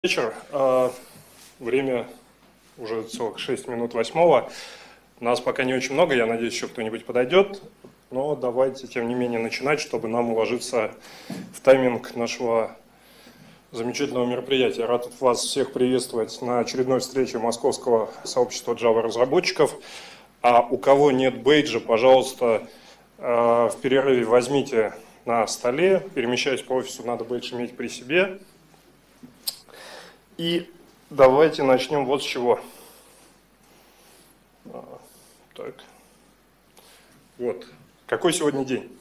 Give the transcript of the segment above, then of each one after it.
Вечер. Время уже целых 6 минут 8. Нас пока не очень много, я надеюсь, еще кто-нибудь подойдет. Но давайте, тем не менее, начинать, чтобы нам уложиться в тайминг нашего замечательного мероприятия. Рад вас всех приветствовать на очередной встрече Московского сообщества Java-разработчиков. А у кого нет бейджа, пожалуйста, в перерыве возьмите на столе. Перемещаясь по офису, надо бейдж иметь при себе. И давайте начнем вот с чего. Так. Вот. Какой сегодня день?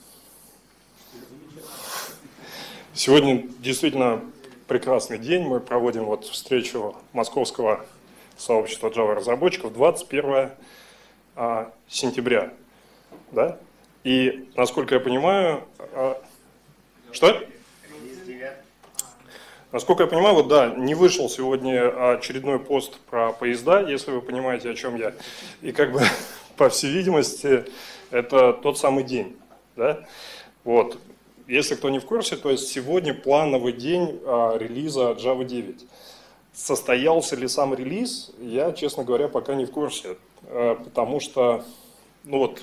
Сегодня действительно прекрасный день. Мы проводим вот встречу Московского сообщества Java-разработчиков 21 сентября. Да? И, насколько я понимаю... Что? Насколько я понимаю, вот да, не вышел сегодня очередной пост про поезда, если вы понимаете, о чем я. И как бы, по всей видимости, это тот самый день. Да? Вот. Если кто не в курсе, то есть сегодня плановый день релиза Java 9. Состоялся ли сам релиз, я, честно говоря, пока не в курсе. Потому что, ну вот...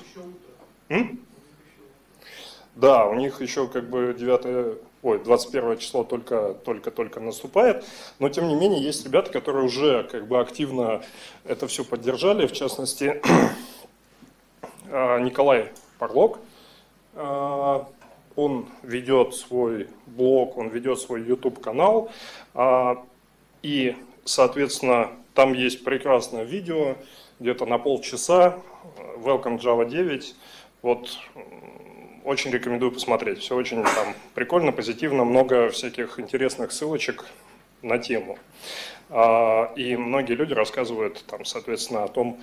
Да, у них еще как бы 21 число только наступает, но тем не менее есть ребята, которые уже как бы активно это все поддержали, в частности Николай Парлок, он ведет свой блог, он ведет свой YouTube-канал, и, соответственно, там есть прекрасное видео, где-то на полчаса, Welcome Java 9, вот... Очень рекомендую посмотреть. Все очень там прикольно, позитивно, много всяких интересных ссылочек на тему. И многие люди рассказывают, там, соответственно, о том,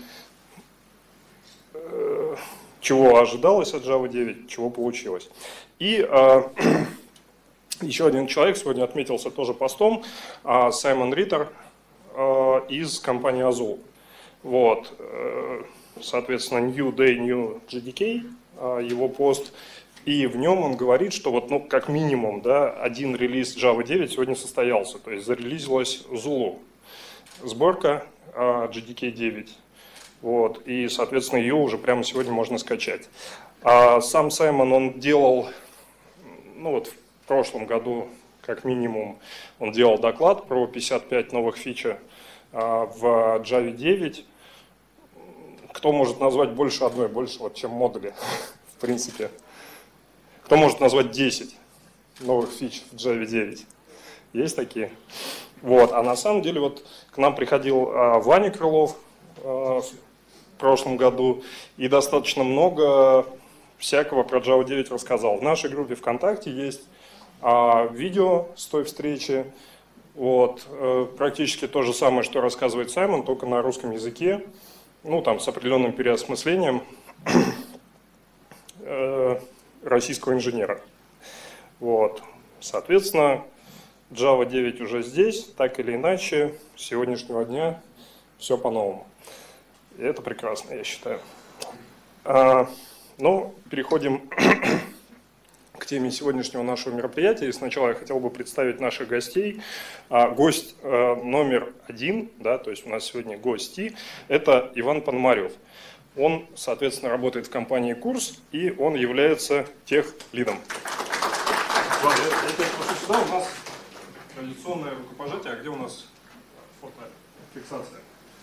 чего ожидалось от Java 9, чего получилось. И еще один человек сегодня отметился тоже постом, Саймон Риттер из компании Azul. Вот. Соответственно, New Day, New JDK, его пост, и в нем он говорит, что вот, ну, как минимум, да, один релиз Java 9 сегодня состоялся, то есть зарелизилась Zulu сборка JDK 9, вот, и, соответственно, ее уже прямо сегодня можно скачать. Сам Саймон, он делал, ну вот в прошлом году, как минимум, он делал доклад про 55 новых фичер в Java 9. Кто может назвать больше одной, больше, вот, чем модули, в принципе? Кто может назвать 10 новых фич в Java 9? Есть такие? Вот. А на самом деле вот к нам приходил Ваня Крылов в прошлом году и достаточно много всякого про Java 9 рассказал. В нашей группе ВКонтакте есть видео с той встречи. Вот. Практически то же самое, что рассказывает Саймон, только на русском языке. Ну, там, с определенным переосмыслением российского инженера. Вот. Соответственно, Java 9 уже здесь, так или иначе, с сегодняшнего дня все по-новому. И это прекрасно, я считаю. Ну, переходим к теме сегодняшнего нашего мероприятия. И сначала я хотел бы представить наших гостей. Гость номер 1, да, то есть у нас сегодня гости, это Иван Пономарев. Он, соответственно, работает в компании Курс, и он является тех-лидом. Ладно, я теперь прошу сюда, у нас традиционное рукопожатие, а где у нас фотофиксация?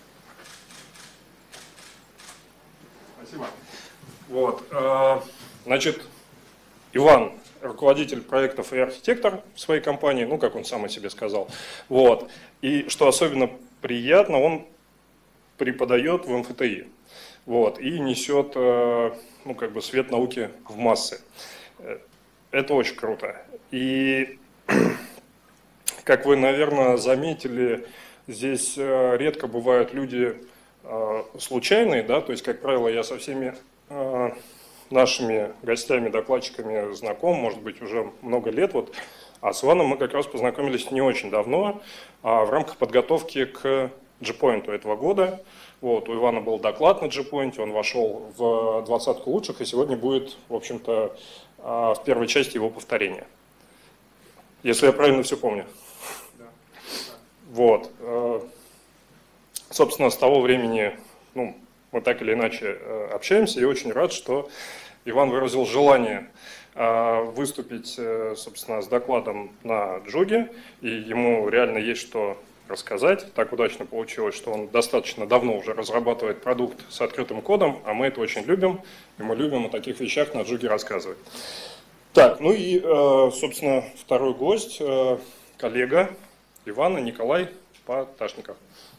Спасибо. Вот, значит, Иван руководитель проектов и архитектор в своей компании, ну, как он сам о себе сказал. Вот. И что особенно приятно, он преподает в МФТИ. Вот. И несет, ну, как бы свет науки в массы. Это очень круто. И, как вы, наверное, заметили, здесь редко бывают люди случайные, да, то есть, как правило, я со всеми нашими гостями, докладчиками знаком, может быть, уже много лет. Вот. А с Иваном мы как раз познакомились не очень давно, в рамках подготовки к G-Point этого года. Вот. У Ивана был доклад на G-Point, он вошел в 20-ку лучших, и сегодня будет, в общем-то, в первой части его повторения. Если я правильно все помню. Вот. Собственно, с того времени ну, мы так или иначе общаемся, и очень рад, что Иван выразил желание выступить, собственно, с докладом на Джоге, и ему реально есть что рассказать. Так удачно получилось, что он достаточно давно уже разрабатывает продукт с открытым кодом, а мы это очень любим, и мы любим о таких вещах на Джоге рассказывать. Так, ну и, собственно, второй гость, коллега Ивана, Николай Поташников.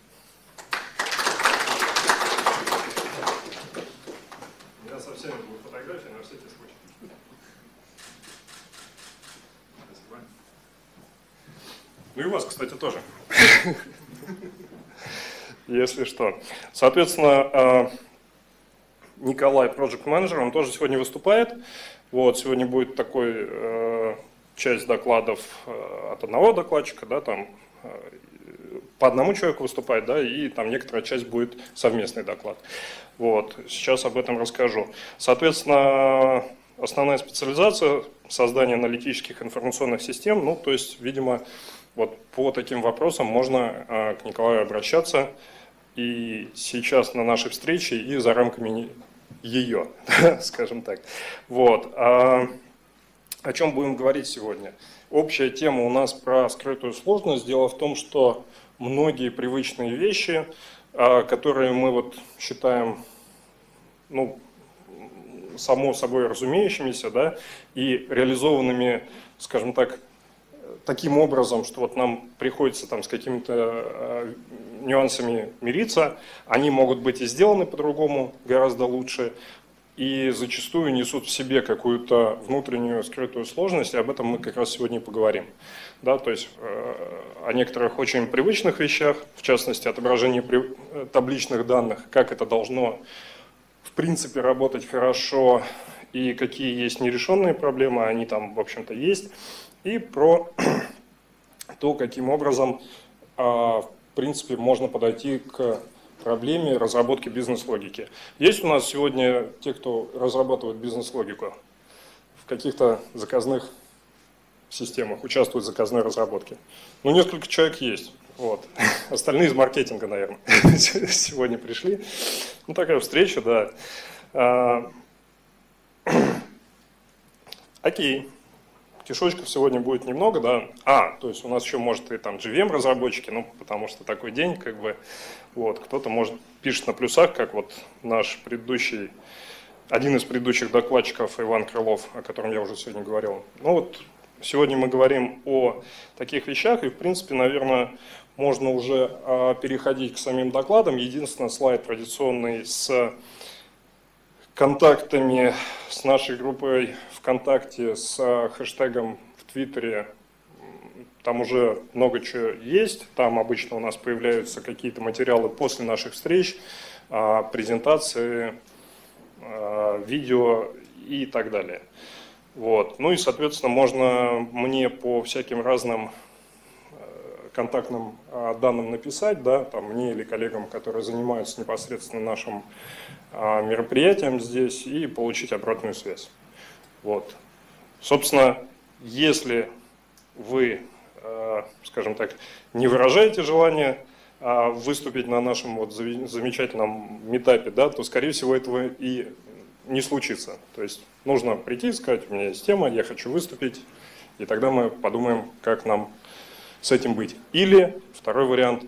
У меня со всеми будут фотографии на всякий случай. Спасибо. Ну и у вас, кстати, тоже. Если что. Соответственно, Николай, Project Manager, он тоже сегодня выступает. Вот, сегодня будет такой часть докладов от одного докладчика, да, там по одному человеку выступать, да, и там некоторая часть будет совместный доклад. Вот, сейчас об этом расскажу. Соответственно, основная специализация – создание аналитических информационных систем, ну, то есть, видимо, вот по таким вопросам можно к Николаю обращаться и сейчас на нашей встрече, и за рамками ее, скажем так. Вот. О чем будем говорить сегодня? Общая тема у нас про скрытую сложность. Дело в том, что многие привычные вещи, которые мы вот считаем, ну, само собой разумеющимися, да, и реализованными, скажем так, таким образом, что вот нам приходится там с какими-то нюансами мириться, они могут быть и сделаны по-другому, гораздо лучше, и зачастую несут в себе какую-то внутреннюю скрытую сложность, и об этом мы как раз сегодня и поговорим. Да, то есть о некоторых очень привычных вещах, в частности, отображение табличных данных, как это должно в принципе работать хорошо, и какие есть нерешенные проблемы, они там, в общем-то, есть, и про то, каким образом, в принципе, можно подойти к проблеме разработки бизнес-логики. Есть у нас сегодня те, кто разрабатывает бизнес-логику в каких-то заказных системах, участвуют в заказной разработке? Ну, несколько человек есть. Вот. Остальные из маркетинга, наверное, сегодня пришли. Ну, такая встреча, да. Окей. Кишочков сегодня будет немного, да. То есть у нас еще может и там JVM-разработчики, ну, потому что такой день, как бы, вот, кто-то, может, пишет на плюсах, как вот наш предыдущий, один из предыдущих докладчиков Иван Крылов, о котором я уже сегодня говорил. Ну, вот, сегодня мы говорим о таких вещах, и, в принципе, наверное, можно уже переходить к самим докладам. Единственный слайд традиционный с контактами с нашей группой ВКонтакте, с хэштегом в Твиттере. Там уже много чего есть. Там обычно у нас появляются какие-то материалы после наших встреч, презентации, видео и так далее. Вот. Ну и, соответственно, можно мне по всяким разным контактным данным написать, да, там, мне или коллегам, которые занимаются непосредственно нашим мероприятием здесь, и получить обратную связь. Вот. Собственно, если вы, скажем так, не выражаете желание выступить на нашем вот замечательном митапе, да, то, скорее всего, этого и не случится. То есть нужно прийти и сказать: у меня есть тема, я хочу выступить, и тогда мы подумаем, как нам с этим быть. Или второй вариант: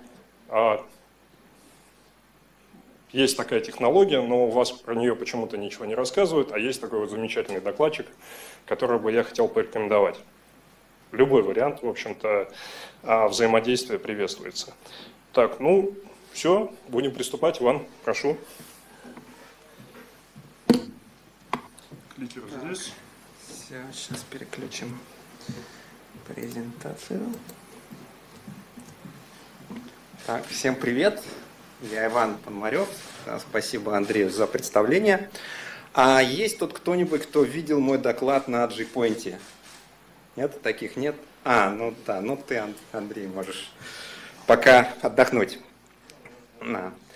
есть такая технология, но у вас про нее почему-то ничего не рассказывают, а есть такой вот замечательный докладчик, который бы я хотел порекомендовать. Любой вариант, в общем-то, взаимодействия приветствуется. Так, ну, все, будем приступать. Иван, прошу. Кликер здесь. Все, сейчас переключим презентацию. Так, всем привет. Я Иван Пономарев. Спасибо Андрею за представление. А есть тут кто-нибудь, кто видел мой доклад на JPoint? Нет? Таких нет? Ну да, ну ты, Андрей, можешь пока отдохнуть.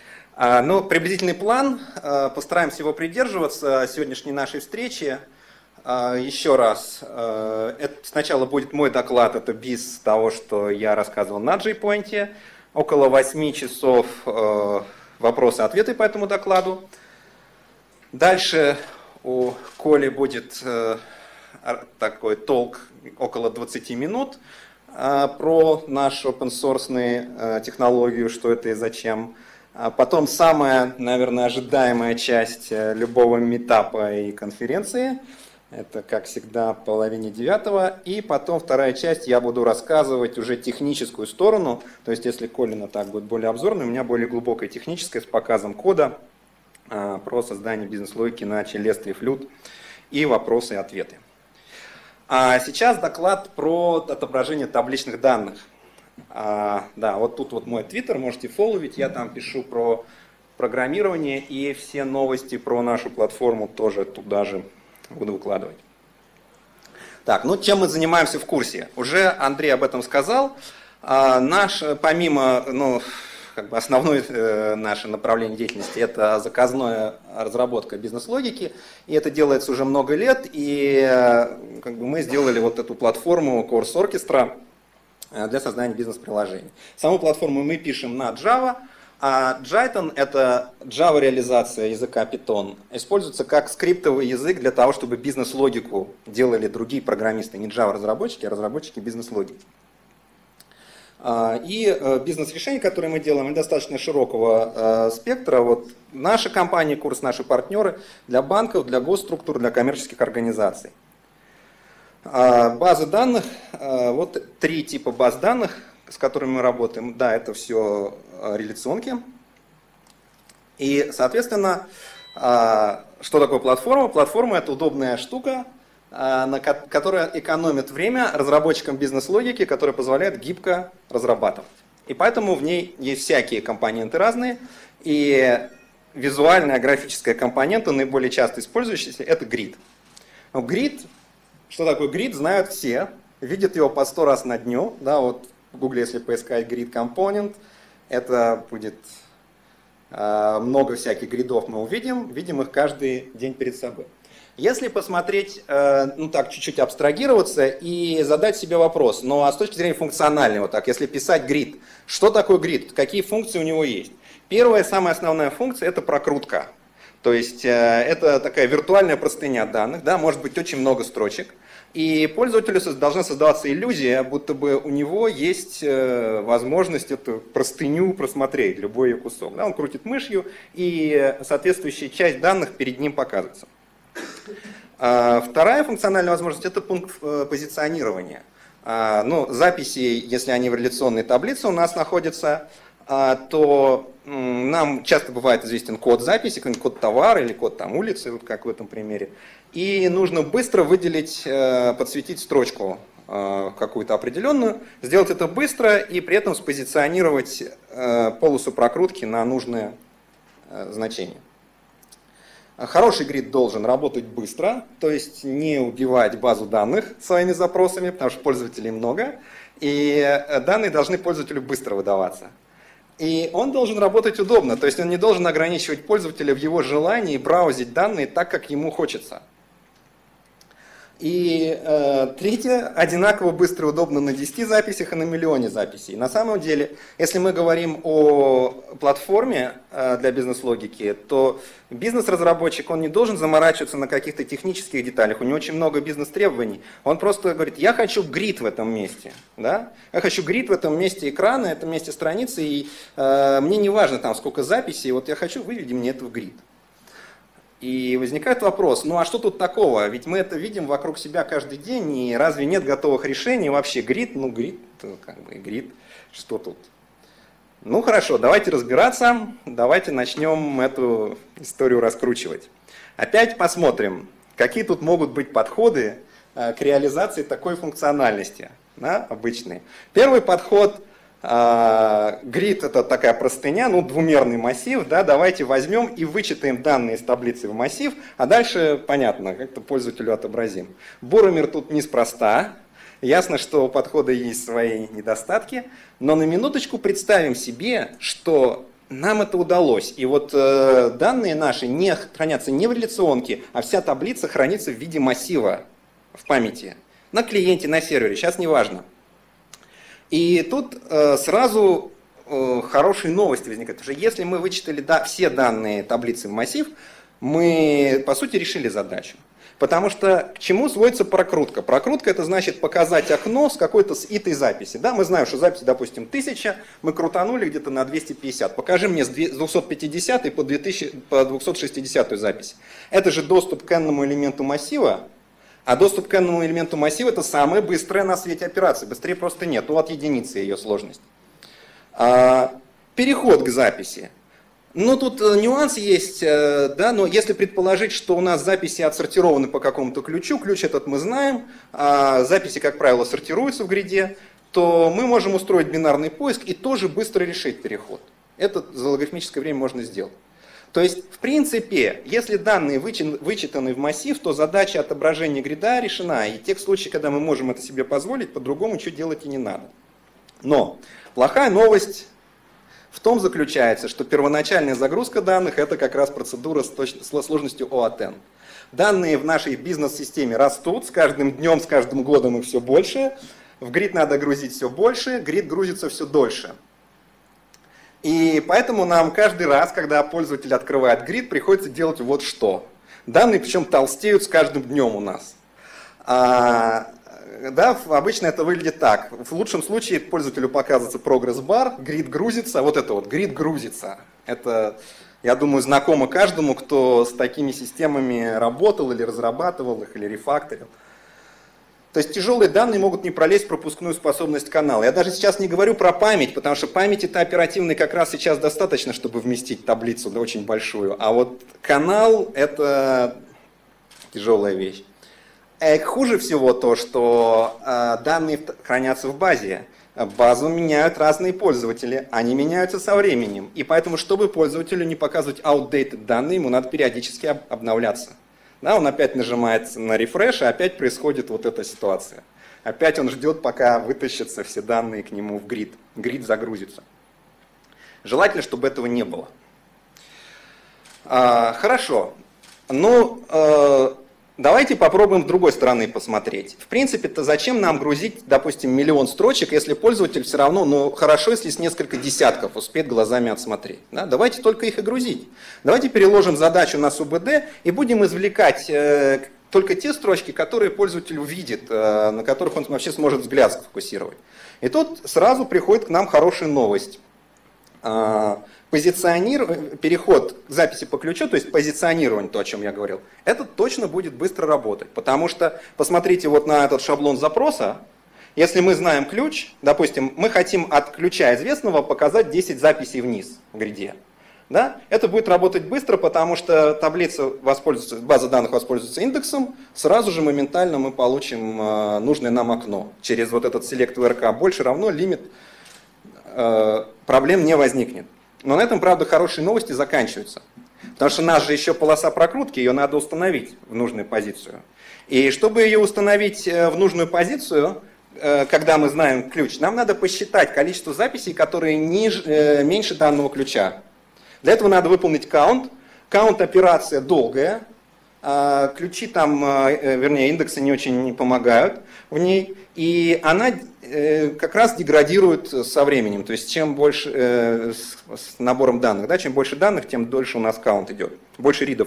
Ну, приблизительный план, постараемся его придерживаться сегодняшней нашей встречи. Еще раз, сначала будет мой доклад, это без того, что я рассказывал на JPoint. Около 8 часов вопросы-ответы по этому докладу. Дальше у Коли будет такой толк около 20 минут про нашу open-source технологию, что это и зачем. Потом самая, наверное, ожидаемая часть любого митапа и конференции. Это, как всегда, в половине 9. И потом вторая часть, я буду рассказывать уже техническую сторону. То есть, если Колина так будет более обзорной, у меня более глубокая техническая с показом кода про создание бизнес-логики на Celeste и Flute и вопросы и ответы. А сейчас доклад про отображение табличных данных. Да, вот тут вот мой твиттер, можете фолловить, я там пишу про программирование и все новости про нашу платформу тоже туда же буду выкладывать. Так, ну чем мы занимаемся в курсе? Уже Андрей об этом сказал. Помимо, основное наше направление деятельности, это заказная разработка бизнес-логики, и это делается уже много лет, и мы сделали вот эту платформу Course Orchestra для создания бизнес-приложений. Саму платформу мы пишем на Java, а Jython — это Java-реализация языка Python. Используется как скриптовый язык для того, чтобы бизнес-логику делали другие программисты, не Java-разработчики, а разработчики бизнес-логики. И бизнес-решения, которые мы делаем, достаточно широкого спектра. Вот наша компания, курс, наши партнеры для банков, для госструктур, для коммерческих организаций. Базы данных, вот 3 типа баз данных, с которыми мы работаем. Да, это все реляционки. И, соответственно, что такое платформа? Платформа — это удобная штука, которая экономит время разработчикам бизнес-логики, которая позволяет гибко разрабатывать. И поэтому в ней есть всякие компоненты разные. И визуальная графическая компонента, наиболее часто использующаяся, это grid. Но grid, что такое grid, знают все. Видят его по 100 раз на дню. Да, вот в Google, если поискать grid component, это будет много всяких гридов мы увидим. Видим их каждый день перед собой. Если посмотреть, чуть-чуть абстрагироваться и задать себе вопрос, а с точки зрения функционального, если писать grid, что такое grid, какие функции у него есть? Первая, самая основная функция — это прокрутка. То есть это такая виртуальная простыня данных, да, может быть очень много строчек. И пользователю должна создаваться иллюзия, будто бы у него есть возможность эту простыню просмотреть, любой ее кусок. Да, он крутит мышью, и соответствующая часть данных перед ним показывается. Вторая функциональная возможность — это пункт позиционирования. Записи, если они в реляционной таблице у нас находятся, то нам часто бывает известен код записи, код товара или код улицы, вот как в этом примере. И нужно быстро выделить, подсветить строчку какую-то определенную, сделать это быстро и при этом спозиционировать полосу прокрутки на нужное значение. Хороший грид должен работать быстро, то есть не убивать базу данных своими запросами, потому что пользователей много, и данные должны пользователю быстро выдаваться. И он должен работать удобно, то есть он не должен ограничивать пользователя в его желании браузить данные так, как ему хочется. И третье, одинаково быстро и удобно на 10 записях и на миллионе записей. На самом деле, если мы говорим о платформе для бизнес-логики, то бизнес-разработчик, он не должен заморачиваться на каких-то технических деталях, у него очень много бизнес-требований. Он просто говорит: я хочу грид в этом месте, да? Я хочу грид в этом месте экрана, в этом месте страницы, и мне не важно там сколько записей, вот я хочу, выведи мне это в грид. И возникает вопрос, а что тут такого? Ведь мы это видим вокруг себя каждый день, и разве нет готовых решений? Вообще грид, грид, что тут? Хорошо, давайте разбираться, давайте начнем эту историю раскручивать. Опять посмотрим, какие тут могут быть подходы к реализации такой функциональности, да, обычные. Первый подход. Грид — это такая простыня, двумерный массив, да, давайте возьмем и вычитаем данные из таблицы в массив, а дальше понятно, как-то пользователю отобразим. Боромир тут неспроста, ясно, что у подхода есть свои недостатки, но на минуточку представим себе, что нам это удалось. И вот данные наши не хранятся не в реляционке, а вся таблица хранится в виде массива в памяти. На клиенте, на сервере, сейчас не важно. И тут сразу хорошие новости возникают. Потому что если мы вычитали все данные таблицы в массив, мы, по сути, решили задачу. Потому что к чему сводится прокрутка? Прокрутка – это значит показать окно с какой-то итой записи. Да, мы знаем, что записи, допустим, 1000, мы крутанули где-то на 250. Покажи мне с 250 по 260 запись. Это же доступ к n-ному элементу массива. А доступ к n-ному элементу массива – это самая быстрая на свете операция. Быстрее просто нет, от единицы ее сложность. Переход к записи. Ну, тут нюанс есть, да, но если предположить, что у нас записи отсортированы по какому-то ключу, ключ этот мы знаем, а записи, как правило, сортируются в гриде, то мы можем устроить бинарный поиск и тоже быстро решить переход. Это за логарифмическое время можно сделать. То есть, в принципе, если данные вычитаны в массив, то задача отображения грида решена. И в тех случаях, когда мы можем это себе позволить, по-другому ничего делать и не надо. Но плохая новость в том заключается, что первоначальная загрузка данных – это как раз процедура с сложностью O от n. Данные в нашей бизнес-системе растут с каждым днем, с каждым годом их все больше. В грид надо грузить все больше, грид грузится все дольше. И поэтому нам каждый раз, когда пользователь открывает грид, приходится делать вот что. Данные причем толстеют с каждым днем у нас. Да, обычно это выглядит так. В лучшем случае пользователю показывается прогресс-бар, грид грузится, вот это вот, грид грузится. Это, я думаю, знакомо каждому, кто с такими системами работал или разрабатывал их, или рефакторил. То есть тяжелые данные могут не пролезть в пропускную способность канала. Я даже сейчас не говорю про память, потому что памяти-то оперативной как раз сейчас достаточно, чтобы вместить таблицу, да, очень большую. А вот канал – это тяжелая вещь. Хуже всего то, что данные хранятся в базе. Базу меняют разные пользователи, они меняются со временем. И поэтому, чтобы пользователю не показывать outdated данные, ему надо периодически обновляться. Да, он опять нажимает на рефреш, и опять происходит вот эта ситуация. Опять он ждет, пока вытащатся все данные к нему в грид. Грид загрузится. Желательно, чтобы этого не было. Хорошо. Ну, давайте попробуем с другой стороны посмотреть. В принципе-то зачем нам грузить, допустим, 1 000 000 строчек, если пользователь все равно, ну хорошо, если с несколько десятков успеет глазами отсмотреть. Да? Давайте только их и грузить. Давайте переложим задачу на СУБД и будем извлекать только те строчки, которые пользователь увидит, на которых он вообще сможет взгляд сфокусировать. И тут сразу приходит к нам хорошая новость. Переход к записи по ключу, то есть позиционирование, то, о чем я говорил, это точно будет быстро работать. Потому что, посмотрите вот на этот шаблон запроса. Если мы знаем ключ, допустим, мы хотим от ключа известного показать 10 записей вниз в гриде. Да? Это будет работать быстро, потому что таблица база данных воспользуется индексом, сразу же моментально мы получим нужное нам окно. Через вот этот select VRK больше равно лимит, проблем не возникнет. Но на этом, правда, хорошие новости заканчиваются. Потому что у нас же еще полоса прокрутки, ее надо установить в нужную позицию. И чтобы ее установить в нужную позицию, когда мы знаем ключ, нам надо посчитать количество записей, которые меньше данного ключа. Для этого надо выполнить count. Count операция долгая. Ключи там, вернее, индексы не очень помогают в ней. И она как раз деградирует со временем. То есть чем больше с набором данных, да, чем больше данных, тем дольше у нас count идет. Больше ридов.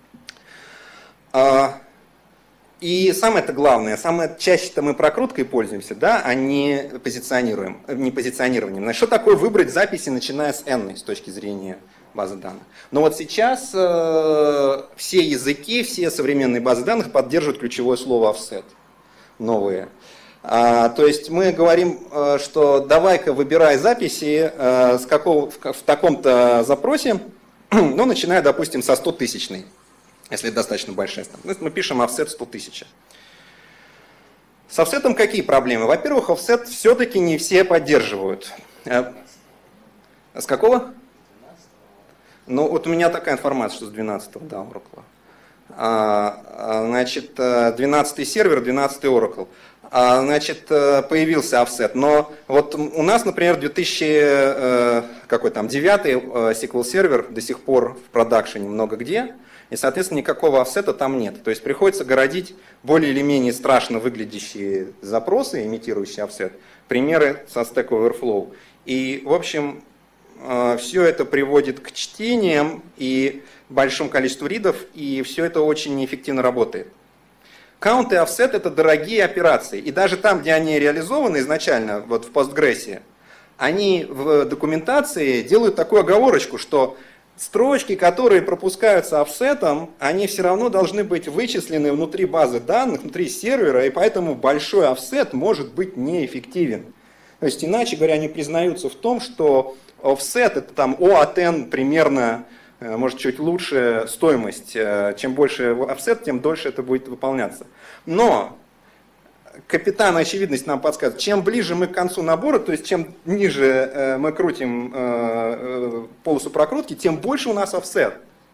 И самое-то главное, самое чаще-то мы прокруткой пользуемся, да, а не позиционированием. Что такое выбрать записи, начиная с n с точки зрения базы данных? Но вот сейчас все языки, все современные базы данных поддерживают ключевое слово offset, новые. То есть мы говорим, что давай-ка выбирай записи в таком-то запросе, ну, начиная, допустим, со 100 тысячной. Если достаточно большая страна. Мы пишем offset 100 тысяч. С офсетом какие проблемы? Во-первых, офсет все-таки не все поддерживают. С какого? Ну, вот у меня такая информация, что с 12-го, да, Oracle. Значит, 12-й сервер, 12-й Oracle. Значит, появился офсет. Но вот у нас, например, 2009 SQL сервер до сих пор в продакшене много где. И, соответственно, никакого офсета там нет. То есть приходится городить более или менее страшно выглядящие запросы, имитирующие офсет. Примеры со Stack Overflow. И, в общем, все это приводит к чтениям и большому количеству ридов, и все это очень неэффективно работает. Count и offset — это дорогие операции. И даже там, где они реализованы изначально, вот в Postgres, они в документации делают такую оговорочку, что строчки, которые пропускаются офсетом, они все равно должны быть вычислены внутри базы данных, внутри сервера, и поэтому большой офсет может быть неэффективен. То есть, иначе говоря, они признаются в том, что offset — это там O от N примерно, может, чуть лучше стоимость. Чем больше offset, тем дольше это будет выполняться. Но капитан очевидность нам подсказывает, чем ближе мы к концу набора, то есть чем ниже мы крутим полосу прокрутки, тем больше у нас offset.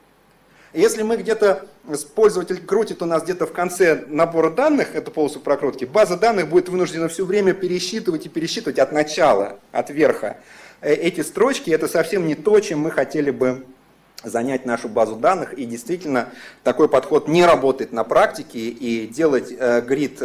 Если мы где-то, пользователь крутит у нас где-то в конце набора данных, эту полосу прокрутки, база данных будет вынуждена все время пересчитывать и пересчитывать от начала, от верха. Эти строчки — это совсем не то, чем мы хотели бы занять нашу базу данных, и действительно такой подход не работает на практике, и делать грид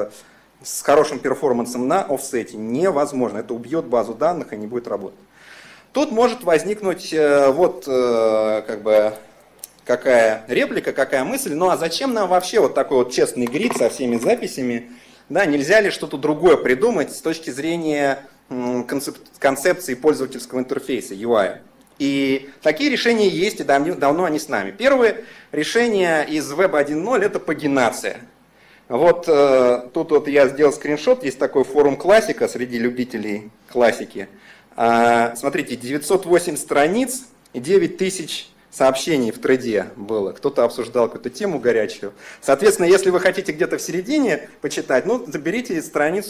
с хорошим перформансом на офсете невозможно. Это убьет базу данных и не будет работать. Тут может возникнуть вот как бы какая реплика, какая мысль. Ну а зачем нам вообще вот такой вот честный грид со всеми записями? Да, нельзя ли что-то другое придумать с точки зрения концепции пользовательского интерфейса, UI? И такие решения есть, и давно они с нами. Первое решение из Web 1.0 — это пагинация. Вот тут вот я сделал скриншот, есть такой форум классика среди любителей классики. Смотрите, 908 страниц и 9000 сообщений в треде было. Кто-то обсуждал какую-то тему горячую. Соответственно, если вы хотите где-то в середине почитать, ну, заберите страницу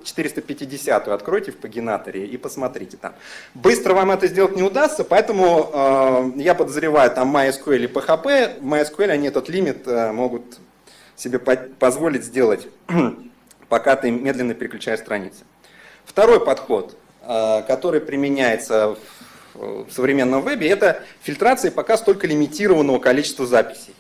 450, откройте в пагинаторе и посмотрите там. Быстро вам это сделать не удастся, поэтому я подозреваю там MySQL и PHP. В MySQL они этот лимит могут себе позволить сделать, пока ты медленно переключаешь страницы. Второй подход, который применяется в современном вебе, это фильтрация пока столько лимитированного количества записей.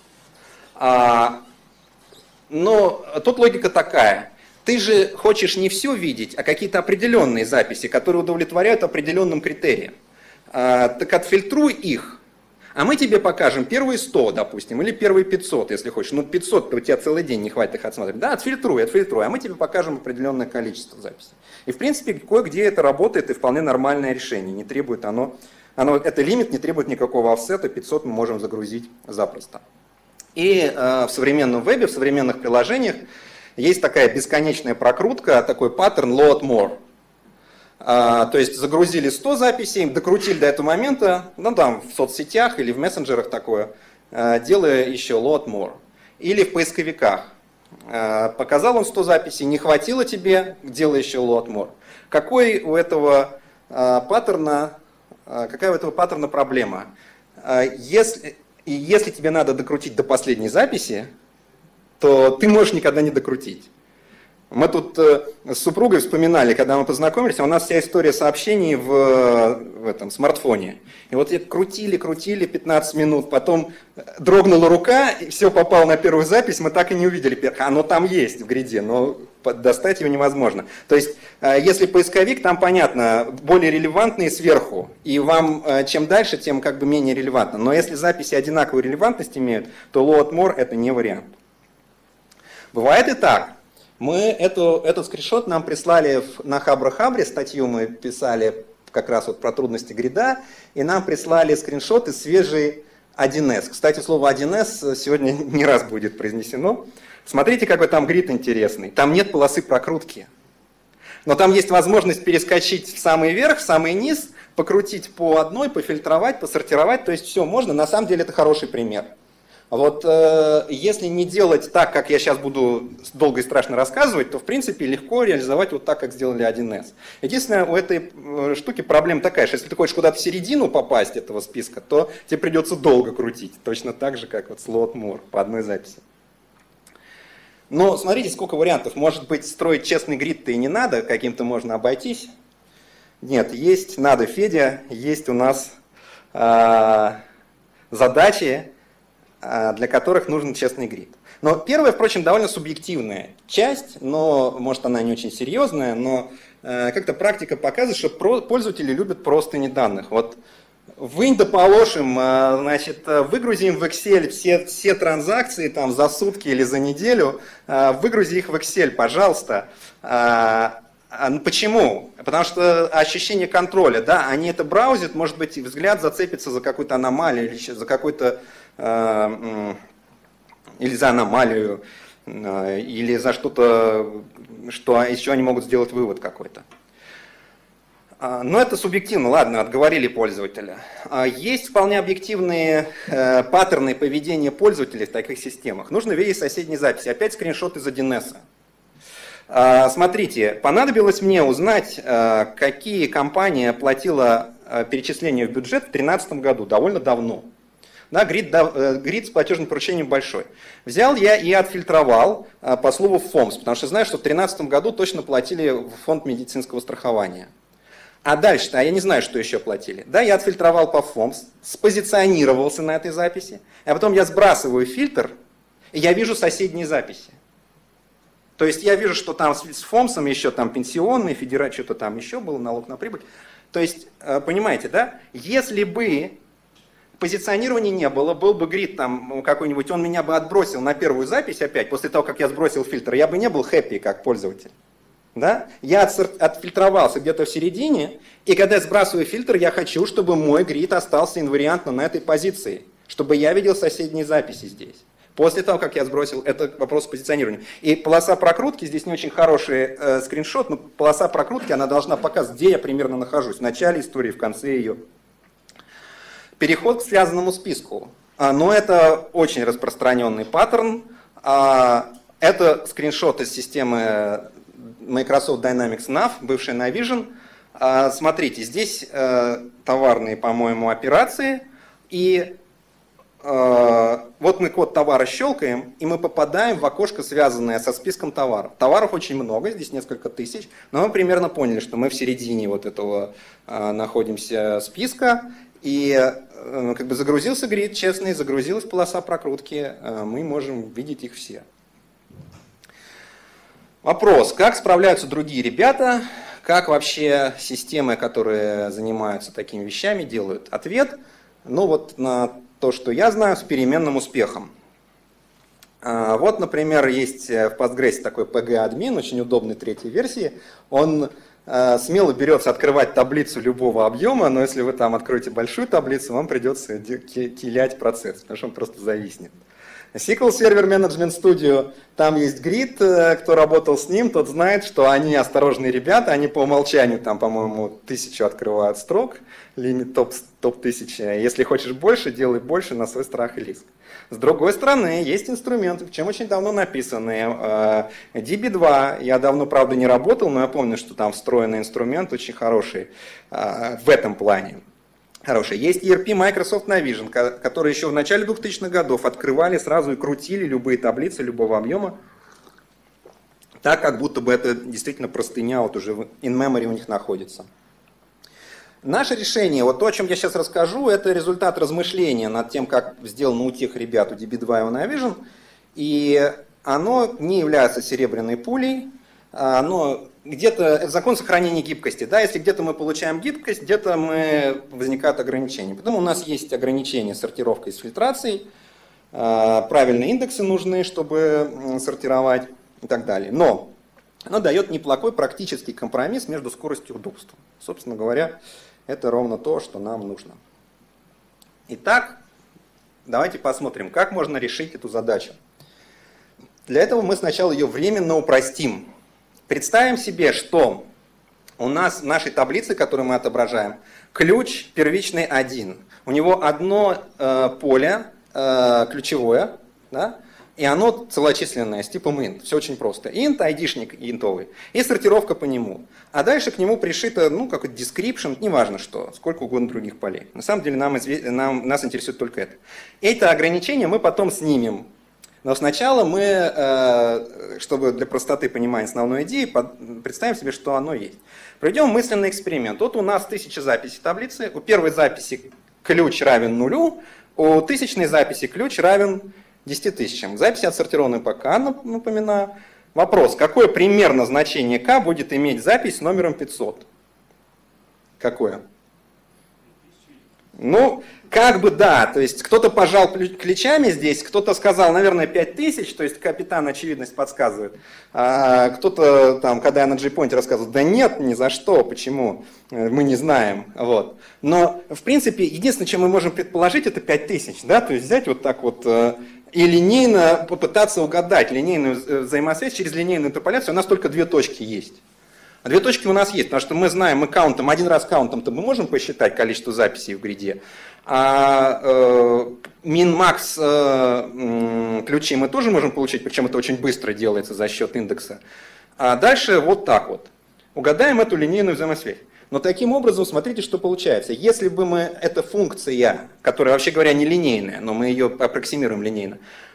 Но тут логика такая. Ты же хочешь не все видеть, а какие-то определенные записи, которые удовлетворяют определенным критериям. Так отфильтруй их, а мы тебе покажем первые 100, допустим, или первые 500, если хочешь. Ну 500, у тебя целый день не хватит их отсматривать. Да, отфильтруй, а мы тебе покажем определенное количество записей. И в принципе кое-где это работает, и вполне нормальное решение. Не требует это лимит, не требует никакого офсета, 500 мы можем загрузить запросто. И в современном вебе, в современных приложениях есть такая бесконечная прокрутка, такой паттерн load more. То есть загрузили 100 записей, докрутили до этого момента, ну там в соцсетях или в мессенджерах такое, делая еще load more. Или в поисковиках. Показал он 100 записей, не хватило тебе, делай еще load more. Какая у этого паттерна проблема? Если тебе надо докрутить до последней записи, то ты можешь никогда не докрутить. Мы тут с супругой вспоминали, когда мы познакомились, у нас вся история сообщений в этом смартфоне. И вот крутили 15 минут, потом дрогнула рука, и все попало на первую запись, мы так и не увидели. Оно там есть в гриде, но достать его невозможно. То есть, если поисковик, там понятно, более релевантные сверху, и вам чем дальше, тем как бы менее релевантно. Но если записи одинаковую релевантность имеют, то load more это не вариант. Бывает и так. Этот скриншот нам прислали на Хабра-Хабре, статью мы писали как раз вот про трудности грида, и нам прислали скриншоты свежий 1С. Кстати, слово 1С сегодня не раз будет произнесено. Смотрите, какой там грид интересный. Там нет полосы прокрутки. Но там есть возможность перескочить в самый верх, в самый низ, покрутить по одной, пофильтровать, посортировать. То есть все можно. На самом деле это хороший пример. Вот если не делать так, как я сейчас буду долго и страшно рассказывать, то в принципе легко реализовать вот так, как сделали 1С. Единственное, у этой штуки проблема такая, что если ты хочешь куда-то в середину попасть этого списка, то тебе придется долго крутить. Точно так же, как вот slot more по одной записи. Но смотрите, сколько вариантов. Может быть, строить честный грид-то и не надо, каким-то можно обойтись. Нет, есть, надо, Федя, есть у нас задачи, для которых нужен честный грид. Но первая, впрочем, довольно субъективная часть, но, может, она не очень серьезная, но как-то практика показывает, что пользователи любят простыни данных. Вот вынь да положим, значит, выгрузим в Excel все транзакции там, за сутки или за неделю, выгрузи их в Excel, пожалуйста. Почему? Потому что ощущение контроля, да, они это браузят, может быть, взгляд зацепится за какую-то аномалию или за какой-то или за аномалию, или за что-то, что еще они могут сделать вывод какой-то. Но это субъективно, ладно, отговорили пользователя. Есть вполне объективные паттерны поведения пользователей в таких системах. Нужно видеть соседние записи. Опять скриншот из 1С. Смотрите, понадобилось мне узнать, какие компании оплатила перечисление в бюджет в 2013 году, довольно давно. Да, грид с платежным поручением большой. Взял я и отфильтровал по слову ФОМС, потому что знаю, что в 2013 году точно платили в фонд медицинского страхования. А дальше-то, я не знаю, что еще платили. Да, я отфильтровал по ФОМС, спозиционировался на этой записи, а потом я сбрасываю фильтр, и я вижу соседние записи. То есть я вижу, что там с ФОМСом еще там пенсионный, федеральный, что-то там еще было, налог на прибыль. То есть, понимаете, да, если бы позиционирования не было, был бы грид там какой-нибудь, он меня бы отбросил на первую запись опять, после того, как я сбросил фильтр, я бы не был хэппи как пользователь. Да? Я отфильтровался где-то в середине, и когда я сбрасываю фильтр, я хочу, чтобы мой грид остался инвариантно на этой позиции, чтобы я видел соседние записи здесь. После того, как я сбросил, это вопрос позиционирования. И полоса прокрутки, здесь не очень хороший скриншот, но полоса прокрутки, она должна показывать, где я примерно нахожусь, в начале истории, в конце ее. Переход к связанному списку. Но это очень распространенный паттерн. Это скриншот из системы Microsoft Dynamics NAV, бывшая Navision. Смотрите, здесь товарные, по-моему, операции. И вот мы код товара щелкаем, и мы попадаем в окошко, связанное со списком товаров. Товаров очень много, здесь несколько тысяч, но мы примерно поняли, что мы в середине вот этого находимся списка. И как бы загрузился грид честный, загрузилась полоса прокрутки, мы можем видеть их все. Вопрос, как справляются другие ребята, как вообще системы, которые занимаются такими вещами, делают? Ответ, ну вот на то, что я знаю, с переменным успехом. Вот, например, есть в Postgres такой PG-админ, очень удобный третьей версии, он смело берется открывать таблицу любого объема, но если вы там откроете большую таблицу, вам придется килять процесс, потому что он просто зависнет. SQL Server Management Studio, там есть грид, кто работал с ним, тот знает, что они осторожные ребята, они по умолчанию там, по-моему, 1000 открывают строк, лимит топ 1000. Если хочешь больше, делай больше на свой страх и риск. С другой стороны, есть инструменты, причем очень давно написанные. DB2, я давно, правда, не работал, но я помню, что там встроенный инструмент очень хороший в этом плане. Хороший. Есть ERP Microsoft Navision, которые еще в начале 2000-х годов открывали сразу и крутили любые таблицы любого объема, так как будто бы это действительно простыня вот уже in-memory у них находится. Наше решение, вот то, о чем я сейчас расскажу, это результат размышления над тем, как сделано у тех ребят, у DB2 и у Navision, и оно не является серебряной пулей, но где-то закон сохранения гибкости. Да, если где-то мы получаем гибкость, где-то возникают ограничения. Поэтому у нас есть ограничения сортировкой и с фильтрацией, правильные индексы нужны, чтобы сортировать и так далее. Но оно дает неплохой практический компромисс между скоростью и удобством. Собственно говоря, это ровно то, что нам нужно. Итак, давайте посмотрим, как можно решить эту задачу. Для этого мы сначала ее временно упростим. Представим себе, что у нас в нашей таблице, которую мы отображаем, ключ первичный один. У него одно поле, ключевое, да, и оно целочисленное с типом int. Все очень просто. Int, айдишник интовый, и сортировка по нему. А дальше к нему пришито, ну, какой-то description, неважно что, сколько угодно других полей. На самом деле нас интересует только это. Это ограничение мы потом снимем. Но сначала мы, чтобы для простоты понимания основной идеи, представим себе, что оно есть. Проведем мысленный эксперимент. Вот у нас 1000 записей таблицы. У первой записи ключ равен 0, у 1000 записи ключ равен 10 000. Записи отсортированы по k, напоминаю. Вопрос, какое примерно значение k будет иметь запись с номером 500? Какое? Ну, как бы да, то есть кто-то пожал плечами здесь, кто-то сказал, наверное, 5000, то есть капитан очевидность подсказывает. А кто-то там, когда я на JPoint рассказывал, да нет, ни за что, почему, мы не знаем. Вот. Но, в принципе, единственное, чем мы можем предположить, это 5000, да, то есть взять вот так вот и линейно попытаться угадать линейную взаимосвязь через линейную интерполяцию. У нас только 2 точки есть. А 2 точки у нас есть, потому что мы знаем, мы каунтом, один раз каунтом-то мы можем посчитать количество записей в гриде, а min-max ключи мы тоже можем получить, причем это очень быстро делается за счет индекса. А дальше вот так вот. Угадаем эту линейную взаимосвязь. Но таким образом, смотрите, что получается. Если бы эта функция, которая, вообще говоря, не линейная, но мы ее аппроксимируем линейно,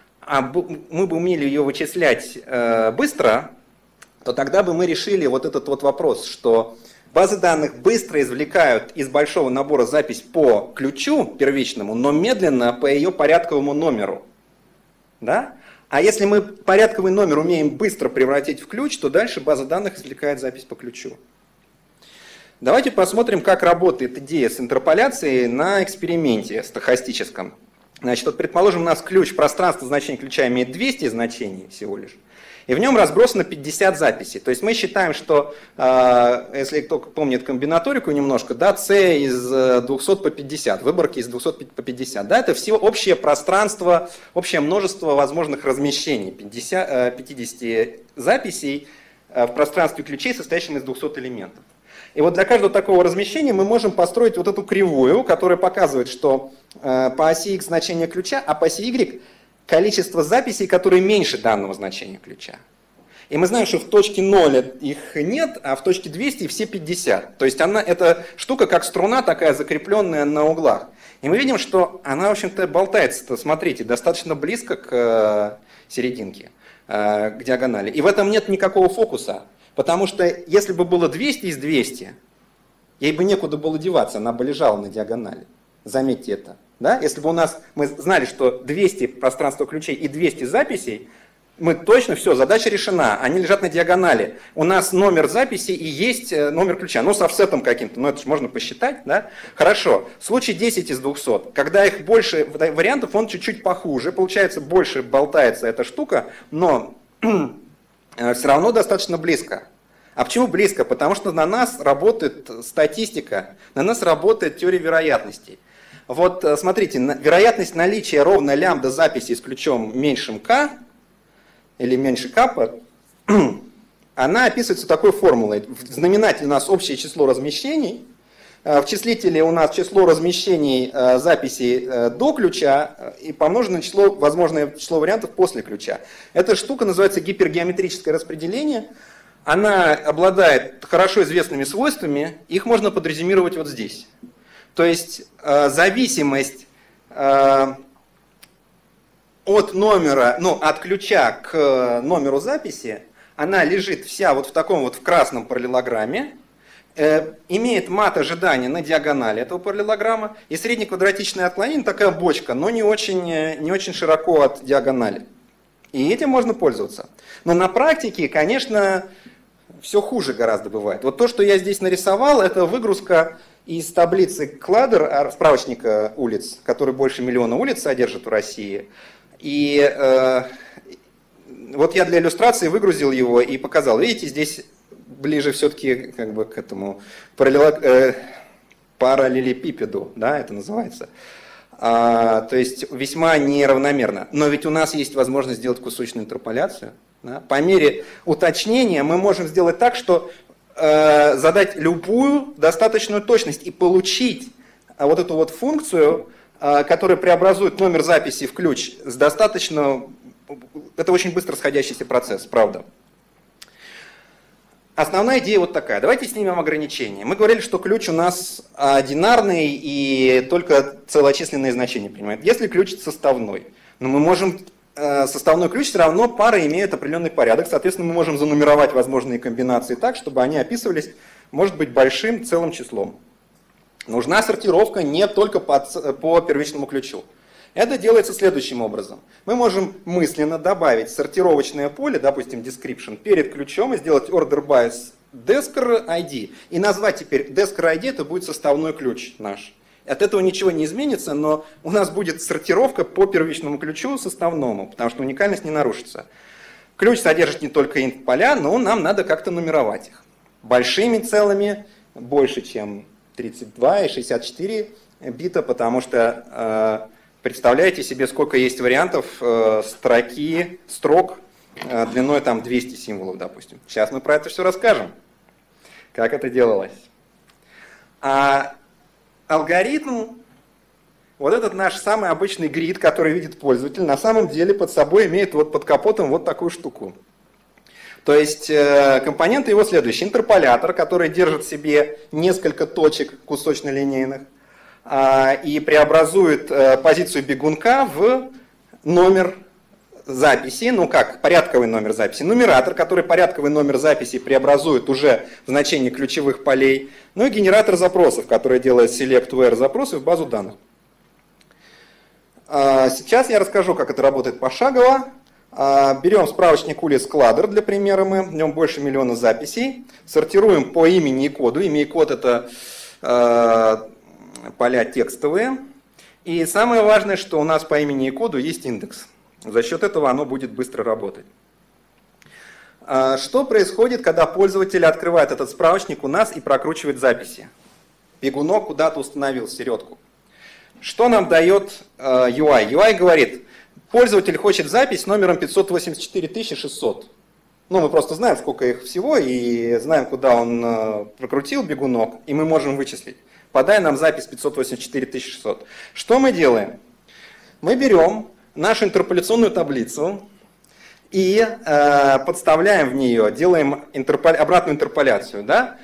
мы бы умели ее вычислять быстро, то тогда бы мы решили вот этот вот вопрос, что базы данных быстро извлекают из большого набора запись по ключу первичному, но медленно по ее порядковому номеру. Да? А если мы порядковый номер умеем быстро превратить в ключ, то дальше база данных извлекает запись по ключу. Давайте посмотрим, как работает идея с интерполяцией на эксперименте стохастическом. Значит, вот предположим, у нас ключ, пространство значения ключа имеет 200 значений всего лишь. И в нем разбросано 50 записей. То есть мы считаем, что, если кто помнит комбинаторику немножко, да, C из 200 по 50, выборки из 200 по 50. Да, это все общее пространство, общее множество возможных размещений. 50 записей в пространстве ключей, состоящем из 200 элементов. И вот для каждого такого размещения мы можем построить вот эту кривую, которая показывает, что по оси x значение ключа, а по оси y количество записей, которые меньше данного значения ключа. И мы знаем, что в точке 0 их нет, а в точке 200 все 50. То есть эта штука как струна такая закрепленная на углах. И мы видим, что она, в общем-то, болтается, смотрите, достаточно близко к серединке, к диагонали. И в этом нет никакого фокуса. Потому что если бы было 200 из 200, ей бы некуда было деваться, она бы лежала на диагонали. Заметьте это. Да? Если бы мы знали, что 200 пространства ключей и 200 записей, мы точно все, задача решена, они лежат на диагонали. У нас номер записи и есть номер ключа, ну с офсетом каким-то, но это же можно посчитать. Да? Хорошо, случай 10 из 200, когда их больше вариантов, он чуть-чуть похуже, получается больше болтается эта штука, но все равно достаточно близко. А почему близко? Потому что на нас работает статистика, на нас работает теория вероятностей. Вот смотрите, вероятность наличия ровно лямбда записи с ключом меньшим k, или меньше капа, она описывается такой формулой. В знаменателе у нас общее число размещений, в числителе у нас число размещений записей до ключа и помноженное на возможное число вариантов после ключа. Эта штука называется гипергеометрическое распределение. Она обладает хорошо известными свойствами, их можно подрезюмировать вот здесь. То есть зависимость от номера, от ключа к номеру записи, она лежит вся вот в таком вот в красном параллелограмме, имеет мат ожидания на диагонали этого параллелограмма, и среднеквадратичное отклонение такая бочка, но не очень широко от диагонали. И этим можно пользоваться. Но на практике, конечно, все хуже гораздо бывает. Вот то, что я здесь нарисовал, это выгрузка из таблицы Кладер, справочника улиц, который больше 1 миллиона улиц содержит в России. И вот я для иллюстрации выгрузил его и показал. Видите, здесь ближе все-таки как бы к этому параллелепипеду, да, это называется. То есть весьма неравномерно. Но ведь у нас есть возможность сделать кусочную интерполяцию. Да? По мере уточнения мы можем сделать так, что задать любую достаточную точность и получить вот эту вот функцию который преобразует номер записи в ключ с достаточно... Это очень быстро сходящийся процесс, правда. Основная идея вот такая. Давайте снимем ограничения. Мы говорили, что ключ у нас одинарный и только целочисленные значения принимает. Если ключ составной, но мы можем... Составной ключ все равно пары имеют определенный порядок, соответственно, мы можем занумеровать возможные комбинации так, чтобы они описывались, может быть, большим целым числом. Нужна сортировка не только по первичному ключу. Это делается следующим образом. Мы можем мысленно добавить сортировочное поле, допустим, description, перед ключом и сделать order by Desker ID. И назвать теперь Desker ID, это будет составной ключ наш. От этого ничего не изменится, но у нас будет сортировка по первичному ключу составному, потому что уникальность не нарушится. Ключ содержит не только int поля, но нам надо как-то нумеровать их. Большими целыми, больше, чем 32 и 64 бита, потому что представляете себе, сколько есть вариантов строк длиной там 200 символов, допустим. Сейчас мы про это все расскажем, как это делалось. Алгоритм, вот этот наш самый обычный грид, который видит пользователь, на самом деле под собой имеет вот под капотом вот такую штуку. То есть компоненты его следующие. Интерполятор, который держит в себе несколько точек кусочно-линейных и преобразует позицию бегунка в номер записи, ну как, порядковый номер записи. Нумератор, который порядковый номер записи преобразует уже в значение ключевых полей. Ну и генератор запросов, который делает select where запросы в базу данных. Сейчас я расскажу, как это работает пошагово. Берем справочник ULIS Cladder для примера, мы в нем больше миллиона записей. Сортируем по имени и коду. Имя и код это поля текстовые. И самое важное, что у нас по имени и коду есть индекс. За счет этого оно будет быстро работать. Что происходит, когда пользователь открывает этот справочник у нас и прокручивает записи? Бегунок куда-то установил середку. Что нам дает UI? UI говорит, пользователь хочет запись с номером 584600. Ну, мы просто знаем, сколько их всего, и знаем, куда он прокрутил бегунок, и мы можем вычислить. Подай нам запись 584600. Что мы делаем? Мы берем нашу интерполяционную таблицу и подставляем в нее, делаем обратную интерполяцию. Да?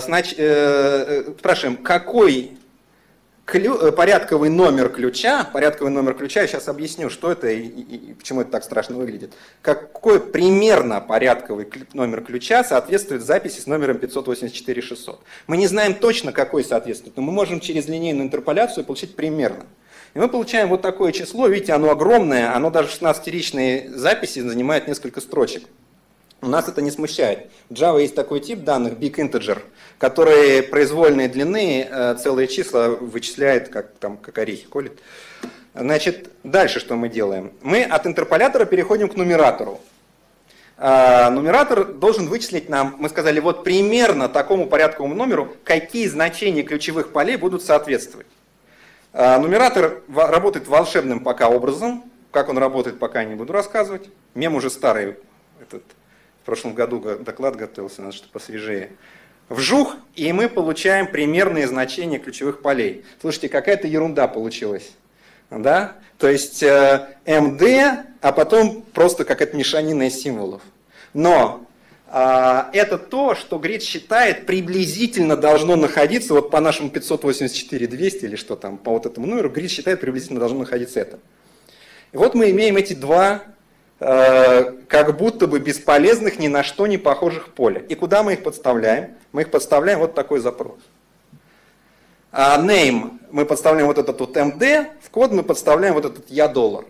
Спрашиваем, какой порядковый номер ключа, я сейчас объясню, что это и почему это так страшно выглядит. Какой примерно порядковый номер ключа соответствует записи с номером 584600. Мы не знаем точно, какой соответствует, но мы можем через линейную интерполяцию получить примерно. И мы получаем вот такое число, видите, оно огромное, оно даже 16-ричные записи занимает несколько строчек. У нас это не смущает. В Java есть такой тип данных, big integer, который произвольной длины целые числа вычисляет, как орехи колет. Значит, дальше что мы делаем? Мы от интерполятора переходим к нумератору. Нумератор должен вычислить нам, мы сказали, вот примерно такому порядковому номеру, какие значения ключевых полей будут соответствовать. Нумератор работает волшебным пока образом. Как он работает, пока не буду рассказывать. Мем уже старый. В прошлом году доклад готовился, надо что-то посвежее. Вжух, и мы получаем примерные значения ключевых полей. Слушайте, какая-то ерунда получилась. Да? То есть MD, а потом просто какая-то мешанина из символов. Но это то, что грид считает приблизительно должно находиться, вот по нашему 584-200 или что там, по вот этому номеру, грид считает приблизительно должно находиться это. И вот мы имеем эти два как будто бы бесполезных, ни на что не похожих поля. И куда мы их подставляем? Мы их подставляем вот такой запрос. Name мы подставляем вот этот вот MD, в код мы подставляем вот этот $.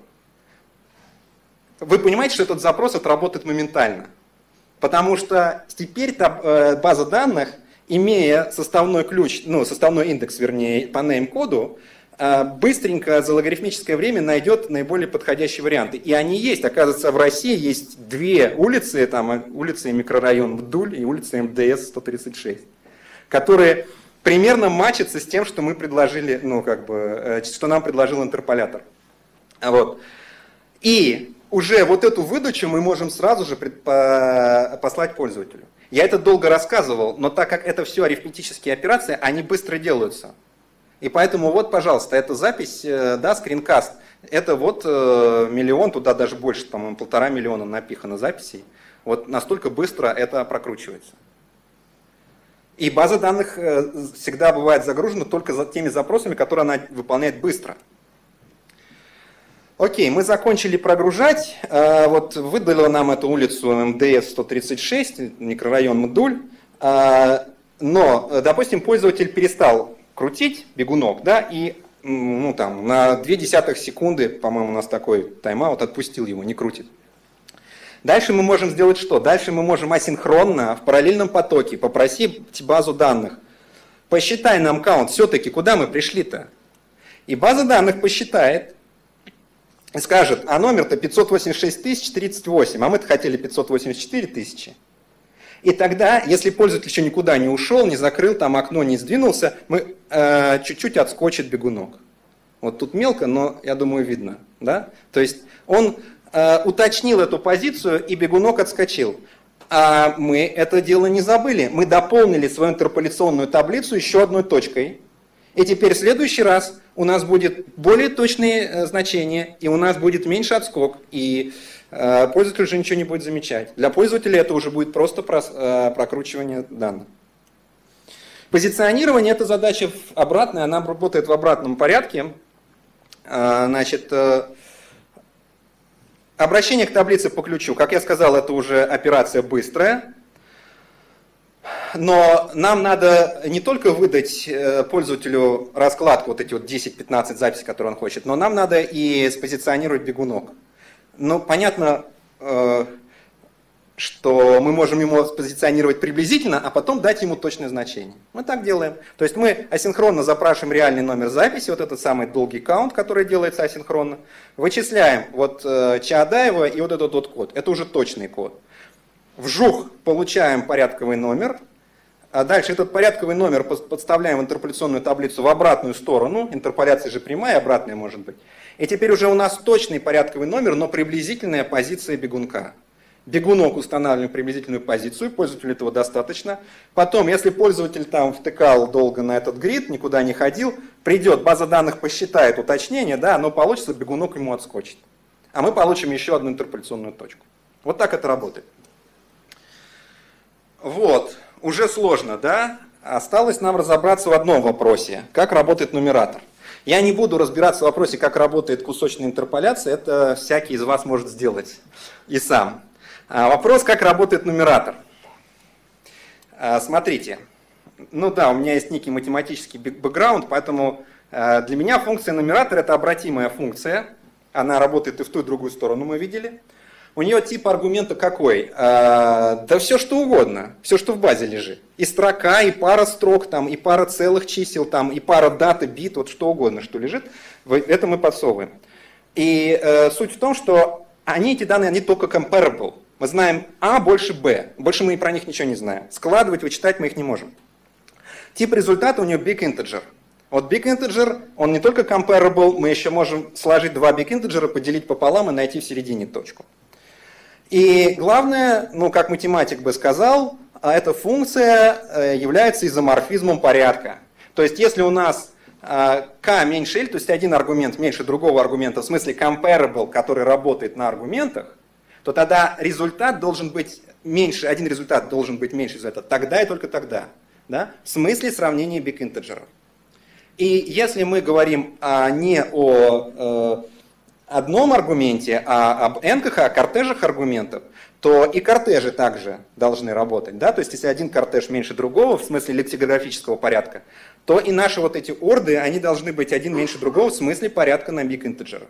Вы понимаете, что этот запрос отработает моментально. Потому что теперь база данных, имея составной ключ, ну, составной индекс, вернее, по name-коду, быстренько за логарифмическое время найдет наиболее подходящие варианты. И они есть. Оказывается, в России есть две улицы, там улица и микрорайон Вдуль и улица МДС 136, которые примерно матчатся с тем, что мы предложили, ну, как бы, что нам предложил интерполятор. Вот. И уже вот эту выдачу мы можем сразу же послать пользователю. Я это долго рассказывал, но так как это все арифметические операции, они быстро делаются. И поэтому вот, пожалуйста, эта запись, да, скринкаст, это вот миллион, туда даже больше, по-моему, 1,5 миллиона напихано записей. Вот настолько быстро это прокручивается. И база данных всегда бывает загружена только за теми запросами, которые она выполняет быстро. Окей, мы закончили прогружать. Вот выдала нам эту улицу МДС 136, микрорайон Мдуль. Но, допустим, пользователь перестал крутить бегунок, да, и ну, там, на 0,2 секунды, по-моему, у нас такой тайм-аут, отпустил его, не крутит. Дальше мы можем сделать что? Дальше мы можем асинхронно, в параллельном потоке попросить базу данных. Посчитай нам каунт, все-таки куда мы пришли-то? И база данных посчитает и скажет, а номер-то 586 038, а мы-то хотели 584 000. И тогда, если пользователь еще никуда не ушел, не закрыл там окно, не сдвинулся, мы чуть-чуть отскочит бегунок. Вот тут мелко, но я думаю видно. Да? То есть он уточнил эту позицию, и бегунок отскочил. А мы это дело не забыли. Мы дополнили свою интерполяционную таблицу еще одной точкой. И теперь в следующий раз у нас будет более точные значения, и у нас будет меньше отскок, и пользователь уже ничего не будет замечать. Для пользователя это уже будет просто прокручивание данных. Позиционирование – это задача обратная, она работает в обратном порядке. Значит, обращение к таблице по ключу, как я сказал, это уже операция быстрая. Но нам надо не только выдать пользователю раскладку, вот эти вот 10-15 записей, которые он хочет, но нам надо и спозиционировать бегунок. Ну, понятно, что мы можем ему спозиционировать приблизительно, а потом дать ему точное значение. Мы так делаем. То есть мы асинхронно запрашиваем реальный номер записи, вот этот самый долгий каунт, который делается асинхронно, вычисляем вот Чаадаева и вот этот вот код. Это уже точный код. Вжух, получаем порядковый номер. А дальше этот порядковый номер подставляем в интерполяционную таблицу в обратную сторону. Интерполяция же прямая, обратная может быть. И теперь уже у нас точный порядковый номер, но приблизительная позиция бегунка. Бегунок устанавливаем приблизительную позицию, пользователю этого достаточно. Потом, если пользователь там втыкал долго на этот грид, никуда не ходил, придет, база данных посчитает уточнение, да, но получится, бегунок ему отскочит. А мы получим еще одну интерполяционную точку. Вот так это работает. Вот, уже сложно, да? Осталось нам разобраться в одном вопросе. Как работает нумератор? Я не буду разбираться в вопросе, как работает кусочная интерполяция, это всякий из вас может сделать и сам. Вопрос, как работает нумератор. Смотрите, ну да, у меня есть некий математический бэкграунд, поэтому для меня функция нумератора это обратимая функция. Она работает и в ту, и в другую сторону, мы видели. У нее тип аргумента какой? Да все что угодно, все что в базе лежит. И строка, и пара строк, там, и пара целых чисел, там, и пара дат, и бит, вот что угодно, что лежит, это мы подсовываем. И суть в том, что эти данные, они только comparable. Мы знаем А больше Б, больше мы про них ничего не знаем. Складывать, вычитать мы их не можем. Тип результата у нее big integer. Вот big integer, он не только comparable, мы еще можем сложить два big integer, поделить пополам и найти в середине точку. И главное, ну как математик бы сказал, эта функция является изоморфизмом порядка. То есть если у нас k меньше L, то есть один аргумент меньше другого аргумента, в смысле comparable, который работает на аргументах, то тогда результат должен быть меньше, один результат должен быть меньше результата. Тогда и только тогда. Да? В смысле сравнения big интеджеров. И если мы говорим не о одном аргументе, а об n-ках, о кортежах аргументов, то и кортежи также должны работать. Да? То есть если один кортеж меньше другого, в смысле лексикографического порядка, то и наши вот эти орды, они должны быть один меньше другого, в смысле порядка на big интеджерах.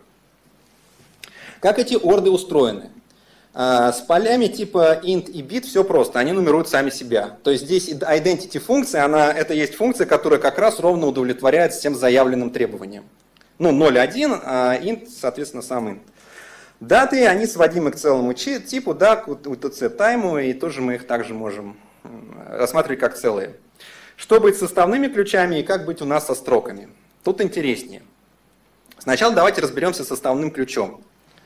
Как эти орды устроены? С полями типа int и bit все просто, они нумеруют сами себя. То есть здесь identity функция, это есть функция, которая как раз ровно удовлетворяет всем заявленным требованиям. Ну 0,1, а int, соответственно, сам int. Даты, они сводимы к целому типу, да, к UTC тайму, и тоже мы их также можем рассматривать как целые. Что быть с составными ключами и как быть у нас со строками? Тут интереснее. Сначала давайте разберемся с составным ключом.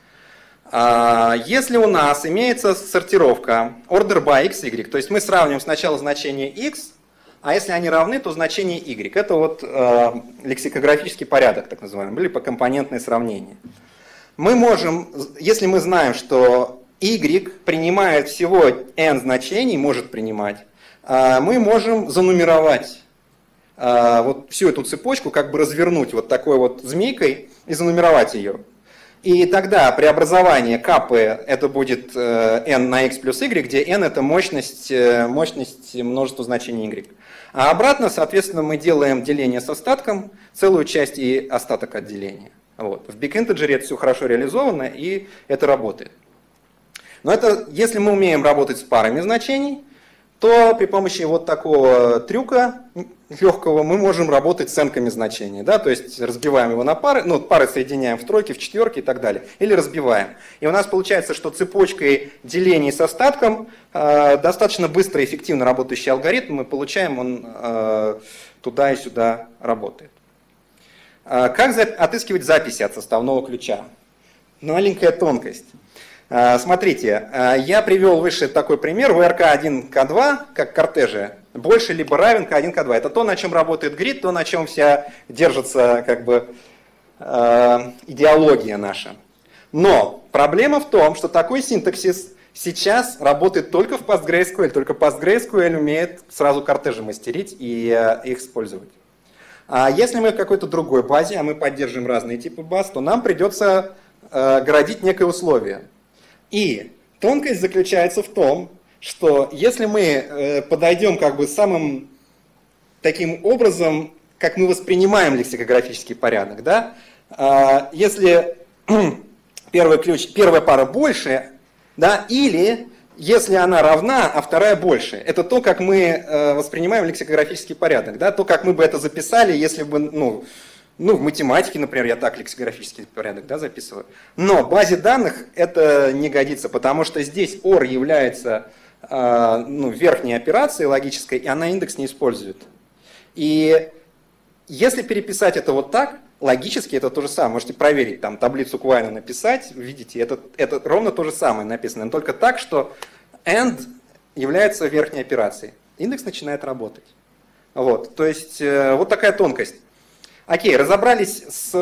Если у нас имеется сортировка order by x, y, то есть мы сравниваем сначала значение x, а если они равны, то значение y. Это вот лексикографический порядок, так называемый, или покомпонентное сравнение. Мы можем, если мы знаем, что y принимает всего n значений, может принимать, мы можем занумеровать вот всю эту цепочку, как бы развернуть вот такой вот змейкой и занумеровать ее. И тогда преобразование КП это будет n на x плюс y, где n это мощность множества значений y. А обратно, соответственно, мы делаем деление с остатком, целую часть и остаток от деления. Вот. В Big Integer это все хорошо реализовано, и это работает. Но это, если мы умеем работать с парами значений, то при помощи вот такого трюка легкого мы можем работать с n-ками значений. Да? То есть разбиваем его на пары, ну, пары соединяем в тройки, в четверки и так далее. Или разбиваем. И у нас получается, что цепочкой делений с остатком достаточно быстро и эффективно работающий алгоритм. Мы получаем, он туда и сюда работает. Как отыскивать записи от составного ключа? Маленькая тонкость. Смотрите, я привел выше такой пример, ВРК1К2, как кортежи, больше либо равен К1К2. Это то, на чем работает грид, то, на чем вся держится как бы идеология наша. Но проблема в том, что такой синтаксис сейчас работает только в PostgreSQL, только PostgreSQL умеет сразу кортежи мастерить и их использовать. А если мы в какой-то другой базе, а мы поддерживаем разные типы баз, то нам придется городить некое условие. И тонкость заключается в том, что если мы подойдем как бы самым таким образом, как мы воспринимаем лексикографический порядок, да, если первая пара больше, да, или если она равна, а вторая больше, это то, как мы воспринимаем лексикографический порядок, да, то, как мы бы это записали, если бы, ну, в математике, например, я так лексикографический порядок, да, записываю. Но в базе данных это не годится, потому что здесь OR является верхней операцией логической, и она индекс не использует. И если переписать это вот так, логически это то же самое. Можете проверить, там таблицу Квайна написать, видите, это ровно то же самое написано, но только так, что AND является верхней операцией. Индекс начинает работать. Вот, то есть вот такая тонкость. Окей, разобрались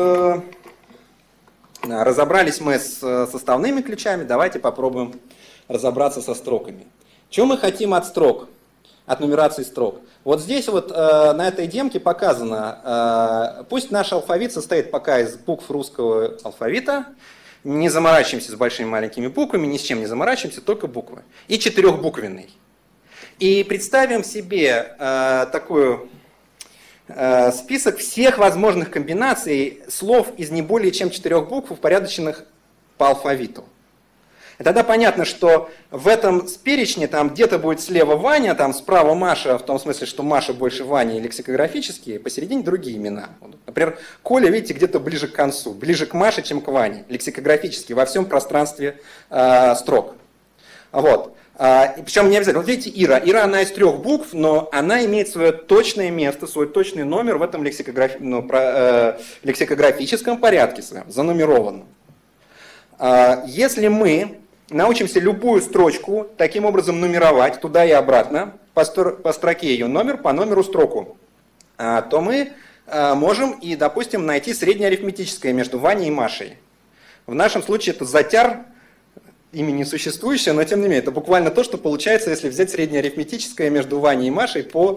мы с составными ключами, давайте попробуем разобраться со строками. Что мы хотим от строк, от нумерации строк? Вот здесь вот на этой демке показано, пусть наш алфавит состоит пока из букв русского алфавита, не заморачиваемся с большими маленькими буквами, ни с чем не заморачиваемся, только буквы. И четырехбуквенный. И представим себе такую список всех возможных комбинаций слов из не более чем 4 букв, упорядоченных по алфавиту. И тогда понятно, что в этом перечне там где-то будет слева Ваня, там справа Маша, в том смысле, что Маша больше Вани лексикографические, посередине другие имена. Например, Коля, видите, где-то ближе к концу, ближе к Маше, чем к Ване, лексикографически, во всем пространстве строк. Вот. Причем не обязательно. Вот видите, Ира. Ира, она из 3 букв, но она имеет свое точное место, свой точный номер в этом лексикографическом порядке своем, занумерованном. Если мы научимся любую строчку таким образом нумеровать туда и обратно, по строке ее номер, по номеру строку, то мы можем и, допустим, найти среднеарифметическое между Ваней и Машей. В нашем случае это затяр, имя несуществующее, но тем не менее, это буквально то, что получается, если взять среднеарифметическое между Ваней и Машей по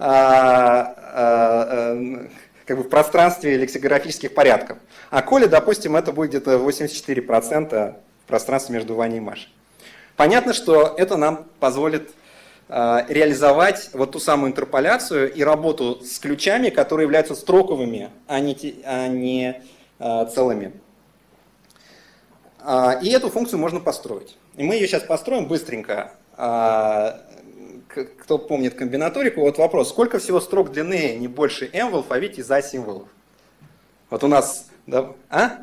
как бы в пространстве лексикографических порядков. А Коля, допустим, это будет где-то 84% в пространстве между Ваней и Машей. Понятно, что это нам позволит реализовать вот ту самую интерполяцию и работу с ключами, которые являются строковыми, а не целыми. И эту функцию можно построить. И мы ее сейчас построим быстренько. Кто помнит комбинаторику, вот вопрос, сколько всего строк длины не больше m в алфавите за символов? Вот у нас... Да,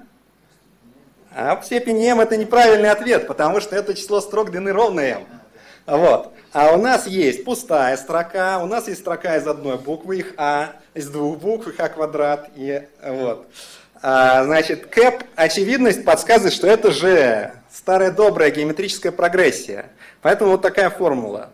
в степени m это неправильный ответ, потому что это число строк длины ровно m. Вот. А у нас есть пустая строка, у нас есть строка из одной буквы, их а, из 2 букв, их а квадрат. И вот. Значит, кэп, очевидность подсказывает, что это же старая добрая геометрическая прогрессия. Поэтому вот такая формула.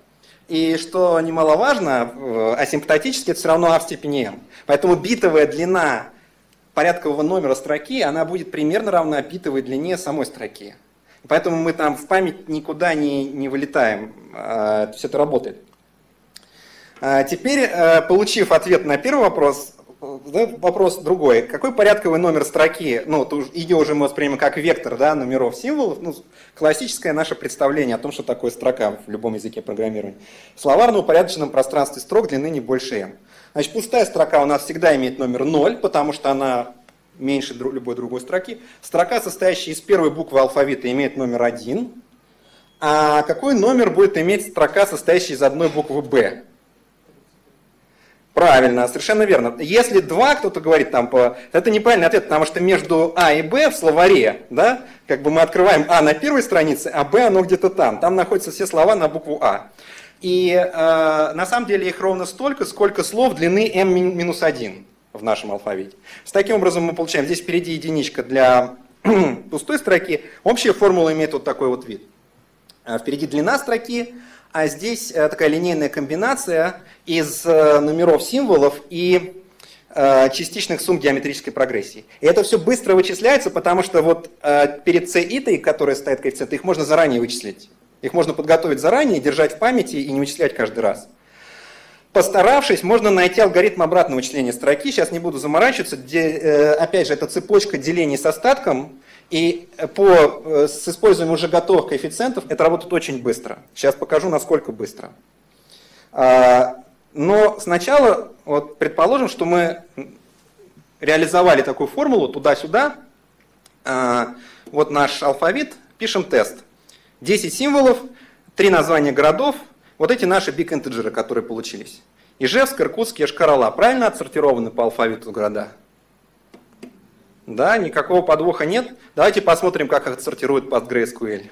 И что немаловажно, асимптотически это все равно А в степени m. Поэтому битовая длина порядкового номера строки, она будет примерно равна битовой длине самой строки. Поэтому мы там в память никуда не вылетаем. То есть это работает. Теперь, получив ответ на первый вопрос, вопрос другой. Какой порядковый номер строки, ну, ее уже мы воспримем как вектор, да, номеров, символов, ну, классическое наше представление о том, что такое строка в любом языке программирования. В словарно-упорядоченном пространстве строк длины не больше m. Значит, пустая строка у нас всегда имеет номер 0, потому что она меньше любой другой строки. Строка, состоящая из первой буквы алфавита, имеет номер 1. А какой номер будет иметь строка, состоящая из одной буквы b? Правильно, совершенно верно. Если 2, кто-то говорит, там, это неправильный ответ, потому что между А и Б в словаре, да, как бы мы открываем А на первой странице, а Б оно где-то там. Там находятся все слова на букву А. И на самом деле их ровно столько, сколько слов длины m-1 в нашем алфавите. Таким образом мы получаем, здесь впереди единичка для пустой строки. Общая формула имеет вот такой вот вид. Впереди длина строки, а здесь такая линейная комбинация из номеров символов и частичных сумм геометрической прогрессии. И это все быстро вычисляется, потому что вот перед c и, которые стоят коэффициенты, их можно заранее вычислить. Их можно подготовить заранее, держать в памяти и не вычислять каждый раз. Постаравшись, можно найти алгоритм обратного вычисления строки. Сейчас не буду заморачиваться. Опять же, это цепочка делений с остатком. И с использованием уже готовых коэффициентов это работает очень быстро. Сейчас покажу, насколько быстро. Но сначала вот, предположим, что мы реализовали такую формулу туда-сюда. Вот наш алфавит. Пишем тест. 10 символов, 3 названия городов. Вот эти наши биг-интеджеры, которые получились. Ижевск, Иркутск, Йошкар-Ола. Правильно отсортированы по алфавиту города? Да, никакого подвоха нет. Давайте посмотрим, как их отсортирует PostgreSQL.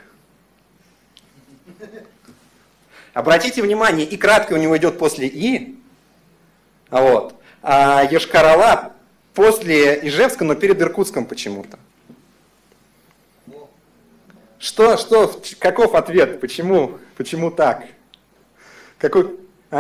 Обратите внимание, и краткое у него идет после И. Вот. А Йошкар-Ола после Ижевска, но перед Иркутском почему-то. Каков ответ? Почему так? Какой?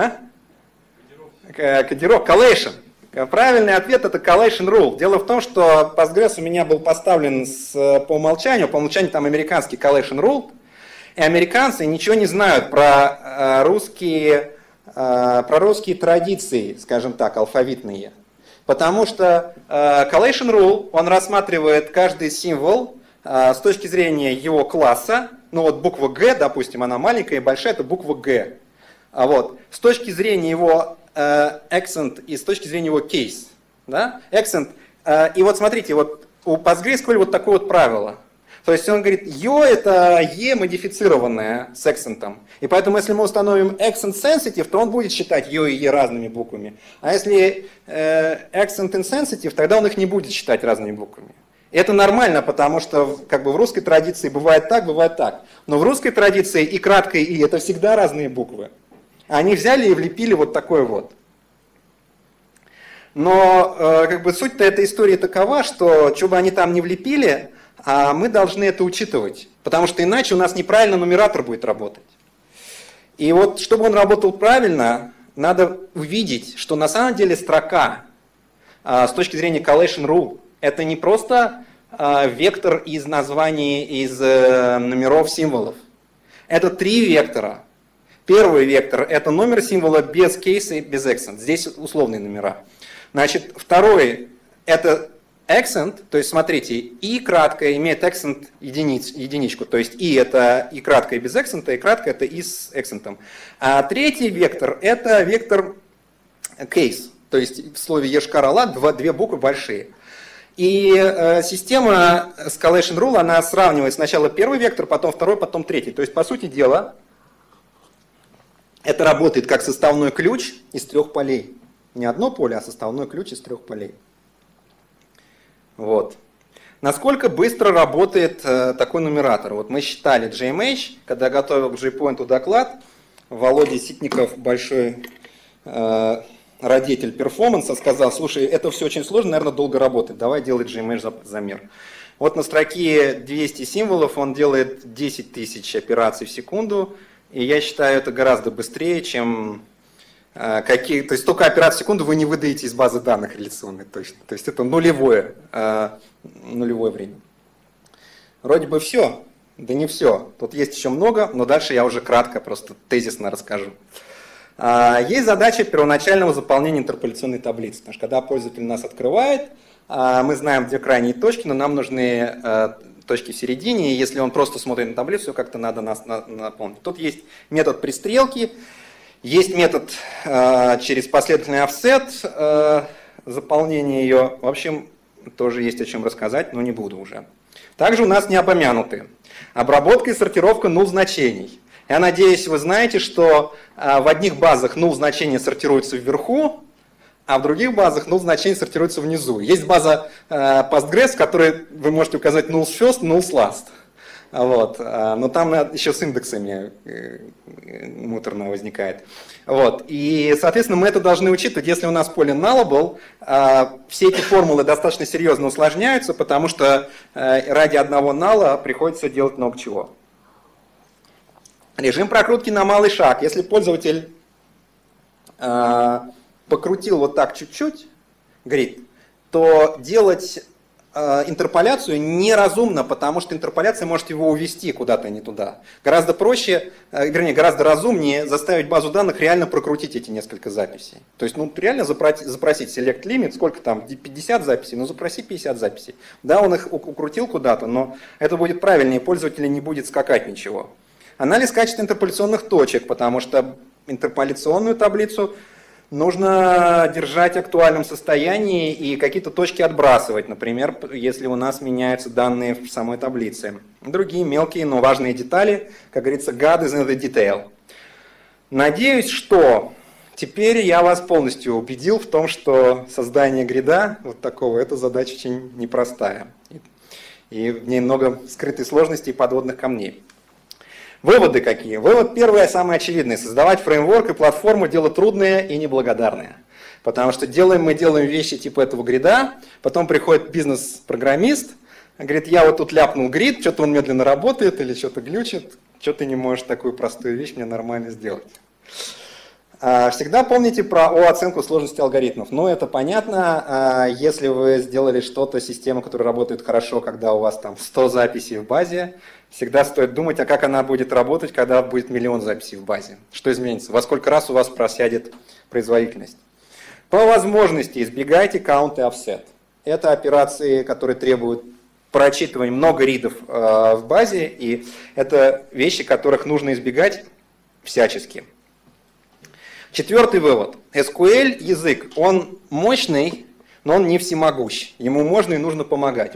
Кодировка. Collation. Правильный ответ это collation rule. Дело в том, что Postgres у меня был поставлен по умолчанию там американский collation rule, и американцы ничего не знают про русские традиции, скажем так, алфавитные. Потому что collation rule, он рассматривает каждый символ с точки зрения его класса. Ну вот буква Г, допустим, она маленькая и большая, это буква Г. Вот. С точки зрения его accent и с точки зрения его case. Да? Accent. И вот смотрите, вот у PostgreSQL вот такое вот правило. То есть он говорит, Ё это Е модифицированное с акцентом. И поэтому если мы установим accent sensitive, то он будет считать Ё и Е разными буквами. А если accent insensitive, тогда он их не будет считать разными буквами. И это нормально, потому что как бы в русской традиции бывает так, бывает так. Но в русской традиции и краткое И это всегда разные буквы. Они взяли и влепили вот такое вот. Но как бы суть-то этой истории такова, что бы они там не влепили, мы должны это учитывать. Потому что иначе у нас неправильно нумератор будет работать. И вот чтобы он работал правильно, надо увидеть, что на самом деле строка с точки зрения collation rule это не просто вектор из названий, из номеров символов. Это 3 вектора. Первый вектор – это номер символа без кейса и без accent. Здесь условные номера. Значит, второй – это accent, то есть смотрите, И краткое имеет accent единичку. То есть И – это И краткое без accent, И краткое – это И с accent. А третий вектор – это вектор case. То есть в слове Йошкар-Ола 2 буквы большие. И система с collation rule, она сравнивает сначала первый вектор, потом второй, потом третий. То есть, по сути дела, это работает как составной ключ из 3 полей. Не одно поле, а составной ключ из 3 полей. Вот. Насколько быстро работает такой нумератор? Вот мы считали JMH, когда я готовил к JPoint доклад, Володя Ситников, большой родитель перформанса, сказал, слушай, это все очень сложно, наверное, долго работает, давай делать JMH замер. Вот на строке 200 символов он делает 10 тысяч операций в секунду, И я считаю, это гораздо быстрее, чем то есть столько операций в секунду вы не выдаете из базы данных реляционной точно. То есть это нулевое время. Вроде бы все, да не все. Тут есть еще много, но дальше я уже кратко, просто тезисно расскажу. Есть задача первоначального заполнения интерполяционной таблицы. Потому что когда пользователь нас открывает, мы знаем, где крайние точки, но нам нужны точки в середине. И если он просто смотрит на таблицу, как-то надо нас наполнить. Тут есть метод пристрелки, есть метод через последовательный офсет заполнения ее. В общем, тоже есть о чем рассказать, но не буду уже. Также у нас не упомянуты обработка и сортировка null значений. Я надеюсь, вы знаете, что в одних базах null значения сортируются вверху, а в других базах null значения сортируются внизу. Есть база Postgres, в которой вы можете указать null first, null last. Вот. Но там еще с индексами муторно возникает. Вот. И, соответственно, мы это должны учитывать. Если у нас поле nullable, все эти формулы достаточно серьезно усложняются, потому что ради одного нала приходится делать много чего. Режим прокрутки на малый шаг. Если пользователь покрутил вот так чуть-чуть grid, то делать интерполяцию неразумно, потому что интерполяция может его увести куда-то не туда. Гораздо проще, гораздо разумнее заставить базу данных реально прокрутить эти несколько записей. То есть, реально запросить select limit, сколько там, 50 записей, запроси 50 записей. Да, он их укрутил куда-то, но это будет правильнее, пользователю не будет скакать ничего. Анализ качества интерполяционных точек, потому что интерполяционную таблицу нужно держать в актуальном состоянии и какие-то точки отбрасывать, например, если у нас меняются данные в самой таблице. Другие мелкие, но важные детали, как говорится, God is in the detail. Надеюсь, что теперь я вас полностью убедил в том, что создание грида вот такого, это задача очень непростая. И в ней много скрытой сложности и подводных камней. Выводы какие? Вывод первый, самый очевидный. Создавать фреймворк и платформу – дело трудное и неблагодарное. Потому что мы делаем вещи типа этого грида, потом приходит бизнес-программист, говорит, я вот тут ляпнул грид, что-то он медленно работает или что-то глючит, что ты не можешь такую простую вещь мне нормально сделать. Всегда помните про оценку сложности алгоритмов. Это понятно, если вы сделали что-то, систему, которая работает хорошо, когда у вас там 100 записей в базе, всегда стоит думать, а как она будет работать, когда будет миллион записей в базе. Что изменится? Во сколько раз у вас просядет производительность? По возможности избегайте count и offset. Это операции, которые требуют прочитывания много ридов в базе, и это вещи, которых нужно избегать всячески. Четвертый вывод. SQL язык, он мощный, но он не всемогущ. Ему можно и нужно помогать.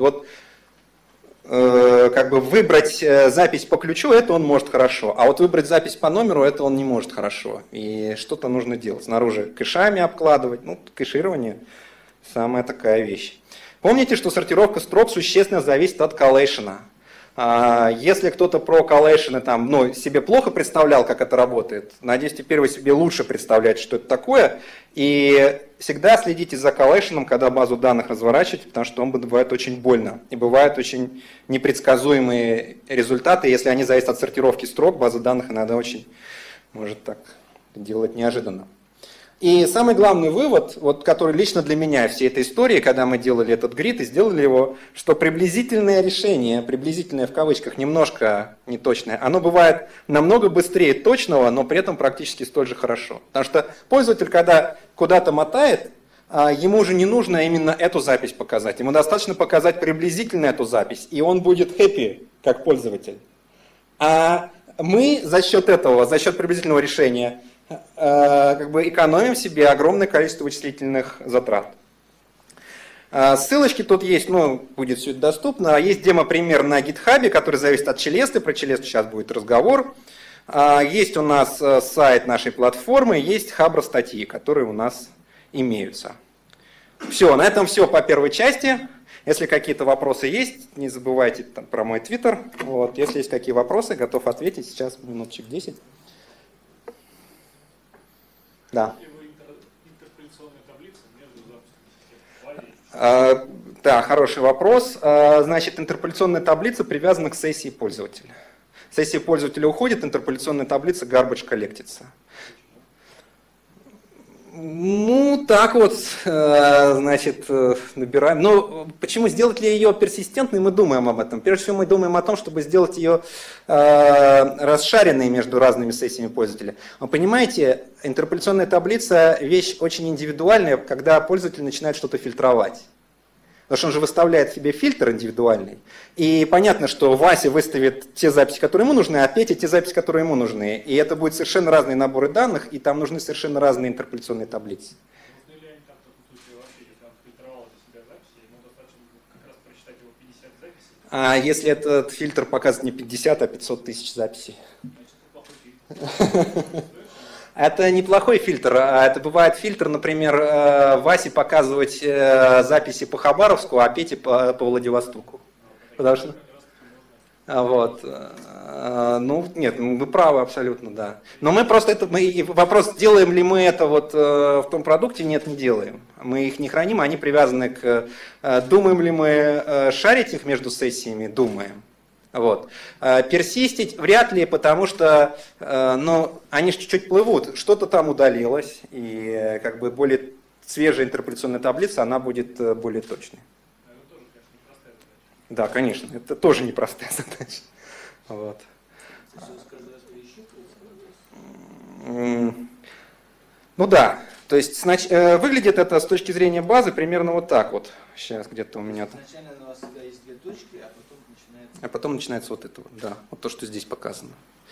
Выбрать запись по ключу, это он может хорошо. А вот выбрать запись по номеру, это он не может хорошо. И что-то нужно делать. Снаружи кэшами обкладывать. Кэширование – самая такая вещь. Помните, что сортировка строк существенно зависит от коллейшена. Если кто-то про коллейшены себе плохо представлял, как это работает, надеюсь, теперь вы себе лучше представляете, что это такое. И всегда следите за коллейшеном, когда базу данных разворачиваете, потому что он бывает очень больно. И бывают очень непредсказуемые результаты. Если они зависят от сортировки строк, база данных иногда очень может так делать неожиданно. И самый главный вывод, который лично для меня всей этой истории, когда мы делали этот грид и сделали его, что приблизительное решение, приблизительное в кавычках, немножко неточное, оно бывает намного быстрее точного, но при этом практически столь же хорошо. Потому что пользователь, когда куда-то мотает, ему уже не нужно именно эту запись показать. Ему достаточно показать приблизительно эту запись, и он будет happy, как пользователь. А мы за счет этого, за счет приблизительного решения, экономим себе огромное количество вычислительных затрат. Ссылочки тут есть, будет все это доступно. Есть демо-пример на GitHub, который зависит от Челесты. Про Челесту сейчас будет разговор. Есть у нас сайт нашей платформы, есть Хабр статьи, которые у нас имеются. Все, на этом все по первой части. Если какие-то вопросы есть, не забывайте про мой твиттер. Если есть какие вопросы, готов ответить. Сейчас минуточек 10. Да. Да, хороший вопрос. Значит, интерполяционная таблица привязана к сессии пользователя. Сессия пользователя уходит, интерполяционная таблица garbage коллектится. Ну, так вот, значит, набираем. Но почему сделать ли ее персистентной, мы думаем об этом. Прежде всего, мы думаем о том, чтобы сделать ее расшаренной между разными сессиями пользователя. Вы понимаете, интерполяционная таблица – вещь очень индивидуальная, когда пользователь начинает что-то фильтровать. Потому что он же выставляет себе фильтр индивидуальный. И понятно, что Вася выставит те записи, которые ему нужны, а Петя те записи, которые ему нужны. И это будут совершенно разные наборы данных, и там нужны совершенно разные интерполяционные таблицы. А если этот фильтр показывает не 50, а 500 тысяч записей? Это неплохой фильтр. Это бывает фильтр, например, Васе показывать записи по Хабаровску, а Пете по Владивостоку. Потому что... Вот. Ну, нет, вы правы абсолютно, да. Но мы просто это, вопрос, делаем ли мы это вот в том продукте, нет, не делаем. Мы их не храним, они привязаны к... Думаем ли мы шарить их между сессиями? Думаем. Вот. Персистить вряд ли, потому что ну, они же чуть-чуть плывут, что-то там удалилось, и как бы более свежая интерполяционная таблица, она будет более точной. Да, конечно, это тоже непростая задача. Вот. Ну да, то есть выглядит это с точки зрения базы примерно вот так вот. Сейчас где-то у меня там. Изначально у вас всегда есть две точки, А потом начинается вот это вот, да, вот то, что здесь показано.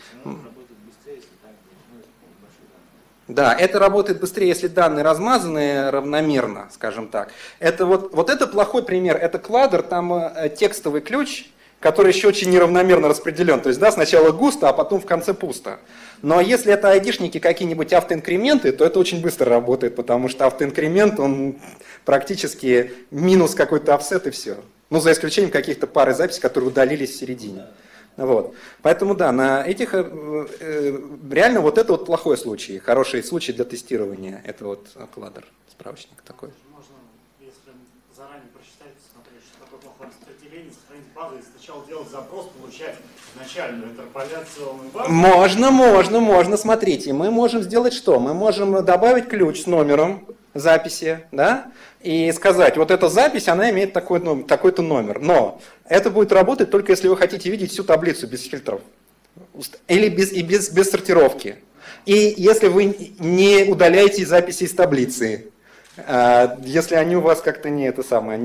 Да, это работает быстрее, если данные размазаны равномерно, скажем так. Это вот это плохой пример, это кладер, там текстовый ключ, который еще очень неравномерно распределен. То есть, да, сначала густо, а потом в конце пусто. Но если это айдишники какие-нибудь автоинкременты, то это очень быстро работает, потому что автоинкремент, он практически минус какой-то офсет и все. Ну, за исключением каких-то пары записей, которые удалились в середине. Вот. Поэтому да, на этих реально вот это вот плохой случай, хороший случай для тестирования. Это вот кладер, справочник такой. Можно, если заранее прочитать, посмотреть, что такое плохое распределение, сохранить базу и сначала делать запрос, получать начальную интерполяционную базу. Можно, смотрите, мы можем сделать что? Мы можем добавить ключ с номером записи, да, и сказать, вот эта запись, она имеет такой-то номер, но это будет работать только если вы хотите видеть всю таблицу без фильтров или без сортировки. И если вы не удаляете записи из таблицы, если они у вас как-то не это самое,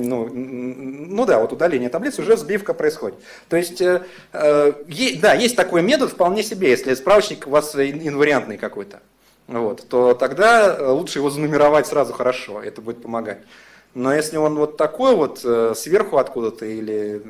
ну да, вот удаление таблицы, уже сбивка происходит. То есть, да, есть такой метод вполне себе, если справочник у вас инвариантный какой-то. Вот, то тогда лучше его занумеровать сразу хорошо, это будет помогать. Но если он вот такой вот, сверху откуда-то или...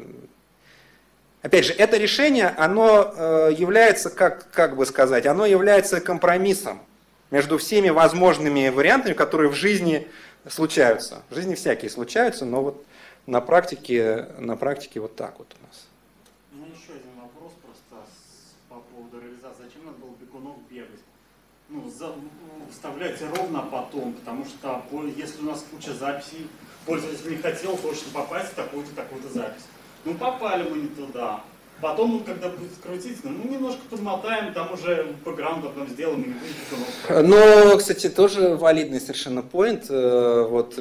Опять же, это решение, оно является, как бы сказать, оно является компромиссом между всеми возможными вариантами, которые в жизни случаются. В жизни всякие случаются, но вот на практике вот так вот у нас. У меня еще один вопрос просто по поводу реализации. Зачем надо было бегунов бегать? Ну, вставляйте ровно потом, потому что если у нас куча записей, пользователь не хотел точно попасть в такую-то, такую-то запись. Ну, попали мы не туда. Потом, когда будет крутить, ну, немножко подмотаем, там уже бэкграунд потом сделаем, и не будет бегунов. Ну, кстати, тоже валидный совершенно поинт. Вот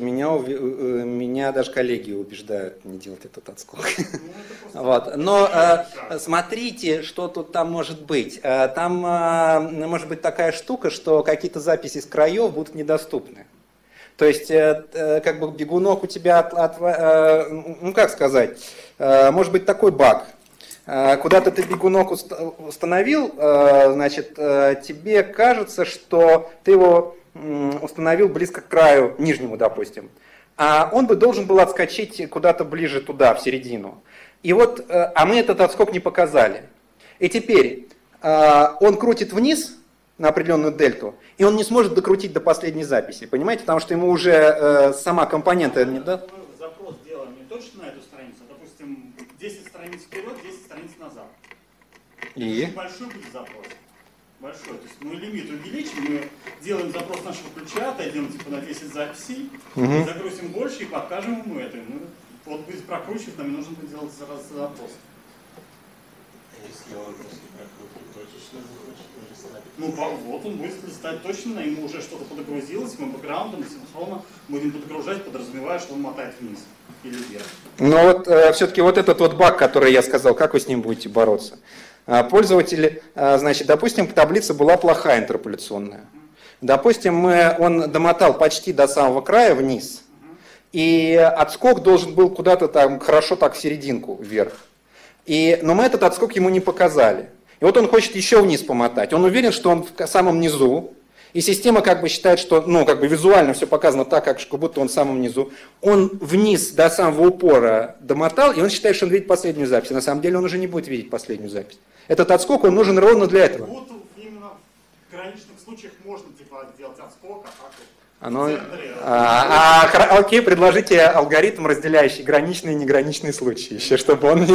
меня даже коллеги убеждают не делать этот отскок. Вот. Но смотрите, что тут там может быть. Там может быть такая штука, что какие-то записи с краев будут недоступны. То есть, как бы бегунок у тебя, ну как сказать, может быть такой баг. Куда-то ты бегунок установил, значит, тебе кажется, что ты его установил близко к краю нижнему, допустим. А он бы должен был отскочить куда-то ближе туда, в середину. И вот, а мы этот отскок не показали. И теперь он крутит вниз на определенную дельту, и он не сможет докрутить до последней записи, понимаете? Потому что ему уже сама компонента не даст. Мы запрос делаем не точно на эту страницу, а, допустим, 10 страниц вперед, 10 страниц назад. И? Большой будет запрос. Большой. То есть мы лимит увеличим, мы делаем запрос нашего ключа, отойдем типа на 10 записей, загрузим больше и покажем ему это. Вот будет прокручивать, нам не нужно будет делать запрос. Ну вот он будет листать точно, ему уже что-то подогрузилось, мы бэкграундом синхронно будем подогружать, подразумевая, что он мотает вниз или вверх. Но вот все-таки вот этот вот баг, который я сказал, как вы с ним будете бороться? Пользователь, значит, допустим, таблица была плохая интерполяционная. Допустим, он домотал почти до самого края вниз, и отскок должен был куда-то там хорошо так в серединку вверх. Но мы этот отскок ему не показали. И вот он хочет еще вниз помотать. Он уверен, что он в самом низу. И система как бы считает, что как бы визуально все показано так, как будто он в самом низу. Он вниз до самого упора домотал, и он считает, что он видит последнюю запись. На самом деле он уже не будет видеть последнюю запись. Этот отскок, он нужен ровно для этого. Вот именно в граничных случаях можно типа делать отскок, а так Окей, предложите алгоритм, разделяющий граничные и неграничные случаи, еще чтобы он...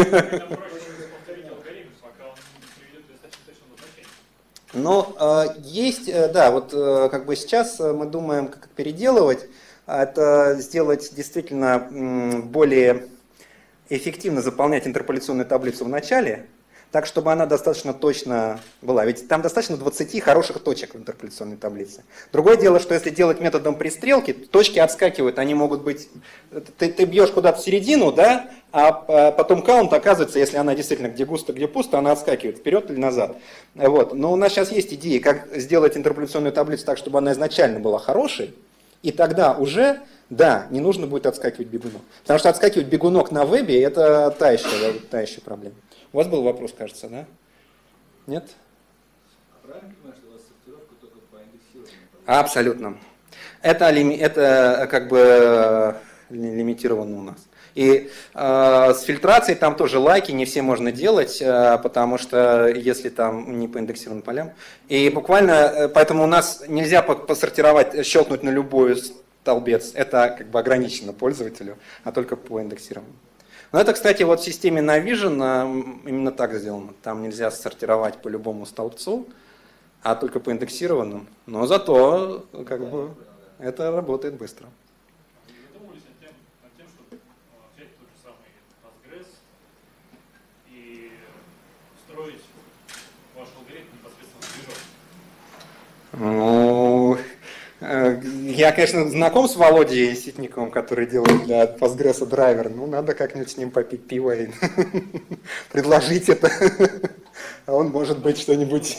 Но есть, да, вот как бы сейчас мы думаем, как переделывать, это сделать действительно более эффективно заполнять интерполяционную таблицу в начале, так, чтобы она достаточно точно была. Ведь там достаточно 20 хороших точек в интерполяционной таблице. Другое дело, что если делать методом пристрелки, точки отскакивают, они могут быть... Ты бьешь куда-то в середину, да, а потом каунт оказывается, если она действительно где густо, где пусто, она отскакивает вперед или назад. Вот. Но у нас сейчас есть идеи, как сделать интерполяционную таблицу так, чтобы она изначально была хорошей, и тогда уже, да, не нужно будет отскакивать бегунок. Потому что отскакивать бегунок на вебе – это та еще проблема. У вас был вопрос, кажется, да? Нет? Правильно понимаю, что у вас сортировка только по индексированию? Абсолютно. Это как бы лимитировано у нас. И с фильтрацией там тоже лайки не все можно делать, потому что если там не по индексированным полям. И буквально, поэтому у нас нельзя посортировать, щелкнуть на любой столбец. Это как бы ограничено пользователю, а только по индексированным. Но это, кстати, вот в системе Navision именно так сделано. Там нельзя сортировать по любому столбцу, а только по индексированным. Но зато как бы это работает быстро. Вы задумывались над тем, чтобы взять тот же самый Postgres и строить ваш алгоритм непосредственно в движок? Ну, я, конечно, знаком с Володей Ситниковым, который делает для Postgres драйвер. Ну, надо как-нибудь с ним попить пиво и предложить это. А он, может быть, что-нибудь...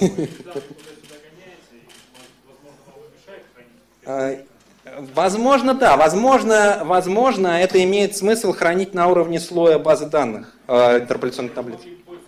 Возможно, да. Возможно, это имеет смысл хранить на уровне слоя базы данных интерполяционной таблицы.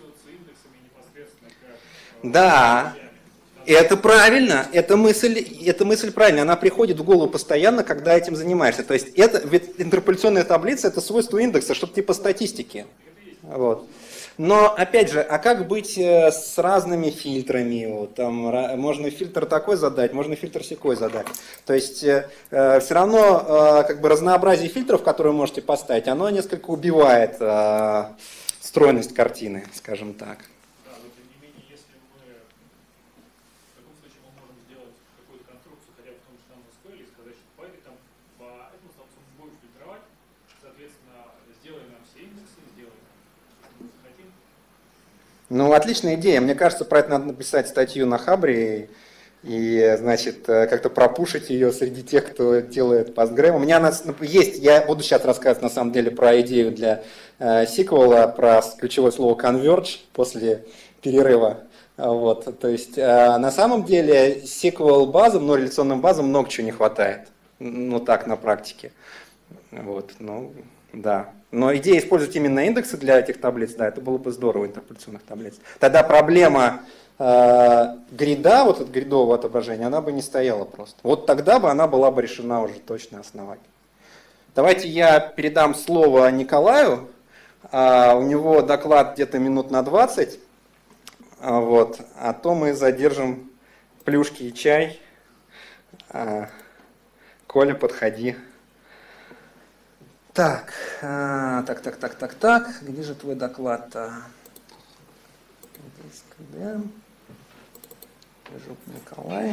Да. Это правильно, эта мысль правильная, она приходит в голову постоянно, когда этим занимаешься. То есть ведь интерполяционная таблица – это свойство индекса, что-то типа статистики. Вот. Но, опять же, а как быть с разными фильтрами? Вот, там, можно фильтр такой задать, можно фильтр сякой задать. То есть все равно как бы разнообразие фильтров, которые вы можете поставить, оно несколько убивает стройность картины, скажем так. Ну, отличная идея. Мне кажется, про это надо написать статью на Хабре и, значит, как-то пропушить ее среди тех, кто делает Postgres. У меня есть, я буду сейчас рассказывать на самом деле про идею для SQL, про ключевое слово converge после перерыва. Вот, то есть, на самом деле, SQL базам, реляционным базам много чего не хватает. Ну, так, на практике. Вот, ну, да. Но идея использовать именно индексы для этих таблиц, да, это было бы здорово, интерполяционных таблиц. Тогда проблема грида, вот от гридового отображения, она бы не стояла просто. Вот тогда бы она была бы решена уже точно основательно. Давайте я передам слово Николаю. У него доклад где-то минут на 20. Вот, а то мы задержим плюшки и чай. Коля, подходи. Так, где же твой доклад-то? Жук Николай.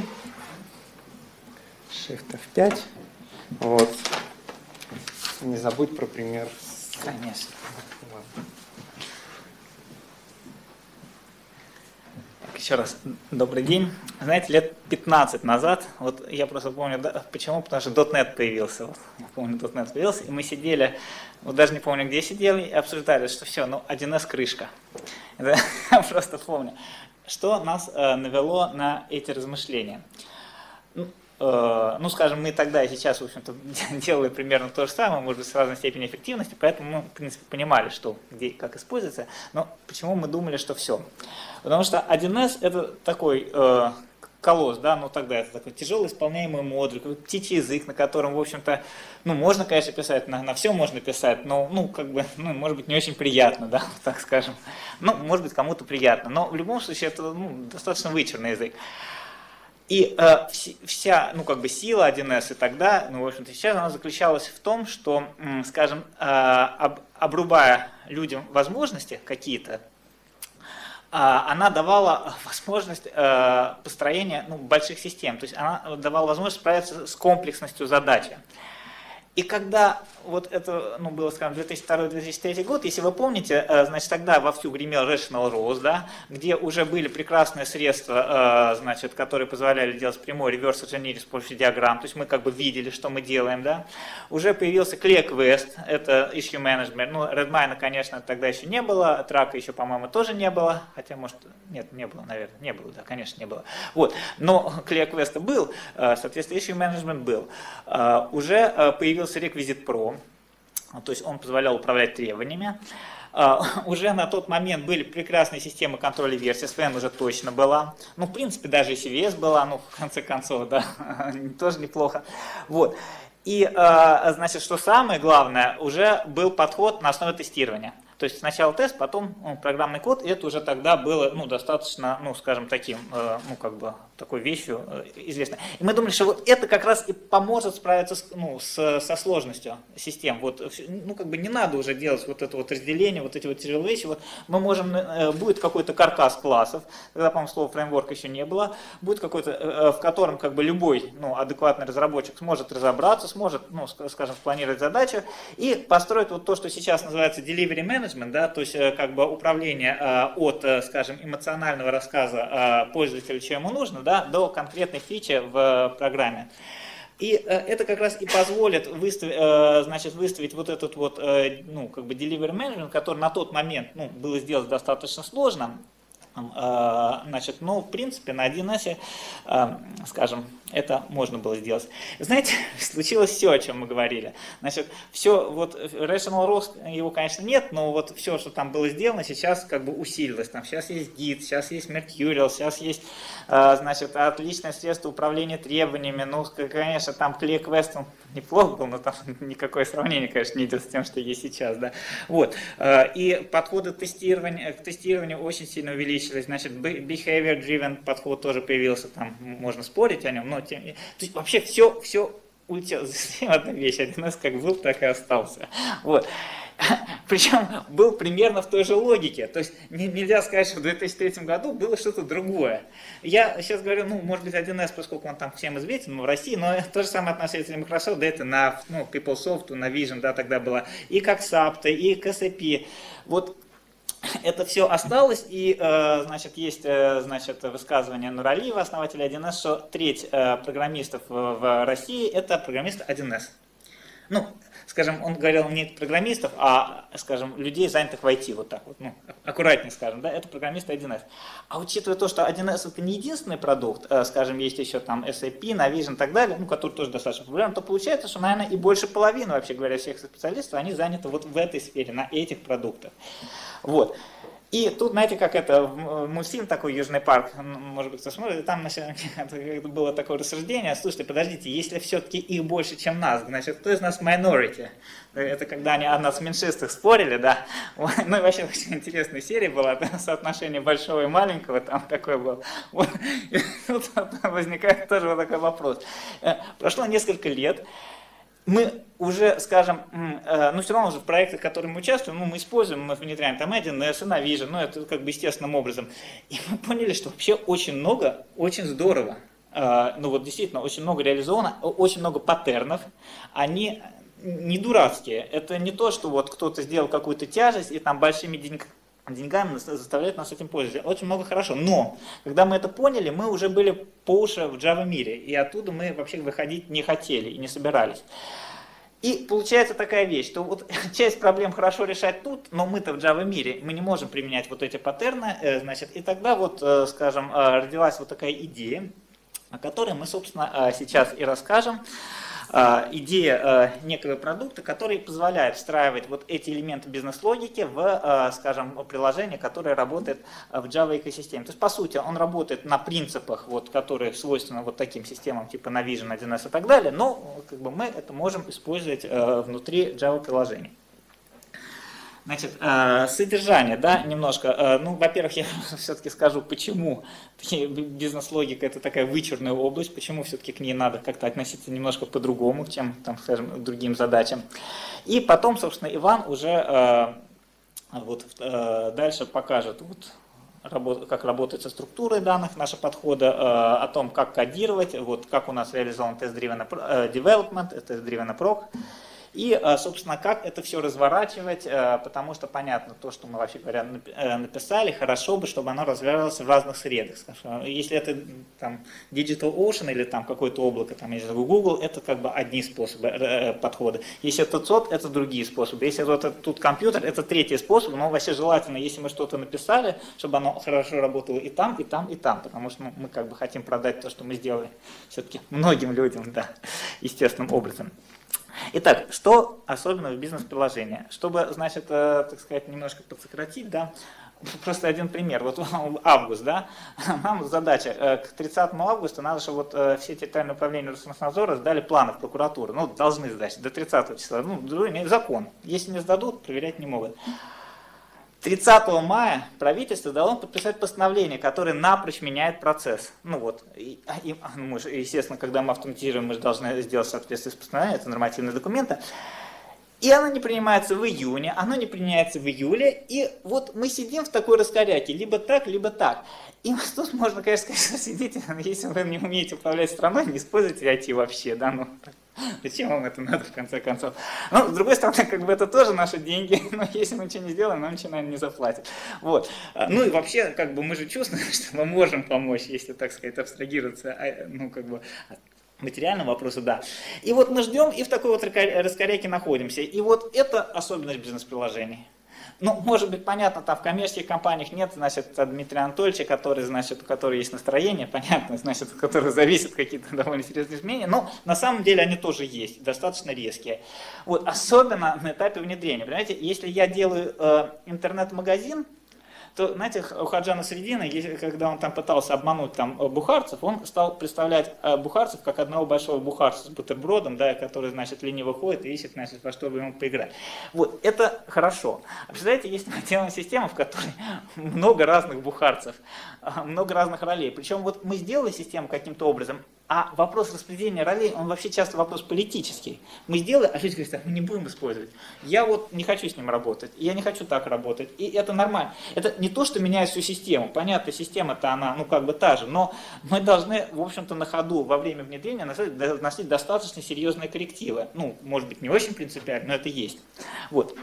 Shift F5. Вот. Не забудь про пример. Конечно. Еще раз добрый день. Знаете, лет 15 назад, вот я просто помню, да, почему, потому что .NET появился. Вот, я помню, .NET появился, и мы сидели, вот даже не помню, где сидели, и обсуждали, что все, ну 1С крышка. Это, я просто помню. Что нас навело на эти размышления? Ну, скажем, мы тогда и сейчас, в общем-то, делали примерно то же самое, может быть, с разной степенью эффективности, поэтому мы, в принципе, понимали, что, где, как используется, но почему мы думали, что все? Потому что 1С это такой колосс, да, ну тогда это такой тяжелый исполняемый модуль, птичий язык, на котором, в общем-то, ну, можно, конечно, писать, на все можно писать, но, ну, как бы, ну, может быть, не очень приятно, да, так скажем. Ну, может быть, кому-то приятно, но в любом случае это, ну, достаточно вычурный язык. И вся, ну, как бы сила 1С и тогда, ну, в общем-то, сейчас она заключалась в том, что, скажем, обрубая людям возможности какие-то, она давала возможность построения, ну, больших систем, то есть она давала возможность справиться с комплексностью задачи. И когда вот это, ну, было, скажем, 2002-2003 год, если вы помните, значит, тогда вовсю гремел Rational ROS, да, где уже были прекрасные средства, значит, которые позволяли делать прямой реверс инженеринг с помощью диаграмм, то есть мы как бы видели, что мы делаем, да. Уже появился ClearQuest, это issue management, ну, Redmine, конечно, тогда еще не было, Track еще, по-моему, тоже не было, хотя, может, нет, не было, наверное, не было, да, конечно, не было. Вот, но ClearQuest был, соответственно, issue management был. Уже появился Requisite Pro, то есть он позволял управлять требованиями. Уже на тот момент были прекрасные системы контроля версий, SVN уже точно была. Ну, в принципе, даже и CVS была, ну, в конце концов, да, тоже неплохо. Вот. И, значит, что самое главное, уже был подход на основе тестирования. То есть сначала тест, потом программный код, и это уже тогда было, ну, достаточно, ну, скажем, таким, ну, как бы, такой вещью известной. И мы думали, что вот это как раз и поможет справиться с, ну, со сложностью систем. Вот, ну, как бы не надо уже делать вот это вот разделение, вот эти вот тяжелые вещи. Вот мы можем, будет какой-то каркас классов, тогда, по-моему, слова фреймворк еще не было, будет какой-то, в котором как бы любой, ну, адекватный разработчик сможет разобраться, сможет, ну, скажем, спланировать задачу и построить вот то, что сейчас называется delivery management, да, то есть как бы управление от, скажем, эмоционального рассказа пользователя, что ему нужно, да, до конкретной фичи в программе. И это как раз и позволит выставить вот этот вот, ну, как бы delivery management, который на тот момент, ну, было сделать достаточно сложно. Значит, но в принципе на 1С, скажем, это можно было сделать. Знаете, случилось все, о чем мы говорили. Значит, все, вот Rational ROS, его, конечно, нет, но вот все, что там было сделано, сейчас как бы усилилось. Там сейчас есть Git, сейчас есть Mercurial, сейчас есть, значит, отличное средство управления требованиями. Ну, конечно, там ClearQuest неплохо был, но там никакое сравнение, конечно, не идет с тем, что есть сейчас, да. Вот. И подходы к тестированию очень сильно увеличились. Значит, behavior-driven подход тоже появился, там можно спорить о нем, но то есть вообще все улетело. Одна вещь, 1С как был, так и остался. Вот. Причем был примерно в той же логике. То есть нельзя сказать, что в 2003 году было что-то другое. Я сейчас говорю, ну, может быть, 1С, поскольку он там всем известен, в России, но то же самое относится и Microsoft, да, это на, ну, PeopleSoft, на Vision, да, тогда было, и как SAP, и к SAP. Вот это все осталось, и, значит, есть, значит, высказывание Нуралиева, основателя 1С, что треть программистов в России – это программисты 1С. Ну, скажем, он говорил не программистов, а, скажем, людей, занятых в IT, вот так вот, ну, аккуратнее скажем, да, это программисты 1С. А учитывая то, что 1С это не единственный продукт, скажем, есть еще там SAP, Navision и так далее, ну, который тоже достаточно популярен, то получается, что, наверное, и больше половины, вообще говоря, всех специалистов, они заняты вот в этой сфере, на этих продуктах. Вот. И тут, знаете, как это, мультфильм такой «Южный парк», может быть, кто смотрит, и там было такое рассуждение, слушайте, подождите, если все-таки их больше, чем нас, значит, кто из нас minority? Это когда они о нас меньшинствах спорили, да. Ну и вообще очень интересная серия была, соотношение большого и маленького, там такое было. Вот. И тут возникает тоже вот такой вопрос. Прошло несколько лет. Мы уже, скажем, ну все равно уже в проектах, в которых мы участвуем, ну, мы используем, мы внедряем там 1С, Navision, ну это как бы естественным образом. И мы поняли, что вообще очень много, очень здорово, ну вот действительно очень много реализовано, очень много паттернов, они не дурацкие. Это не то, что вот кто-то сделал какую-то тяжесть и там большими деньгами заставляют нас этим пользоваться. Очень много хорошо. Но, когда мы это поняли, мы уже были по уши в Java мире. И оттуда мы вообще выходить не хотели и не собирались. И получается такая вещь, что вот часть проблем хорошо решать тут, но мы-то в Java мире, мы не можем применять вот эти паттерны, значит, и тогда вот, скажем, родилась вот такая идея, о которой мы, собственно, сейчас и расскажем. Идея некого продукта, который позволяет встраивать вот эти элементы бизнес-логики в, скажем, приложение, которое работает в Java экосистеме. То есть, по сути, он работает на принципах, вот, которые свойственны вот таким системам, типа Navision, 1С и так далее, но как бы, мы это можем использовать внутри Java приложений. Значит, содержание, да, немножко. Ну, во-первых, я все-таки скажу, почему бизнес-логика это такая вычурная область, почему все-таки к ней надо как-то относиться немножко по-другому, чем, там, скажем, к другим задачам. И потом, собственно, Иван уже вот, дальше покажет, вот, как работать со структурой данных, наши подходы, о том, как кодировать, вот, как у нас реализован Test-Driven Development, Test-Driven Prog. И, собственно, как это все разворачивать, потому что понятно, то, что мы, вообще говоря, написали, хорошо бы, чтобы оно развивалось в разных средах. Если это там, Digital Ocean или там какое-то облако, там, если Google, это как бы одни способы подхода. Если это ЦОД, это другие способы. Если это тут компьютер, это третий способ, но вообще желательно, если мы что-то написали, чтобы оно хорошо работало и там, и там, и там, потому что мы как бы хотим продать то, что мы сделали все-таки многим людям, да, естественным образом. Итак, что особенно в бизнес-приложении? Чтобы, значит, так сказать, немножко подсократить, да, просто один пример. Вот август, да, нам задача, к 30 августа надо, чтобы вот все территориальные управления Роскомнадзора сдали планы в прокуратуру, ну, должны сдать до 30 числа, ну, закон. Если не сдадут, проверять не могут. 30 мая правительство дало подписать постановление, которое напрочь меняет процесс. Ну вот, мы же, естественно, когда мы автоматизируем, мы же должны сделать в соответствии с постановлением, это нормативные документы. И оно не принимается в июне, оно не принимается в июле, и вот мы сидим в такой раскоряке, либо так, либо так. И тут можно, конечно, сказать, что сидите, если вы не умеете управлять страной, не используйте IT вообще, да, ну, зачем вам это надо, в конце концов? Ну, с другой стороны, как бы это тоже наши деньги, но если мы ничего не сделаем, нам ничего, наверное, не заплатят. Вот. Ну и вообще, как бы мы же чувствуем, что мы можем помочь, если, так сказать, абстрагироваться, ну, как бы, материального вопроса, да. И вот мы ждем и в такой вот раскоряке находимся. И вот это особенность бизнес-приложений. Ну, может быть, понятно, там в коммерческих компаниях нет, значит, Дмитрия Анатольевича, который, значит, у которого есть настроение, понятно, значит, от которого зависят какие-то довольно серьезные изменения, но на самом деле они тоже есть, достаточно резкие. Вот, особенно на этапе внедрения. Понимаете, если я делаю интернет-магазин, то, знаете, у Хаджана Средина, когда он там пытался обмануть там бухарцев, он стал представлять бухарцев как одного большого бухарца с бутербродом, да, который, значит, лениво ходит и ищет, значит, во что бы ему поиграть. Вот, это хорошо. А представляете, если мы делаем систему, в которой много разных бухарцев, много разных ролей, причем вот мы сделали систему каким-то образом, а вопрос распределения ролей, он вообще часто вопрос политический. Мы сделали, а люди говорят, мы не будем использовать. Я вот не хочу с ним работать, я не хочу так работать. И это нормально. Это не то, что меняет всю систему. Понятно, система-то она, ну, как бы та же, но мы должны, в общем-то, на ходу во время внедрения вносить достаточно серьезные коррективы. Ну, может быть, не очень принципиально, но это есть. Вот.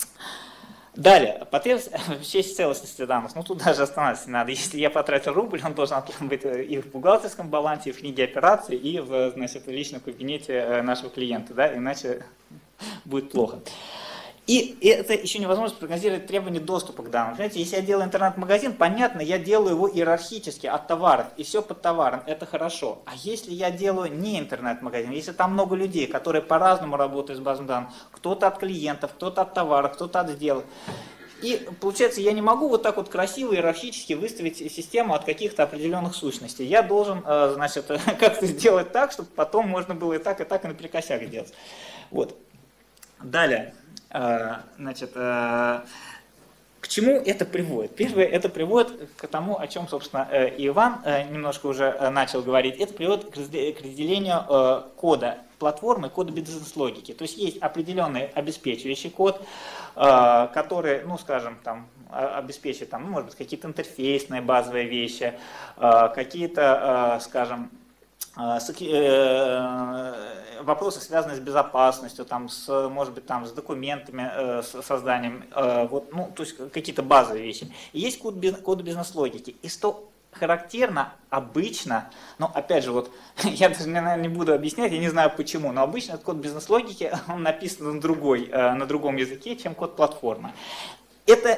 Далее, потребность в честь целостности данных. Ну, тут даже останавливаться не надо. Если я потратил рубль, он должен быть и в бухгалтерском балансе, и в книге операций, и в, значит, личном кабинете нашего клиента, да, иначе будет плохо. И это еще невозможно прогнозировать требования доступа к данным. Знаете, если я делаю интернет-магазин, понятно, я делаю его иерархически от товаров, и все под товаром, это хорошо. А если я делаю не интернет-магазин, если там много людей, которые по-разному работают с базой данных, кто-то от клиентов, кто-то от товаров, кто-то от сделок, и получается, я не могу вот так вот красиво иерархически выставить систему от каких-то определенных сущностей. Я должен, значит, как-то сделать так, чтобы потом можно было и так наперекосяк делать. Вот. Далее. Значит, к чему это приводит? Первое, это приводит к тому, о чем, собственно, и Иван немножко уже начал говорить. Это приводит к разделению кода платформы, кода бизнес-логики. То есть есть определенный обеспечивающий код, который, ну, скажем, там, обеспечивает, там, ну, может быть, какие-то интерфейсные базовые вещи, какие-то, скажем, вопросы, связанные с безопасностью, там, может быть, там, с документами, с созданием, вот, ну, то есть какие-то базовые вещи. И есть код бизнес-логики. И что характерно обычно, но опять же, вот я даже, наверное, не буду объяснять, я не знаю почему, но обычно этот код бизнес-логики, он написан на другом языке, чем код платформы. Это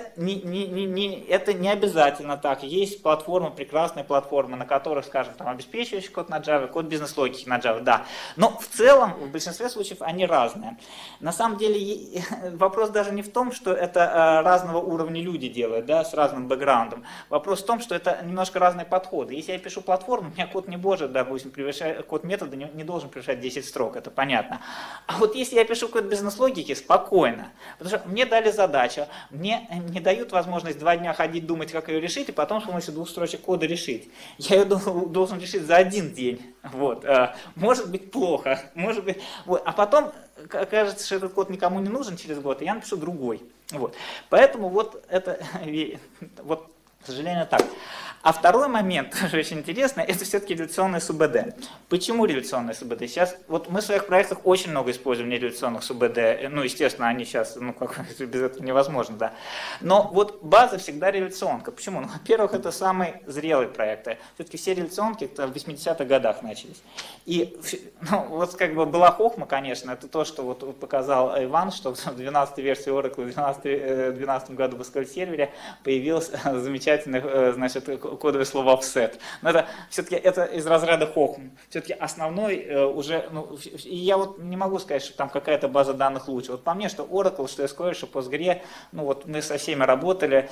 не обязательно так. Есть платформы, прекрасные платформы, на которых, скажем, там, обеспечивающий код на Java, код бизнес-логики на Java, да. Но в целом, в большинстве случаев, они разные. На самом деле, вопрос даже не в том, что это разного уровня люди делают, да, с разным бэкграундом. Вопрос в том, что это немножко разные подходы. Если я пишу платформу, у меня код не может, допустим, код метода не должен превышать 10 строк, это понятно. А вот если я пишу код бизнес-логики, спокойно. Потому что мне дали задачу, мне не дают возможность 2 дня ходить, думать, как ее решить, и потом с помощью 2 строчек кода решить. Я ее должен решить за 1 день. Вот. Может быть плохо, может быть... Вот. А потом кажется, что этот код никому не нужен через год, и я напишу другой. Вот. Поэтому вот это, вот, к сожалению, так. А второй момент, тоже очень интересный, это все-таки реляционные СУБД. Почему реляционные СУБД? Сейчас, вот мы в своих проектах очень много используем нереляционных СУБД, ну, естественно, они сейчас, ну, как без этого невозможно, да. Но вот база всегда реляционка. Почему? Ну, во-первых, это самые зрелые проекты. Все-таки все реляционки это в 80-х годах начались. И, ну, вот как бы была хохма, конечно, это то, что вот показал Иван, что в 12-й версии Oracle в 2012 году в SQL сервере появилось замечательное, значит, кодовое слово offset. Но это все-таки это из разряда хохм. Все-таки основной уже, ну, и я вот не могу сказать, что там какая-то база данных лучше. Вот по мне, что Oracle, что SQL, что Postgre, ну вот мы со всеми работали,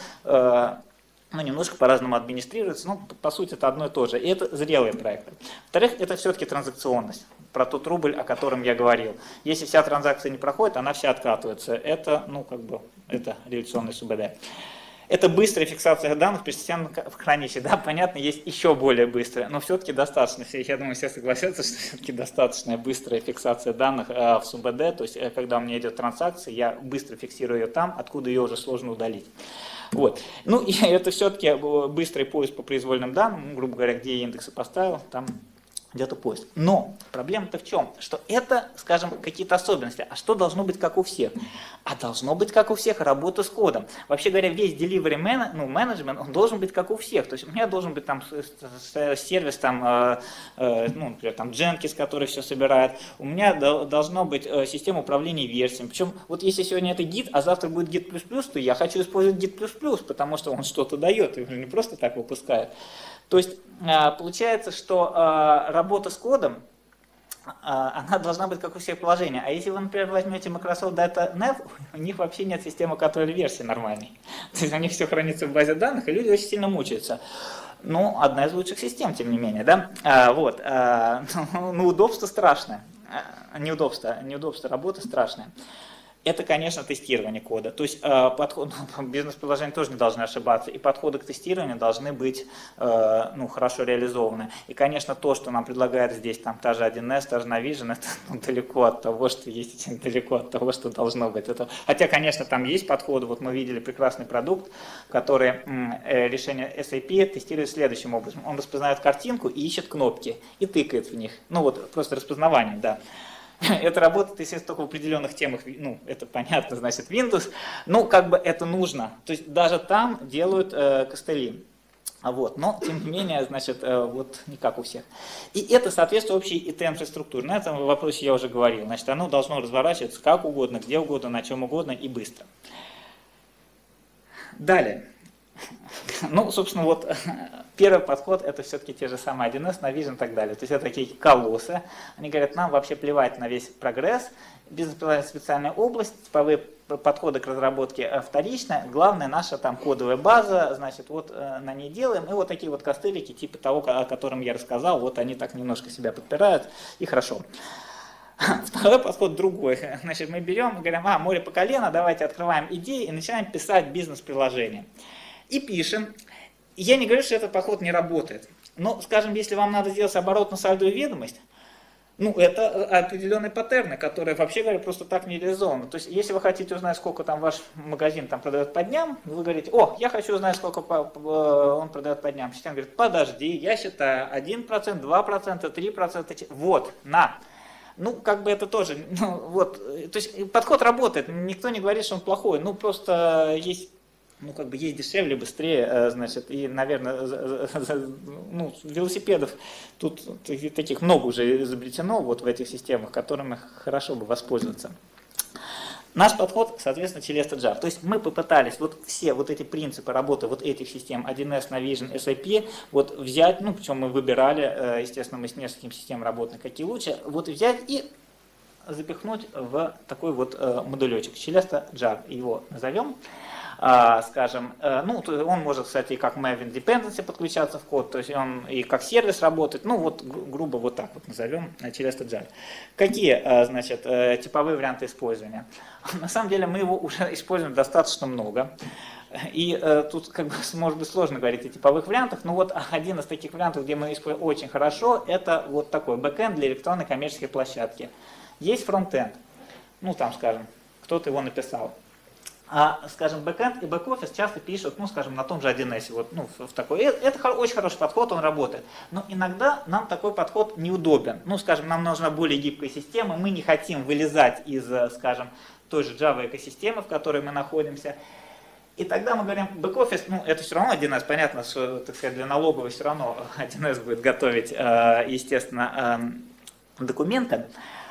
ну, немножко по-разному администрируется, но по сути это одно и то же. И это зрелые проекты. Во-вторых, это все-таки транзакционность. Про тот рубль, о котором я говорил. Если вся транзакция не проходит, она вся откатывается. Это, ну, как бы, это реляционный СУБД. Это быстрая фиксация данных при системном хранилище. Да, понятно, есть еще более быстрая, но все-таки достаточно. Я думаю, все согласятся, что все-таки достаточная быстрая фиксация данных в СУБД. То есть, когда у меня идет транзакция, я быстро фиксирую ее там, откуда ее уже сложно удалить. Вот. Ну и это все-таки быстрый поиск по произвольным данным, грубо говоря, где я индексы поставил, там где-то поиск. Но проблема-то в чем? Что это, скажем, какие-то особенности. А что должно быть как у всех? А должно быть как у всех работа с кодом. Вообще говоря, весь delivery менеджмент, он должен быть как у всех. То есть у меня должен быть там сервис, там, ну, например, там Jenkins, который все собирает. У меня должна быть система управления версиями. Причем вот если сегодня это Git, а завтра будет Git++, то я хочу использовать Git++, потому что он что-то дает, и не просто так выпускает. То есть получается, что работа с кодом, она должна быть как у всех приложений. А если вы, например, возьмете Microsoft Data.net, у них вообще нет системы контроля версии нормальной. То есть у них все хранится в базе данных, и люди очень сильно мучаются. Ну, одна из лучших систем, тем не менее, да? Вот. Ну, удобство страшное. Неудобство работы страшное. Это, конечно, тестирование кода. То есть бизнес-приложения тоже не должны ошибаться, и подходы к тестированию должны быть ну, хорошо реализованы. И, конечно, то, что нам предлагает здесь там, та же 1С, та же Navision, это далеко от того, что есть, далеко от того, что должно быть. Это, хотя, конечно, там есть подходы. Вот мы видели прекрасный продукт, который решение SAP тестирует следующим образом. Он распознает картинку и ищет кнопки, и тыкает в них. Ну вот, просто распознавание, да. Это работает, естественно, только в определенных темах, ну, это понятно, значит, Windows, ну, как бы это нужно, то есть даже там делают костыли, вот, но, тем не менее, значит, вот, не как у всех. И это соответствует общей IT-инфраструктуре, на этом вопросе я уже говорил, значит, оно должно разворачиваться как угодно, где угодно, на чем угодно и быстро. Далее. Ну, собственно, вот первый подход это все-таки те же самые 1С, Navision и так далее. То есть это такие колоссы. Они говорят, нам вообще плевать на весь прогресс, бизнес-приложение специальная область, типовые подходы к разработке вторичная. Главное наша там кодовая база, значит, вот на ней делаем. И вот такие вот костылики, типа того, о котором я рассказал, вот они так немножко себя подпирают, и хорошо. Второй подход другой. Значит, мы берем и говорим, море по колено, давайте открываем идеи и начинаем писать бизнес-приложение. И пишем. Я не говорю, что этот подход не работает. Но, скажем, если вам надо сделать оборотно-сальдовую ведомость, Ну, это определенные паттерны, которые, вообще говоря, просто так не реализованы. То есть, если вы хотите узнать, сколько там ваш магазин там продает по дням, вы говорите, о, я хочу узнать, сколько он продает по дням. Система говорит, подожди, я считаю 1%, 2%, 3%, вот, на. Ну, как бы это тоже, ну, вот, то есть, подход работает, никто не говорит, что он плохой, ну, просто есть... Ну, как бы есть дешевле, быстрее, значит, и, наверное, ну, велосипедов тут таких много уже изобретено вот в этих системах, которыми хорошо бы воспользоваться. Наш подход, соответственно, Celesta Jar. То есть мы попытались вот все вот эти принципы работы вот этих систем 1С, Navision, SAP, вот взять, ну, причем мы выбирали, естественно, мы с несколькими системами работали, какие лучше, вот взять и запихнуть в такой вот модулечек. Celesta Jar его назовем. Скажем, ну, он может, кстати, и как Maven Dependency подключаться в код, то есть он и как сервис работает, ну, вот, грубо вот так вот назовем Celesta Jar. Какие, значит, типовые варианты использования? На самом деле мы его уже используем достаточно много. И тут, как бы, может быть, сложно говорить о типовых вариантах, но вот один из таких вариантов, где мы используем очень хорошо, это вот такой бэкэнд для электронной коммерческой площадки. Есть фронтенд, ну, там, скажем, кто-то его написал. А, скажем, бэкэнд и бэк-офис часто пишут, ну, скажем, на том же 1С. Вот, ну, в такой. Это очень хороший подход, он работает. Но иногда нам такой подход неудобен. Ну, скажем, нам нужна более гибкая система, мы не хотим вылезать из, скажем, той же Java экосистемы, в которой мы находимся. И тогда мы говорим, бэк-офис, ну, это все равно 1С, понятно, что, так сказать, для налоговой все равно 1С будет готовить, естественно, документы.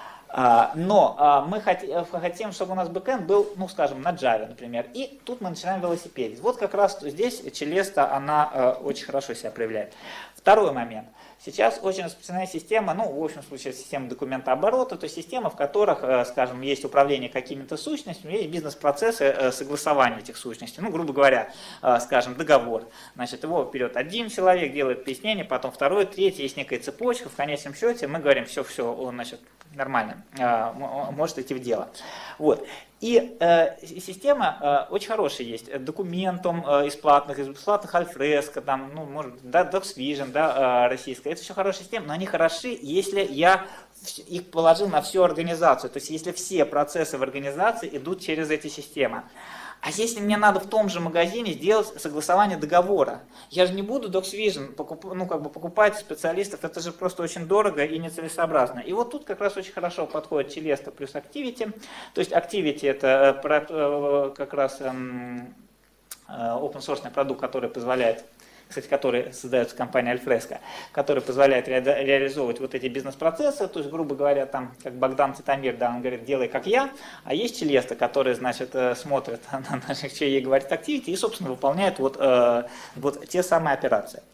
Но мы хотим, чтобы у нас бэкэнд был, ну, скажем, на Java, например. И тут мы начинаем велосипедить. Вот как раз здесь Celesta, она очень хорошо себя проявляет. Второй момент. Сейчас очень распространенная система, ну, в общем случае, система документооборота, то есть система, в которых, скажем, есть управление какими-то сущностями, есть бизнес-процессы согласования этих сущностей. Ну, грубо говоря, скажем, договор. Значит, его берет один человек, делает пояснение, потом второй, третий, есть некая цепочка, в конечном счете мы говорим, все, он, значит, нормально, может идти в дело. Вот. И система очень хорошая есть. Документум из платных Alfresco, там, ну, может, да, DocsVision, да, российская. Это все хорошая система, но они хороши, если я их положил на всю организацию. То есть, если все процессы в организации идут через эти системы. А если мне надо в том же магазине сделать согласование договора, я же не буду DocsVision покупать специалистов, это же просто очень дорого и нецелесообразно. И вот тут как раз очень хорошо подходит Celesta плюс Activity. То есть Activity это как раз open source продукт, который позволяет, кстати, который создается компанией Alfresco, который позволяет реализовывать вот эти бизнес-процессы, то есть, грубо говоря, там, как Богдан Титамир, да, он говорит, делай как я, а есть Celesta, который, значит, смотрит на наших, что ей говорит Activity и, собственно, выполняет вот те самые операции.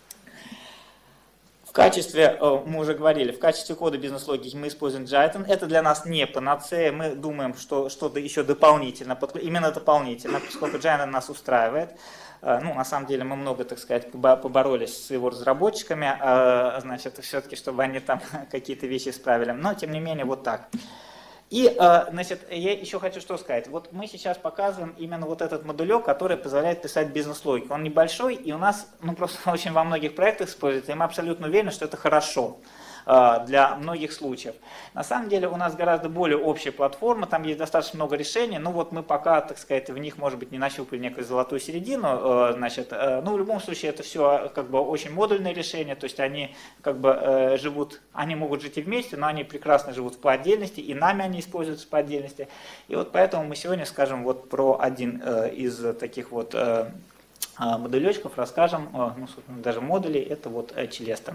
В качестве, мы уже говорили, в качестве кода бизнес-логики мы используем Jython. Это для нас не панацея, мы думаем, что что-то еще дополнительно, именно дополнительно, поскольку Jython нас устраивает. Ну, на самом деле мы много, так сказать, поборолись с его разработчиками, значит, все-таки, чтобы они там какие-то вещи исправили. Но, тем не менее, вот так. И, значит, я еще хочу что сказать. Вот мы сейчас показываем именно вот этот модулек, который позволяет писать бизнес-логику. Он небольшой, и у нас, ну, просто очень во многих проектах используется, и мы абсолютно уверены, что это хорошо для многих случаев. На самом деле у нас гораздо более общая платформа, там есть достаточно много решений, но вот мы пока, так сказать, в них, может быть, не нащупали некую золотую середину, значит, ну, в любом случае это все как бы очень модульные решения, то есть они как бы живут, они могут жить и вместе, но они прекрасно живут по отдельности, и нами они используются по отдельности. И вот поэтому мы сегодня скажем вот про один из таких вот модулечков, расскажем, ну, собственно, даже модулей, это вот Celesta.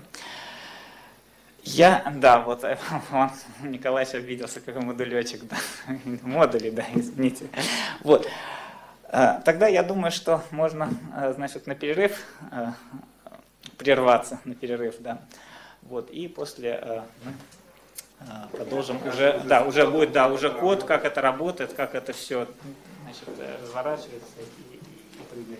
Вот Николай сейчас обиделся, какой модулечек, да, модули, да, извините. Вот. Тогда я думаю, что можно, значит, на перерыв прерваться, на перерыв, да. Вот, и после мы продолжим уже, да, уже будет, да, уже код, как это работает, как это все, значит, разворачивается и прыгает.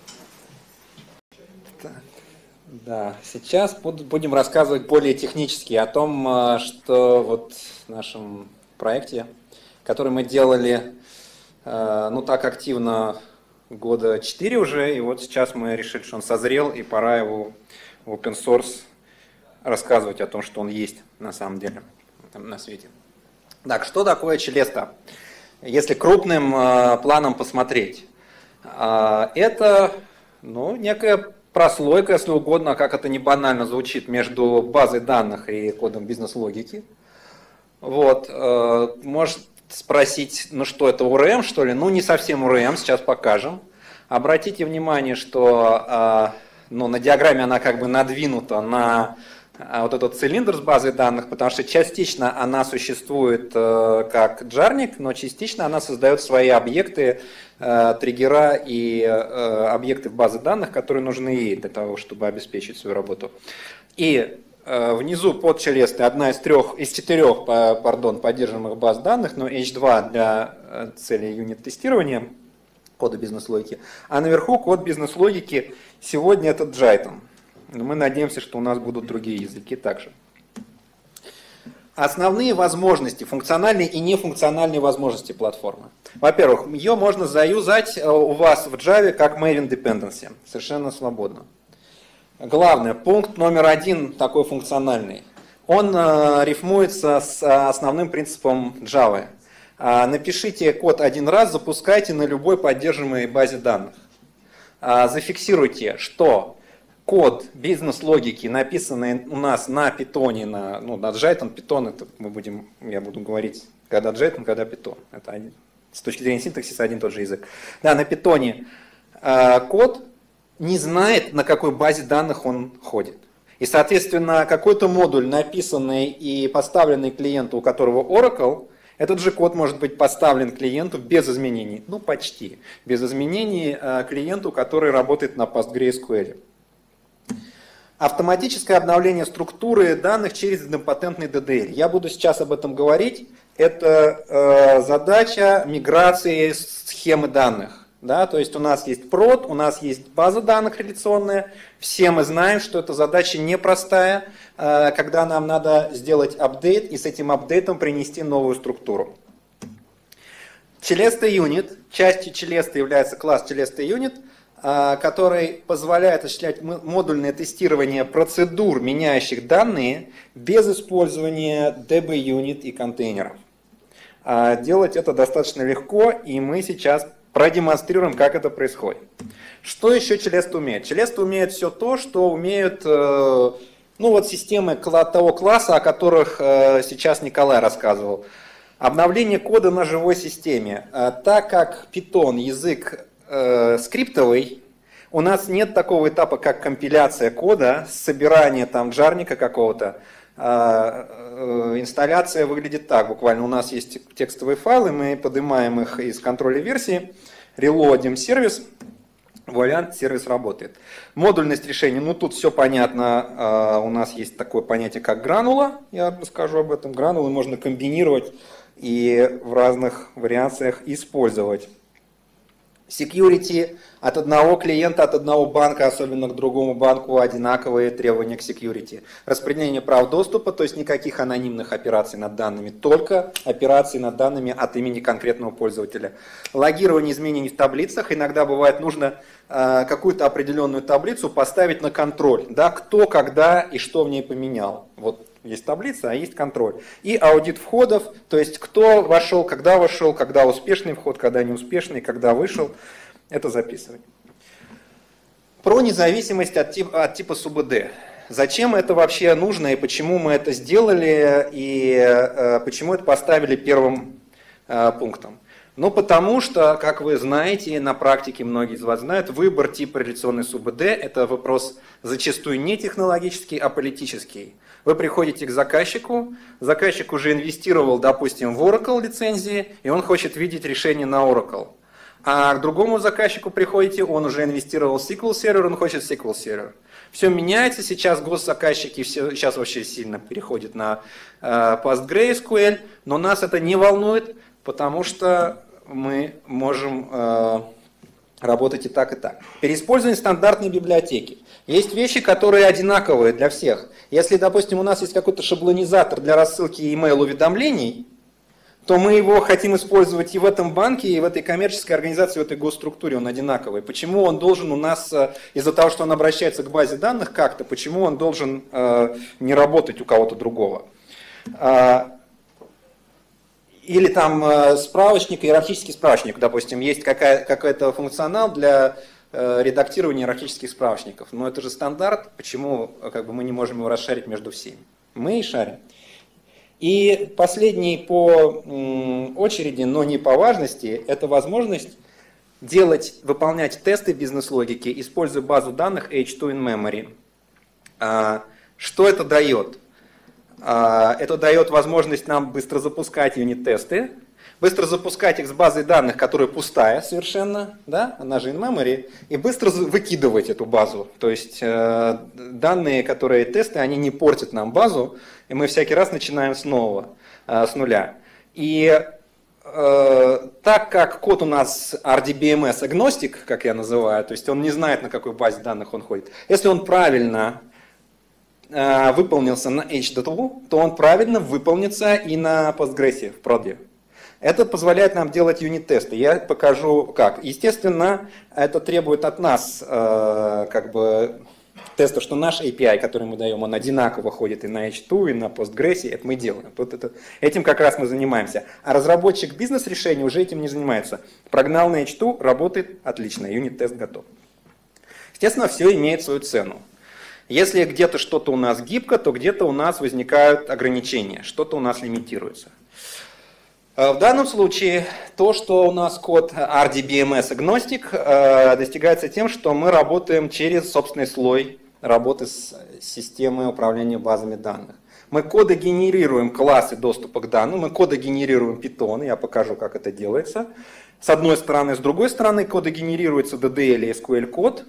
Да, сейчас будем рассказывать более технически о том, что вот в нашем проекте, который мы делали, ну, так активно года 4 уже, и вот сейчас мы решили, что он созрел, и пора его в open source рассказывать о том, что он есть на самом деле там, на свете. Так, что такое Челеста? Если крупным планом посмотреть, это некая прослойка, если угодно, как это не банально звучит, между базой данных и кодом бизнес-логики. Вот. Может спросить, что это УРМ, что ли? Не совсем УРМ, сейчас покажем. Обратите внимание, что на диаграмме она как бы надвинута на вот этот цилиндр с базой данных, потому что частично она существует как джарник, но частично она создает свои объекты, триггера и объекты в базе данных, которые нужны ей для того, чтобы обеспечить свою работу. И внизу под Челестой одна из четырех поддерживаемых баз данных, но H2 для целей юнит-тестирования кода бизнес-логики, а наверху код бизнес-логики сегодня это Jython. Но мы надеемся, что у нас будут другие языки также. Основные возможности, функциональные и нефункциональные возможности платформы. Во-первых, ее можно заюзать у вас в Java как Maven Dependency, совершенно свободно. Главное, пункт номер 1 такой функциональный. Он рифмуется с основным принципом Java. Напишите код один раз, запускайте на любой поддерживаемой базе данных. Зафиксируйте, что код бизнес-логики, написанный у нас на Python, на Jython, Python, это я буду говорить, когда Jython, когда Python. Это с точки зрения синтаксиса один и тот же язык. Да, на Python код не знает, на какой базе данных он ходит. И, соответственно, какой-то модуль, написанный и поставленный клиенту, у которого Oracle, этот же код может быть поставлен клиенту без изменений. Почти. Без изменений клиенту, который работает на PostgreSQL. Автоматическое обновление структуры данных через идемпотентный DDL. Я буду сейчас об этом говорить. Это задача миграции схемы данных. Да? То есть у нас есть прод, у нас есть база данных реляционная. Все мы знаем, что эта задача непростая, когда нам надо сделать апдейт и с этим апдейтом принести новую структуру. Челеста Unit. Частью Челеста является класс Челеста Unit, который позволяет осуществлять модульное тестирование процедур, меняющих данные, без использования DB-юнит и контейнеров. Делать это достаточно легко, и мы сейчас продемонстрируем, как это происходит. Что еще Челеста умеет? Челеста умеет все то, что умеют системы того класса, о которых сейчас Николай рассказывал. Обновление кода на живой системе. Так как Python язык скриптовый, у нас нет такого этапа, как компиляция кода, собирание джарника какого-то. Инсталляция выглядит так, буквально у нас есть текстовые файлы, мы поднимаем их из контроля версии, релодим сервис, вуаля, сервис работает. Модульность решения, тут все понятно, у нас есть такое понятие, как гранула, я расскажу об этом. Гранулы можно комбинировать и в разных вариациях использовать. Security от одного клиента, от одного банка, особенно к другому банку, одинаковые требования к security. Распределение прав доступа, то есть никаких анонимных операций над данными, только операции над данными от имени конкретного пользователя. Логирование изменений в таблицах. Иногда бывает нужно какую-то определенную таблицу поставить на контроль. Да, кто, когда и что в ней поменял. Вот есть таблица, а есть контроль. И аудит входов, то есть кто вошел, когда успешный вход, когда неуспешный, когда вышел. Это записывать. Про независимость от типа СУБД. Зачем это вообще нужно и почему мы это сделали и почему это поставили первым пунктом? Потому что, как вы знаете, на практике многие из вас знают, выбор типа реляционной СУБД – это вопрос зачастую не технологический, а политический. Вы приходите к заказчику, заказчик уже инвестировал, допустим, в Oracle лицензии, и он хочет видеть решение на Oracle. А к другому заказчику приходите, он уже инвестировал в SQL сервер, он хочет SQL сервер. Все меняется, сейчас госзаказчики сейчас вообще сильно переходят на PostgreSQL, но нас это не волнует, потому что мы можем работать и так, и так. Переиспользование стандартной библиотеки. Есть вещи, которые одинаковые для всех. Если, допустим, у нас есть какой-то шаблонизатор для рассылки email-уведомлений, то мы его хотим использовать и в этом банке, и в этой коммерческой организации, в этой госструктуре, он одинаковый. Почему он должен у нас, из-за того, что он обращается к базе данных как-то, почему он должен не работать у кого-то другого? Или там справочник, иерархический справочник, допустим, есть какой-то функционал для редактирования иерархических справочников. Но это же стандарт, почему мы не можем его расшарить между всеми? Мы и шарим. И последний по очереди, но не по важности, это возможность выполнять тесты бизнес-логики, используя базу данных H2 in memory. Что это дает? Это дает возможность нам быстро запускать юнит-тесты, быстро запускать их с базой данных, которая пустая совершенно, да, она же in memory, и быстро выкидывать эту базу. То есть данные, которые тесты, они не портят нам базу, и мы всякий раз начинаем снова, с нуля. И так как код у нас RDBMS агностик, как я называю, то есть он не знает, на какой базе данных он ходит, если он правильно выполнился на H2, то он правильно выполнится и на Postgres в проде. Это позволяет нам делать юнит-тесты. Я покажу как. Естественно, это требует от нас теста, что наш API, который мы даем, он одинаково ходит и на H2, и на Postgres, это мы делаем. Этим как раз мы занимаемся. А разработчик бизнес-решений уже этим не занимается. Прогнал на H2, работает отлично, юнит-тест готов. Естественно, все имеет свою цену. Если где-то что-то у нас гибко, то где-то у нас возникают ограничения, что-то у нас лимитируется. В данном случае то, что у нас код RDBMS агностик, достигается тем, что мы работаем через собственный слой работы с системой управления базами данных. Мы кодогенерируем классы доступа к данным, мы кодогенерируем Python, я покажу, как это делается. С одной стороны, с другой стороны, кодогенерируется DDL или SQL код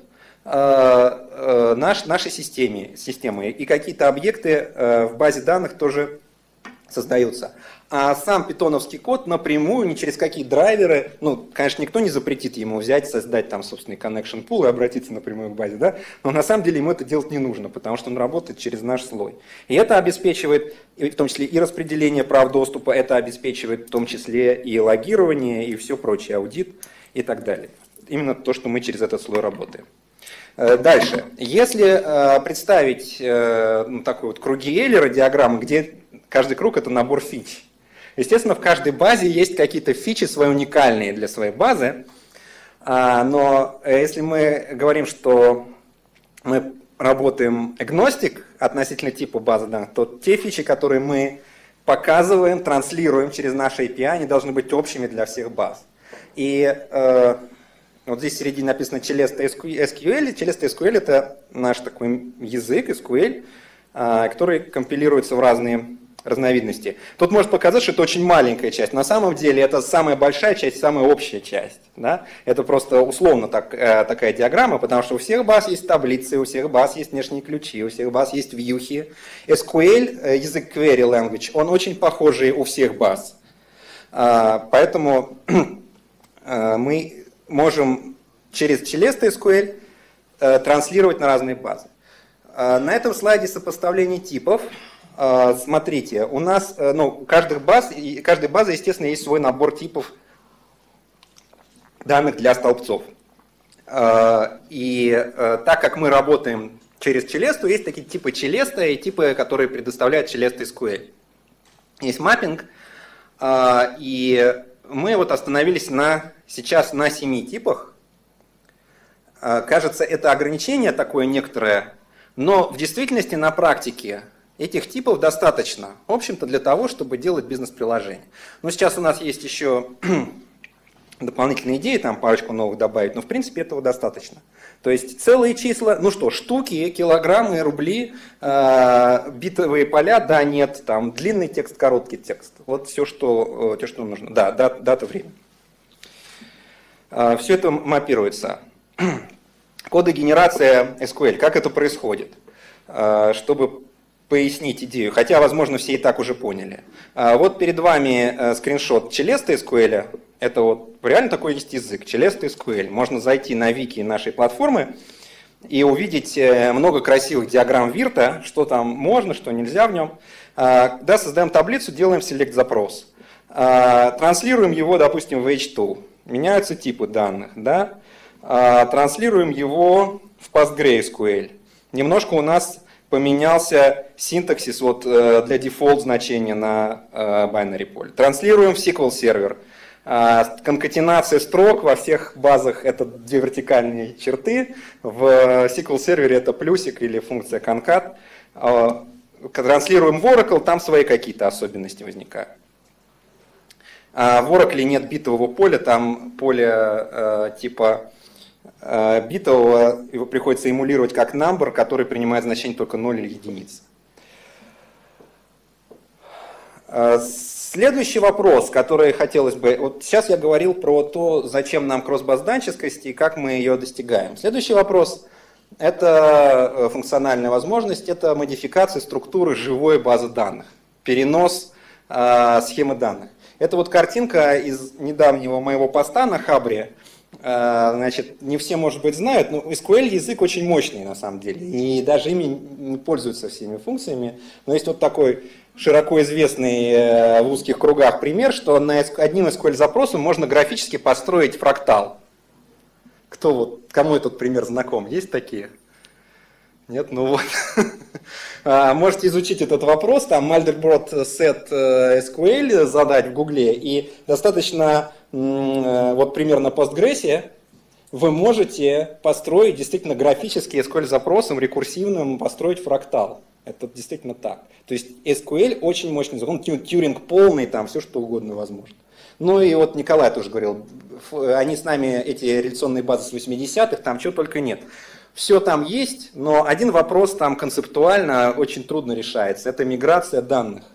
нашей системы. И какие-то объекты в базе данных тоже создаются. А сам питоновский код напрямую, не через какие драйверы, конечно, никто не запретит ему взять, создать там собственный connection pool и обратиться напрямую к базе, да? Но на самом деле ему это делать не нужно, потому что он работает через наш слой. И это обеспечивает, в том числе и распределение прав доступа, это обеспечивает в том числе и логирование, и все прочее, аудит и так далее. Именно то, что мы через этот слой работаем. Дальше. Если представить такой вот круги Эйлера, диаграммы, где каждый круг это набор фич. Естественно, в каждой базе есть какие-то фичи свои уникальные для своей базы, но если мы говорим, что мы работаем агностик относительно типа базы данных, то те фичи, которые мы показываем, транслируем через наши API, они должны быть общими для всех баз. И вот здесь в середине написано Celesta SQL. Celesta SQL это наш такой язык SQL, который компилируется в разные разновидности. Тут может показаться, что это очень маленькая часть. На самом деле это самая большая часть, самая общая часть. Да? Это просто условно такая диаграмма, потому что у всех баз есть таблицы, у всех баз есть внешние ключи, у всех баз есть вьюхи. SQL, язык query language, он очень похожий у всех баз. Поэтому мы можем через Celesta SQL транслировать на разные базы. На этом слайде сопоставление типов. Смотрите, у нас, у каждой базы, естественно, есть свой набор типов данных для столбцов. И так как мы работаем через Celesta, есть такие типы Celesta и типы, которые предоставляет Celesta SQL. Есть маппинг, и мы вот остановились сейчас на 7 типах. Кажется, это ограничение такое некоторое, но в действительности на практике этих типов достаточно, в общем-то, для того, чтобы делать бизнес-приложение. Но сейчас у нас есть еще дополнительные идеи, там парочку новых добавить, но в принципе этого достаточно. То есть целые числа, штуки, килограммы, рубли, битовые поля, да, нет, там длинный текст, короткий текст. Вот все, что нужно. Да, дата, время. Все это маппируется. Кодогенерация SQL, как это происходит? Чтобы пояснить идею, хотя, возможно, все и так уже поняли. Вот перед вами скриншот Celesta SQL. Это вот реально такой есть язык, Celesta SQL. Можно зайти на вики нашей платформы и увидеть много красивых диаграмм вирта, что там можно, что нельзя в нем. Да, создаем таблицу, делаем select запрос. Транслируем его, допустим, в H2. Меняются типы данных. Да? Транслируем его в PostgreSQL. Немножко у нас поменялся синтаксис вот, для дефолт значения на binary поле. Транслируем в SQL сервер. Конкатенация строк во всех базах это две вертикальные черты. В SQL сервере это плюсик или функция concat. Транслируем в Oracle, там свои какие-то особенности возникают. В Oracle нет битового поля, там поле типа битового, его приходится эмулировать как number, который принимает значение только 0 или единицы. Следующий вопрос, который хотелось бы... Вот сейчас я говорил про то, зачем нам кросс-базданческость и как мы ее достигаем. Следующий вопрос – это функциональная возможность, это модификация структуры живой базы данных, перенос схемы данных. Это вот картинка из недавнего моего поста на Хабре. Значит, не все, может быть, знают, но SQL язык очень мощный на самом деле, и даже ими не пользуются всеми функциями. Но есть вот такой широко известный в узких кругах пример, что на одним SQL запросом можно графически построить фрактал. Кому этот пример знаком? Есть такие? Нет? Ну вот. Можете изучить этот вопрос, там Mandelbrot set SQL задать в Гугле, и достаточно, вот примерно на Postgres вы можете построить действительно графически SQL запросом, рекурсивным, построить фрактал. Это действительно так. То есть SQL очень мощный закон, тьюринг полный, там все что угодно возможно. Ну и вот Николай тоже говорил, они с нами, эти реляционные базы с 80-х, там чего только нет. Все там есть, но один вопрос там концептуально очень трудно решается. Это миграция данных.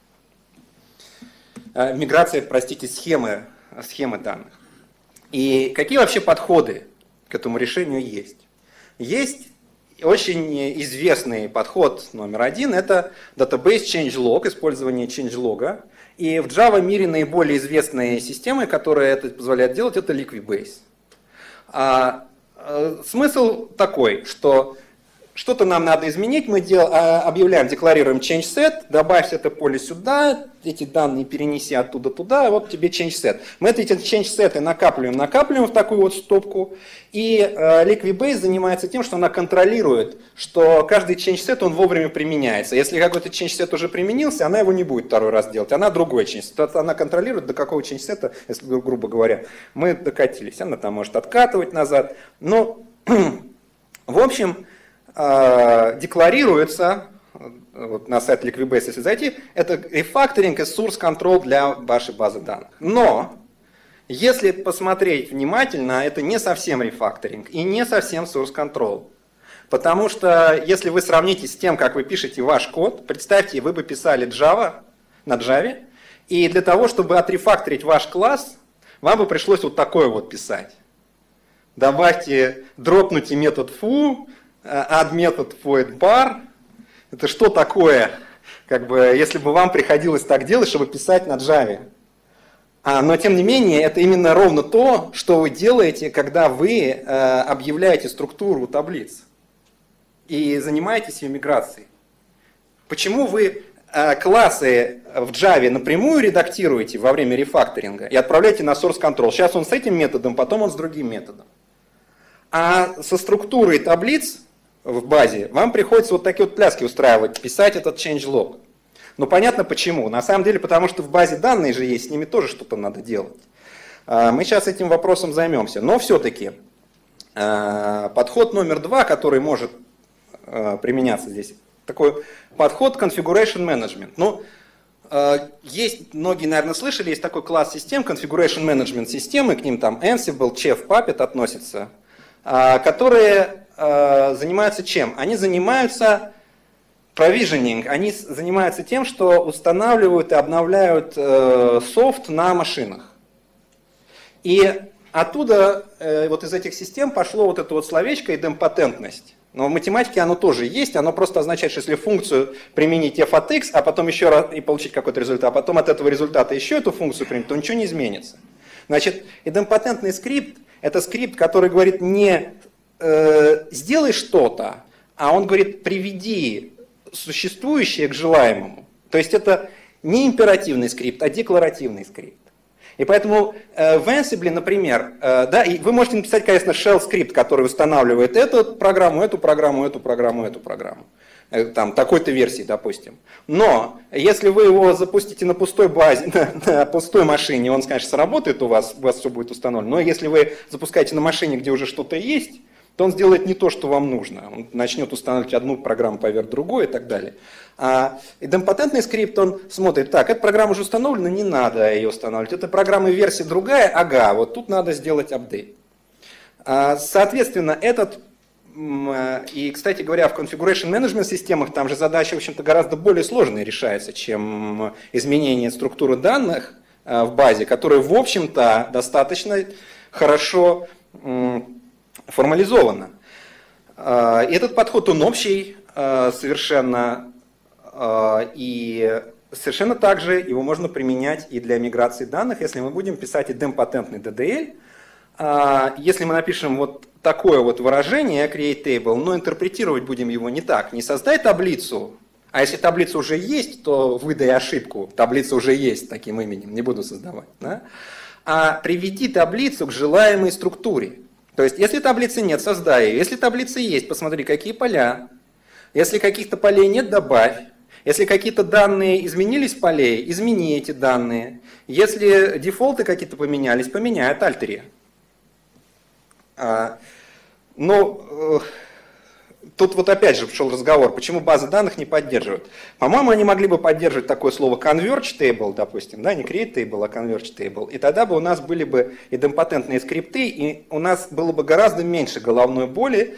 Миграция, простите, схемы данных. И какие вообще подходы к этому решению есть? Есть очень известный подход номер один, это database changelog, использование changelog. И в Java мире наиболее известные системы, которые это позволяют делать, это Liquibase. Смысл такой, что что-то нам надо изменить, мы объявляем, декларируем change set, добавь это поле сюда, эти данные перенеси оттуда туда, вот тебе change set. Мы эти change set накапливаем в такую вот стопку, и Liquibase занимается тем, что она контролирует, что каждый change set он вовремя применяется. Если какой-то change set уже применился, она его не будет второй раз делать, она другой change set. Она контролирует, до какого change set, если грубо говоря, мы докатились. Она там может откатывать назад. Но, в общем, декларируется, вот на сайт Liquibase, если зайти, это рефакторинг и source control для вашей базы данных. Но, если посмотреть внимательно, это не совсем рефакторинг и не совсем source control. Потому что, если вы сравните с тем, как вы пишете ваш код, представьте, вы бы писали Java на Java, и для того, чтобы отрефакторить ваш класс, вам бы пришлось вот такое вот писать. Добавьте, дропните метод foo, add метод void bar. Это что такое? Как бы, если бы вам приходилось так делать, чтобы писать на Java. Но тем не менее, это именно ровно то, что вы делаете, когда вы объявляете структуру таблиц и занимаетесь ее миграцией. Почему вы классы в Java напрямую редактируете во время рефакторинга и отправляете на source control? Сейчас он с этим методом, потом он с другим методом. А со структурой таблиц в базе вам приходится вот такие вот пляски устраивать, писать этот changelog. Ну понятно почему. На самом деле потому, что в базе данные же есть, с ними тоже что-то надо делать. Мы сейчас этим вопросом займемся. Но все-таки подход номер 2, который может применяться здесь, такой подход Configuration Management. Ну, есть, многие, наверное, слышали, есть такой класс систем, Configuration Management системы, к ним там Ansible, Chef, Puppet относятся, которые занимаются чем? Они занимаются provisioning, они занимаются тем, что устанавливают и обновляют софт на машинах. И оттуда, вот из этих систем пошло вот это вот словечко идемпотентность. Но в математике оно тоже есть, оно просто означает, что если функцию применить f от x, а потом еще раз и получить какой-то результат, а потом от этого результата еще эту функцию применить, то ничего не изменится. Значит, идемпотентный скрипт – это скрипт, который говорит не сделай что-то, а он говорит приведи существующее к желаемому. То есть это не императивный скрипт, а декларативный скрипт. И поэтому в Ansible, например, да, и вы можете написать, конечно, shell скрипт, который устанавливает эту программу, эту программу, эту программу, эту программу. Там, такой-то версии, допустим. Но если вы его запустите на пустой базе, на пустой машине, он, конечно, сработает у вас все будет установлено. Но если вы запускаете на машине, где уже что-то есть, то он сделает не то, что вам нужно. Он начнет устанавливать одну программу поверх другой и так далее. А идемпотентный скрипт, он смотрит, так, эта программа уже установлена, не надо ее устанавливать. Эта программа версия другая, ага, вот тут надо сделать апдейт. Соответственно, и, кстати говоря, в configuration management системах там же задача, в общем-то, гораздо более сложная решается, чем изменение структуры данных в базе, которая, в общем-то, достаточно хорошо формализована. Этот подход, он общий совершенно, и совершенно так же его можно применять и для миграции данных, если мы будем писать идемпотентный DDL. Если мы напишем вот такое вот выражение create table, но интерпретировать будем его не так. Не создай таблицу, а если таблица уже есть, то выдай ошибку. Таблица уже есть таким именем, не буду создавать. Да? А приведи таблицу к желаемой структуре. То есть, если таблицы нет, создай ее. Если таблица есть, посмотри, какие поля. Если каких-то полей нет, добавь. Если какие-то данные изменились полей, измени эти данные. Если дефолты какие-то поменялись, поменяй от альтере. Но тут вот опять же шел разговор, почему базы данных не поддерживают. По-моему, они могли бы поддерживать такое слово converge table, допустим, да, не create table, а converge table. И тогда бы у нас были бы идемпотентные скрипты, и у нас было бы гораздо меньше головной боли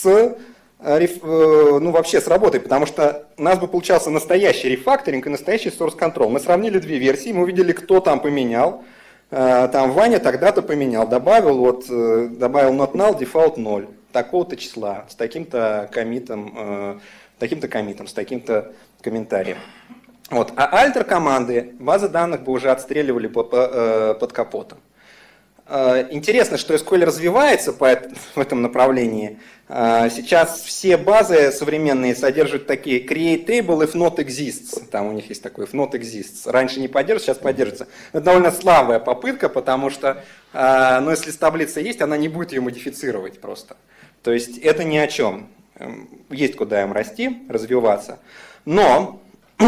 вообще с работой, потому что у нас бы получался настоящий рефакторинг и настоящий source control. Мы сравнили две версии, мы увидели, кто там поменял. Там Ваня тогда-то поменял, добавил not null, default 0, такого-то числа, с таким-то коммитом, с таким-то комментарием. Вот. А альтер команды базы данных бы уже отстреливали под капотом. Интересно, что SQL развивается в этом направлении. Сейчас все базы современные содержат такие create table if not exists. Там у них есть такой if not exists. Раньше не поддерживается, сейчас поддерживается. Это довольно слабая попытка, потому что если таблица есть, она не будет ее модифицировать просто. То есть это ни о чем. Есть куда им расти, развиваться. Но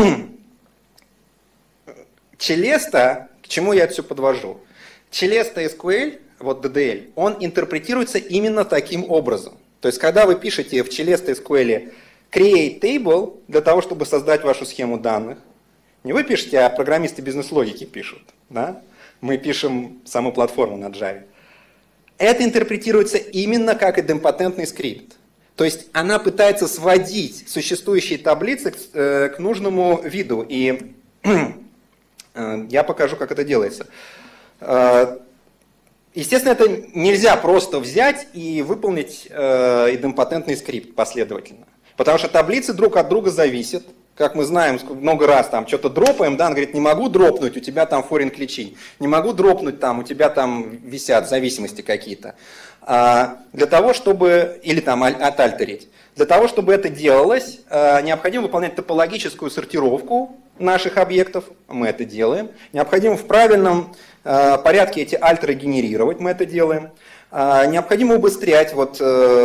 Челеста, к чему я это все подвожу? Челеста SQL, вот DDL, он интерпретируется именно таким образом. То есть, когда вы пишете в Челеста SQL create table для того, чтобы создать вашу схему данных, не вы пишете, а программисты бизнес-логики пишут. Да? Мы пишем саму платформу на Java. Это интерпретируется именно как идемпотентный скрипт. То есть, она пытается сводить существующие таблицы к нужному виду. И я покажу, как это делается. Естественно, это нельзя просто взять и выполнить идемпотентный скрипт последовательно. Потому что таблицы друг от друга зависят. Как мы знаем, много раз там что-то дропаем, да, он говорит, не могу дропнуть, у тебя там foreign ключи. Не могу дропнуть, там, у тебя там висят зависимости какие-то. Для того, чтобы, или там отальтерить. Для того, чтобы это делалось, необходимо выполнять топологическую сортировку наших объектов, мы это делаем. Необходимо в правильном порядке эти альтеры генерировать, мы это делаем. Необходимо убыстрять, вот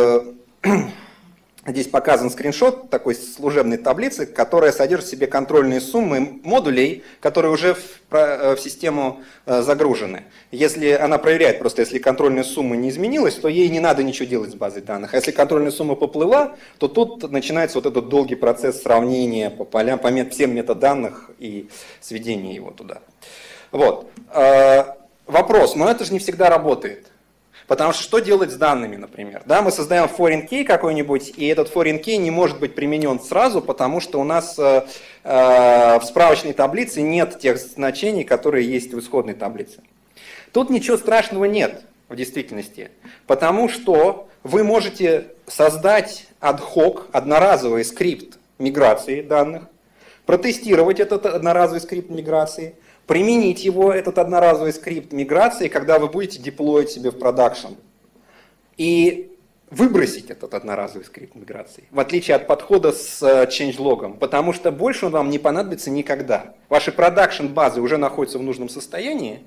здесь показан скриншот такой служебной таблицы, которая содержит в себе контрольные суммы модулей, которые уже в систему загружены. Если она проверяет, просто если контрольная сумма не изменилась, то ей не надо ничего делать с базой данных. А если контрольная сумма поплыла, то тут начинается вот этот долгий процесс сравнения по полям, по всем метаданных и сведения его туда. Вот. Вопрос, но это же не всегда работает. Потому что делать с данными, например? Да, мы создаем foreign key какой-нибудь, и этот foreign key не может быть применен сразу, потому что у нас в справочной таблице нет тех значений, которые есть в исходной таблице. Тут ничего страшного нет в действительности, потому что вы можете создать ad-hoc, одноразовый скрипт миграции данных, протестировать этот одноразовый скрипт миграции, применить его, этот одноразовый скрипт миграции, когда вы будете деплоить себе в продакшн. И выбросить этот одноразовый скрипт миграции, в отличие от подхода с changelog, потому что больше он вам не понадобится никогда. Ваши продакшн-базы уже находятся в нужном состоянии,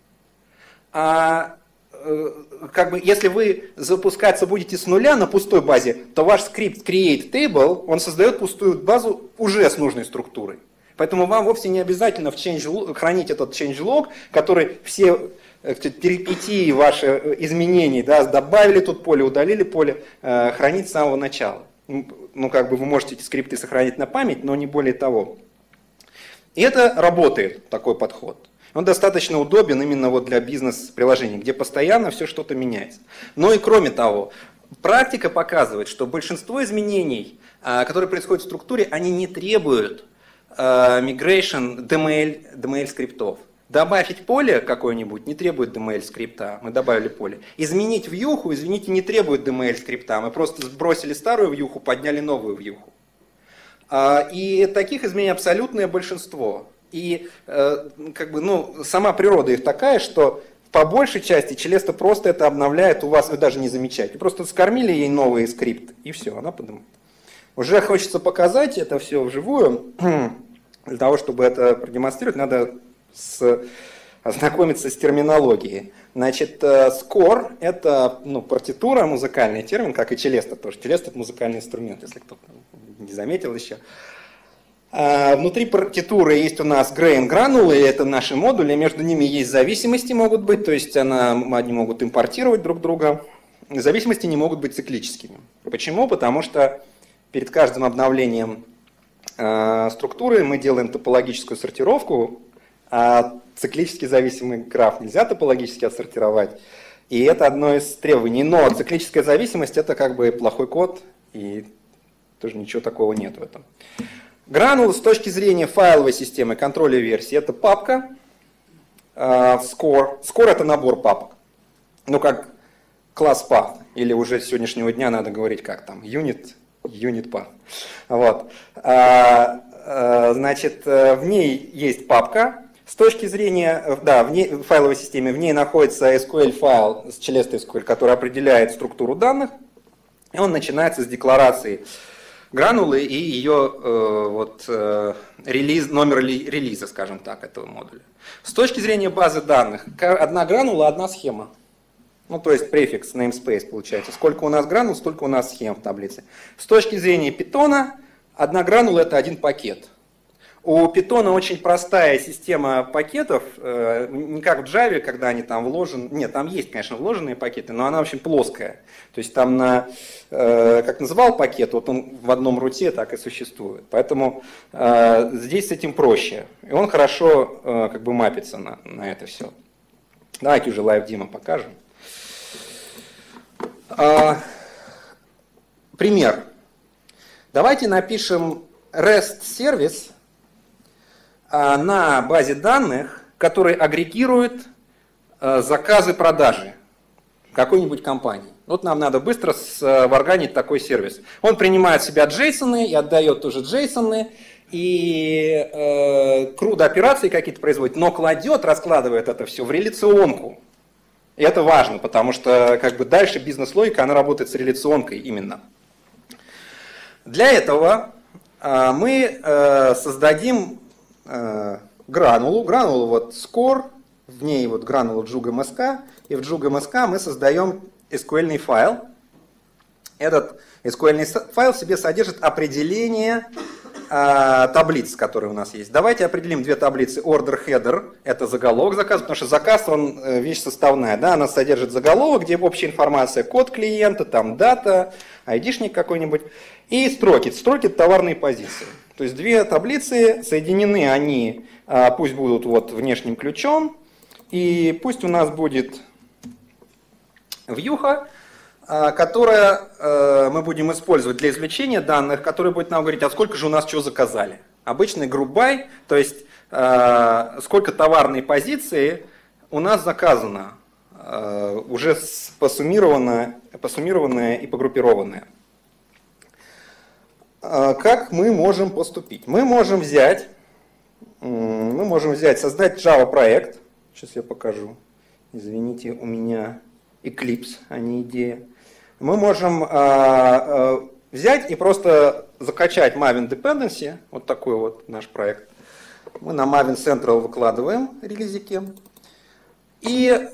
а как бы, если вы запускаться будете с нуля на пустой базе, то ваш скрипт create table, он создает пустую базу уже с нужной структурой. Поэтому вам вовсе не обязательно хранить этот changelog, который все перипетии ваши изменений, да, добавили тут поле, удалили поле, хранить с самого начала. Ну, как бы вы можете эти скрипты сохранить на память, но не более того. И это работает, такой подход. Он достаточно удобен именно вот для бизнес-приложений, где постоянно все что-то меняется. Но и кроме того, практика показывает, что большинство изменений, которые происходят в структуре, они не требуют migration DML скриптов. Добавить поле какое-нибудь не требует DML скрипта, мы добавили поле. Изменить вьюху, извините, не требует DML скрипта, мы просто сбросили старую вьюху, подняли новую вьюху. И таких изменений абсолютное большинство. И как бы, ну, сама природа их такая, что по большей части Челеста просто это обновляет у вас, вы даже не замечаете. Просто скормили ей новый скрипт, и все, она подумает. Уже хочется показать это все вживую. Для того, чтобы это продемонстрировать, надо ознакомиться с терминологией. Значит, score – это, ну, партитура, музыкальный термин, как и Челеста тоже. Челеста – это музыкальный инструмент, если кто-то не заметил еще. Внутри партитуры есть у нас grain гранулы, это наши модули, между ними есть зависимости могут быть, то есть они могут импортировать друг друга. Зависимости не могут быть циклическими. Почему? Потому что перед каждым обновлением структуры мы делаем топологическую сортировку, а циклически зависимый граф нельзя топологически отсортировать. И это одно из требований. Но циклическая зависимость – это как бы плохой код, и тоже ничего такого нет в этом. Гранулы с точки зрения файловой системы контроля версии – это папка, score. Score – это набор папок. Ну, как класс path, или уже с сегодняшнего дня надо говорить как там, unit path. Вот. Значит, в ней есть папка. С точки зрения, да, в файловой системе, в ней находится SQL файл с Celeste SQL, который определяет структуру данных. И он начинается с декларации гранулы и ее номер релиза, скажем так, этого модуля. С точки зрения базы данных, одна гранула, одна схема. Ну, то есть префикс, namespace получается. Сколько у нас гранул, столько у нас схем в таблице. С точки зрения Python, одна гранула – это один пакет. У Python очень простая система пакетов, не как в Java, когда они там вложены. Нет, там есть, конечно, вложенные пакеты, но она очень плоская. То есть там как называл пакет, вот он в одном руте так и существует. Поэтому здесь с этим проще. И он хорошо как бы мапится на это все. Давайте уже LiveDemo покажем. Пример. Давайте напишем REST-сервис на базе данных, который агрегирует заказы продажи какой-нибудь компании. Вот нам надо быстро сварганить такой сервис. Он принимает в себя JSON и отдает тоже JSON, и CRUD операции какие-то производит, но раскладывает это все в реляционку. И это важно, потому что как бы дальше бизнес-логика, она работает с реляционкой именно. Для этого мы создадим гранулу. Гранулу вот score, в ней вот гранулу JUG-MSK, и в JUG-MSK мы создаем SQL-ный файл. Этот SQL-ный файл в себе содержит определение таблиц, которые у нас есть. Давайте определим две таблицы. Order header – это заголовок заказа, потому что заказ, он вещь составная. Да? Она содержит заголовок, где общая информация, код клиента, там дата, айдишник какой-нибудь. И строки. Строки – это товарные позиции. То есть две таблицы, соединены они, пусть будут вот внешним ключом, и пусть у нас будет вьюха, которая мы будем использовать для извлечения данных, которая будет нам говорить, а сколько же у нас чего заказали. Обычный group by, то есть сколько товарной позиции у нас заказано, уже посуммированное и погруппированное. Как мы можем поступить? Мы можем взять, создать Java проект. Сейчас я покажу. Извините, у меня Eclipse, а не идея. мы можем взять и просто закачать Maven Dependency, вот такой вот наш проект. Мы на Maven Central выкладываем релизики и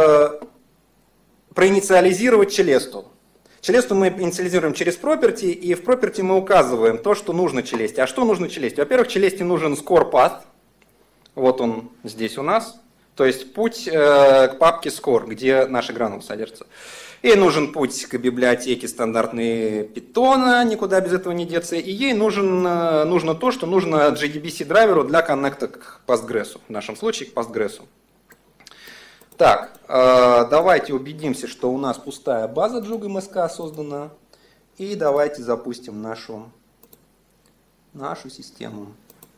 проинициализировать Celeste. Celeste мы инициализируем через property, и в property мы указываем то, что нужно Celeste. А что нужно Celeste? Во-первых, Celeste нужен score path. Вот он здесь у нас. То есть путь к папке score, где наши гранулы содержатся. Ей нужен путь к библиотеке стандартной Python, никуда без этого не деться. И ей нужно то, что нужно JDBC драйверу для коннекта к Postgres. В нашем случае к Postgres. Так, давайте убедимся, что у нас пустая база JUG-MSK создана. И давайте запустим нашу систему.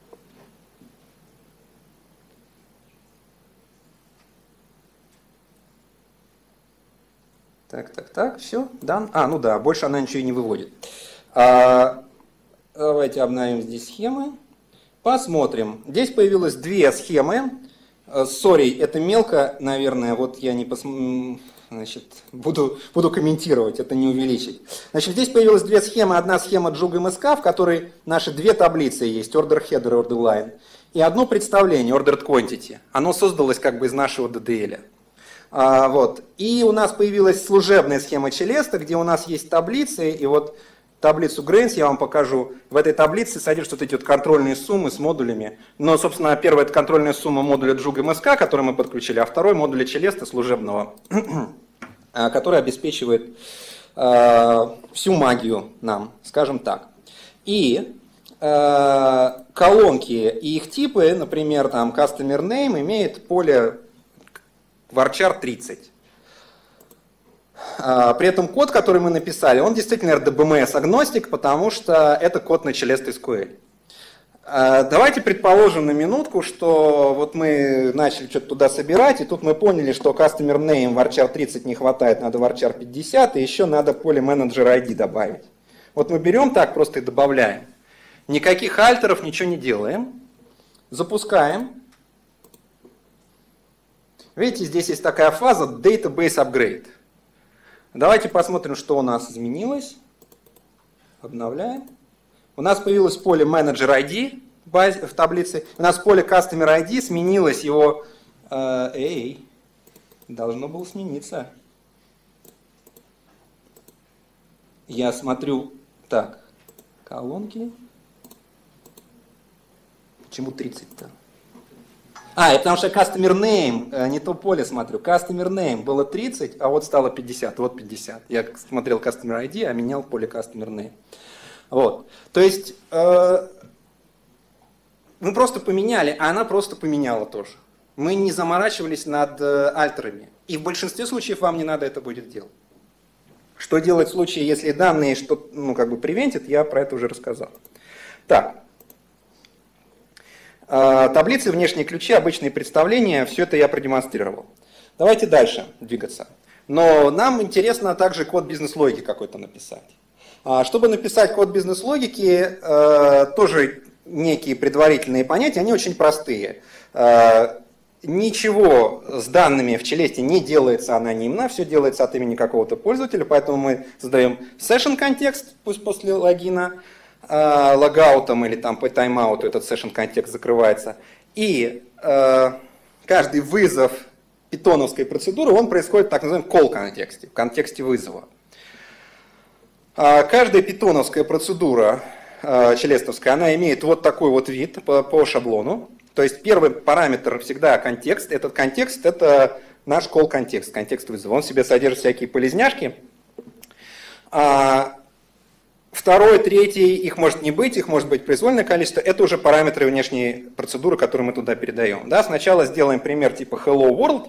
Так, все, done. Ну да, больше она ничего и не выводит. Давайте обновим здесь схемы. Посмотрим. Здесь появилось две схемы. Sorry, это мелко, наверное, вот я не буду комментировать, это не увеличить. Значит, здесь появилось две схемы. Одна схема JUG-MSK, в которой наши две таблицы есть, order header и order line. И одно представление, ordered quantity. Оно создалось как бы из нашего DDL. Вот. И у нас появилась служебная схема Celeste, где у нас есть таблицы, и вот таблицу Grains я вам покажу. В этой таблице содержатся вот эти вот контрольные суммы с модулями. Но, собственно, первая это контрольная сумма модуля JUG-MSK, который мы подключили, а второй модуля Celeste служебного, который обеспечивает всю магию нам, скажем так. И колонки и их типы, например, там Customer Name имеет поле varchar 30. При этом код, который мы написали, он действительно RDBMS-агностик, потому что это код на Celeste SQL. Давайте предположим на минутку, что вот мы начали что-то туда собирать, и тут мы поняли, что Customer Name varchar 30 не хватает, надо varchar 50, и еще надо поле Manager ID добавить. Вот мы берем так просто и добавляем. Никаких альтеров, ничего не делаем. Запускаем. Видите, здесь есть такая фаза Database Upgrade. Давайте посмотрим, что у нас изменилось. Обновляем. У нас появилось поле Manager ID в таблице. У нас поле Customer ID сменилось его... должно было смениться. Я смотрю... Так, колонки. Почему 30-то? Это потому что Customer Name, не то поле смотрю. Customer Name было 30, а вот стало 50. Вот 50. Я смотрел Customer ID, а менял поле Customer Name. Вот. То есть мы просто поменяли, а она просто поменяла тоже. Мы не заморачивались над альтерами. И в большинстве случаев вам не надо это будет делать. Что делать в случае, если данные превентят, я про это уже рассказал. Так. Таблицы, внешние ключи, обычные представления, все это я продемонстрировал. Давайте дальше двигаться. Но нам интересно также код бизнес-логики какой-то написать. Чтобы написать код бизнес-логики, тоже некие предварительные понятия, они очень простые. Ничего с данными в Celeste не делается анонимно, все делается от имени какого-то пользователя, поэтому мы задаем session контекст, пусть после логина, логаутом или там по тайм-ауту этот session контекст закрывается. И каждый вызов питоновской процедуры, он происходит в так называемом call контексте, в контексте вызова. Каждая питоновская процедура челестовская, она имеет вот такой вот вид по шаблону. То есть первый параметр всегда контекст. Этот контекст это наш call контекст, контекст вызова. Он в себе содержит всякие полезняшки. Второй, третий, их может не быть, их может быть произвольное количество. Это уже параметры внешней процедуры, которые мы туда передаем. Да, сначала сделаем пример типа hello world.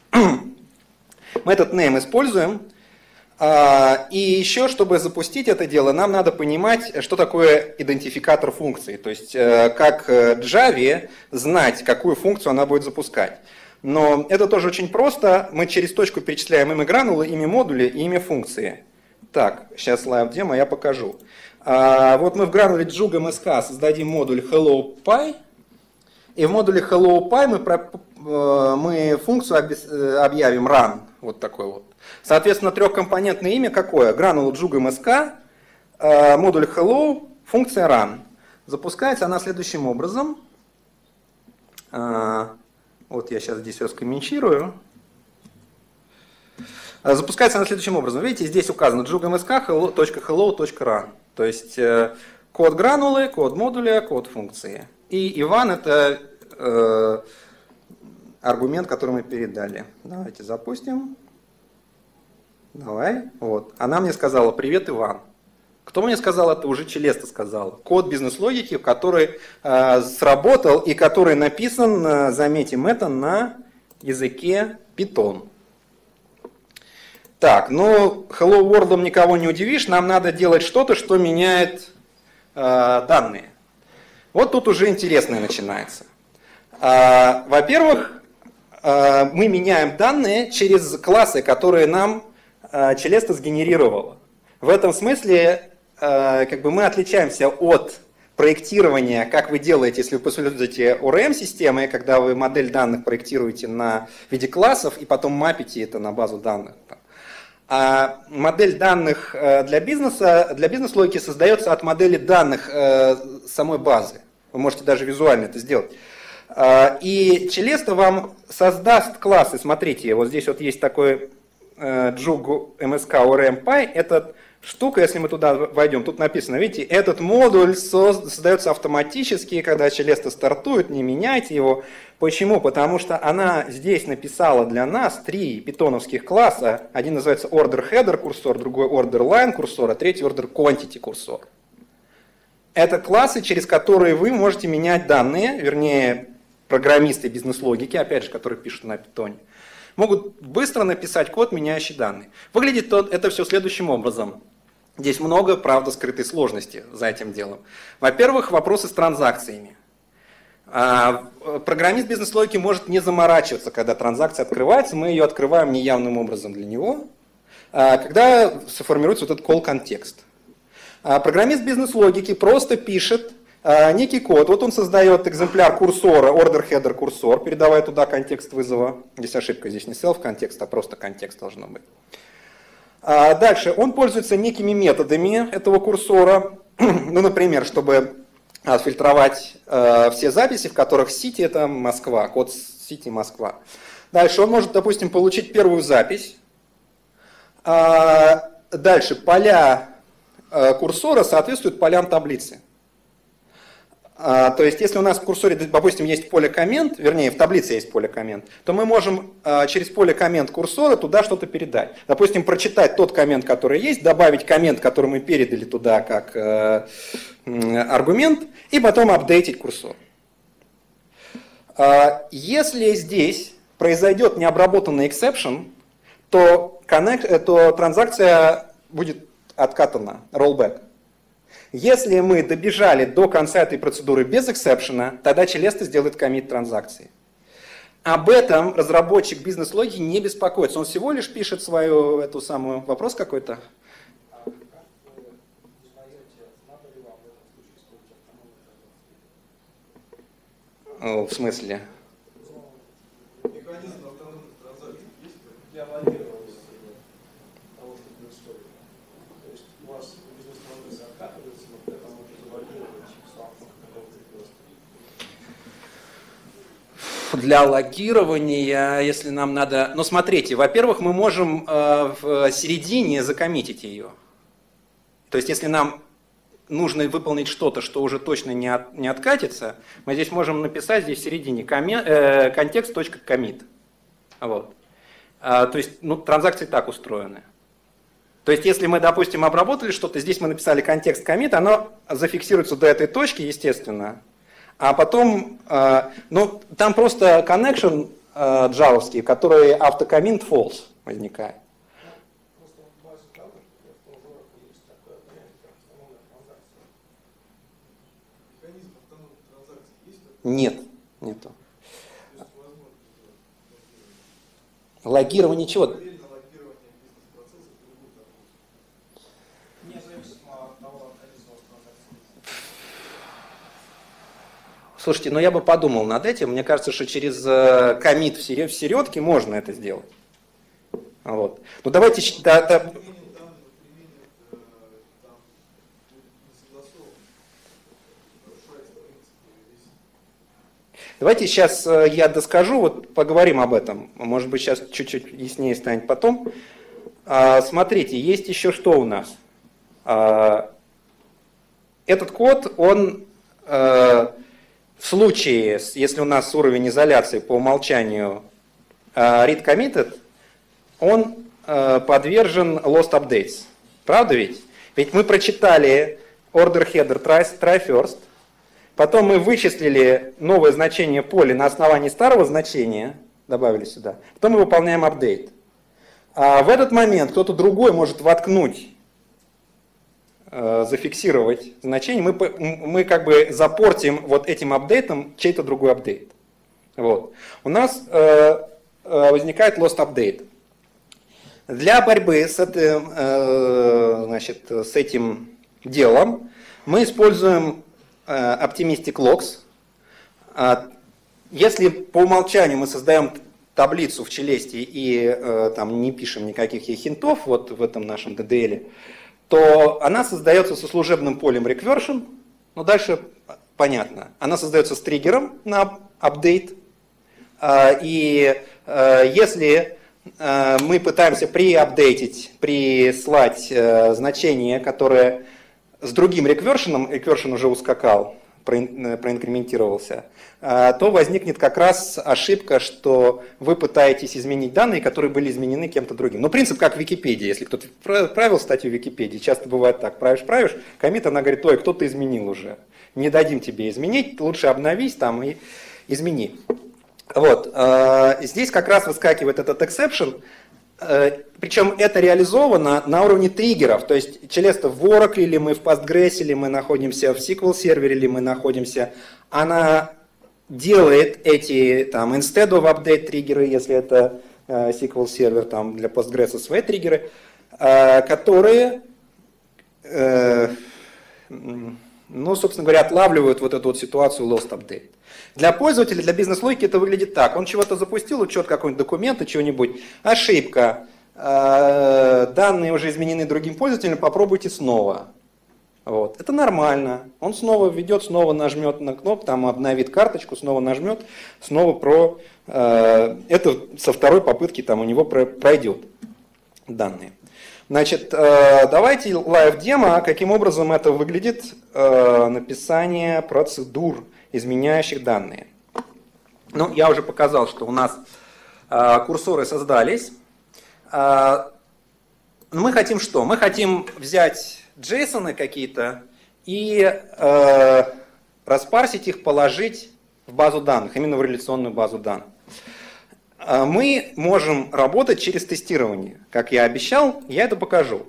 Мы этот name используем. И еще, чтобы запустить это дело, нам надо понимать, что такое идентификатор функции. То есть, как Java знать, какую функцию она будет запускать. Но это тоже очень просто. Мы через точку перечисляем имя гранулы, имя модуля и имя функции. Так, сейчас live-демо я покажу. Вот мы в грануле JUG-MSK создадим модуль HelloPy. И в модуле HelloPy мы функцию объявим run. Вот такой вот. Соответственно, трехкомпонентное имя какое? Granule Jugo MSK, модуль hello, функция run. Запускается она следующим образом. Вот я сейчас здесь все скомментирую. Запускается она следующим образом. Видите, здесь указано jugomsk.hello.run. То есть код гранулы, код модуля, код функции. И Иван — это аргумент, который мы передали. Давайте запустим. Давай. Вот. Она мне сказала: привет, Иван. Кто мне сказал это? Уже Челеста сказала. Код бизнес-логики, который сработал и который написан, заметим это, на языке Python. Так, ну, Hello World никого не удивишь, нам надо делать что-то, что меняет данные. Вот тут уже интересное начинается. Во-первых, мы меняем данные через классы, которые нам Челеста сгенерировала. В этом смысле как бы мы отличаемся от проектирования, как вы делаете, если вы используете ORM-системы, когда вы модель данных проектируете в виде классов и потом мапите это на базу данных. А модель данных для бизнес-логики создается от модели данных самой базы. Вы можете даже визуально это сделать. И Челеста вам создаст классы. Смотрите, вот здесь вот есть такой Jugo MSK ORM Py. Это штука, если мы туда войдем, тут написано, видите, этот модуль создается автоматически, когда Челеста стартует, не меняйте его. Почему? Потому что она здесь написала для нас 3 питоновских класса. Один называется Order Header курсор, другой Order Line курсор, а третий Order Quantity курсор. Это классы, через которые вы можете менять данные, вернее, программисты бизнес-логики, опять же, которые пишут на питоне, могут быстро написать код, меняющий данные. Выглядит это все следующим образом. Здесь много, правда, скрытой сложности за этим делом. Во-первых, вопросы с транзакциями. Программист бизнес-логики может не заморачиваться, когда транзакция открывается, мы ее открываем неявным образом для него, когда сформируется вот этот call-контекст. Программист бизнес-логики просто пишет некий код. Вот он создает экземпляр курсора, order header курсор, передавая туда контекст вызова. Здесь ошибка, здесь не self контекст, а просто контекст должно быть. Дальше он пользуется некими методами этого курсора. Ну, например, чтобы отфильтровать все записи, в которых сити это Москва, код сити Москва. Дальше он может, допустим, получить первую запись. Дальше поля курсора соответствуют полям таблицы. То есть, если у нас в курсоре, допустим, есть поле коммент, вернее, в таблице есть поле коммент, то мы можем через поле коммент курсора туда что-то передать. Допустим, прочитать тот коммент, который есть, добавить коммент, который мы передали туда как аргумент, и потом апдейтить курсор. Если здесь произойдет необработанный exception, то транзакция будет откатана, rollback. Если мы добежали до конца этой процедуры без эксепшена, тогда Челеста сделает коммит транзакции. Об этом разработчик бизнес-логики не беспокоится. Он всего лишь пишет свою эту самую вопрос какой-то. В смысле? Механизм автономных транзакций есть для логирования того, что происходит. То есть у вас бизнес-процессы откатываются, но при этом можно залогировать сам, когда вы Для логирования, если нам надо... Ну, смотрите, во-первых, мы можем в середине закоммитить ее. То есть, если нам нужно выполнить что-то, что уже точно не откатится, мы здесь можем написать здесь в середине контекст.commit. Вот. То есть, ну, транзакции так устроены. То есть, если мы, допустим, обработали что-то, здесь мы написали контекст commit, оно зафиксируется до этой точки, естественно, а потом, ну, там просто connection джавовский, который автокоммент false возникает. Нет, нету. Логирование чего? Слушайте, ну я бы подумал над этим. Мне кажется, что через коммит в середке можно это сделать. Вот. Ну давайте... Давайте сейчас я доскажу, вот поговорим об этом. Может быть, сейчас чуть-чуть яснее станет потом. Смотрите, есть еще что у нас. Этот код, он в случае, если у нас уровень изоляции по умолчанию read committed, он подвержен lost updates. Правда ведь? Ведь мы прочитали order header try first, потом мы вычислили новое значение поля на основании старого значения, добавили сюда, потом мы выполняем апдейт. А в этот момент кто-то другой может воткнуть, зафиксировать значение, мы как бы запортим вот этим апдейтом чей-то другой апдейт. Вот. У нас возникает lost update. Для борьбы с этим делом мы используем Optimistic Logs. Если по умолчанию мы создаем таблицу в Celeste и там не пишем никаких ей хинтов вот в этом нашем DDL, то она создается со служебным полем recursion, но дальше понятно. Она создается с триггером на update. И если мы пытаемся прислать значение, которое с другим recursion уже ускакал, проинкрементировался, то возникнет как раз ошибка, что вы пытаетесь изменить данные, которые были изменены кем-то другим. Но принцип как в Википедии. Если кто-то правил статью в Википедии, часто бывает так, правишь, коммит, она говорит, ой, кто-то изменил уже. Не дадим тебе изменить, лучше обновись там и измени. Вот. Здесь как раз выскакивает этот exception, причем это реализовано на уровне триггеров, то есть Celeste в Oracle, или мы в Postgres, или мы находимся в SQL сервере, или мы находимся, она делает эти там instead of update триггеры, если это SQL сервер, там для Postgres свои триггеры, которые, ну, собственно говоря, отлавливают вот эту вот ситуацию lost update. Для пользователя, для бизнес-логики это выглядит так. Он чего-то запустил, учет какой-нибудь документа, чего-нибудь, ошибка, данные уже изменены другим пользователем, попробуйте снова. Вот. Это нормально. Он снова введет, снова нажмет на кнопку, там обновит карточку, снова нажмет, снова это со второй попытки там у него пройдет данные. Значит, давайте live демо, каким образом это выглядит, написание процедур, изменяющих данные. Ну, я уже показал, что у нас курсоры создались. Мы хотим что? Мы хотим взять JSON какие-то и распарсить их, положить в базу данных, именно в реляционную базу данных. Мы можем работать через тестирование. Как я обещал, я это покажу.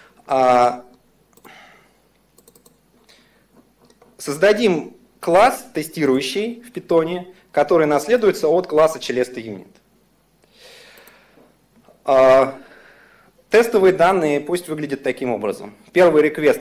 Создадим класс тестирующий в Python, который наследуется от класса Celeste Unit. Тестовые данные пусть выглядят таким образом. Первый request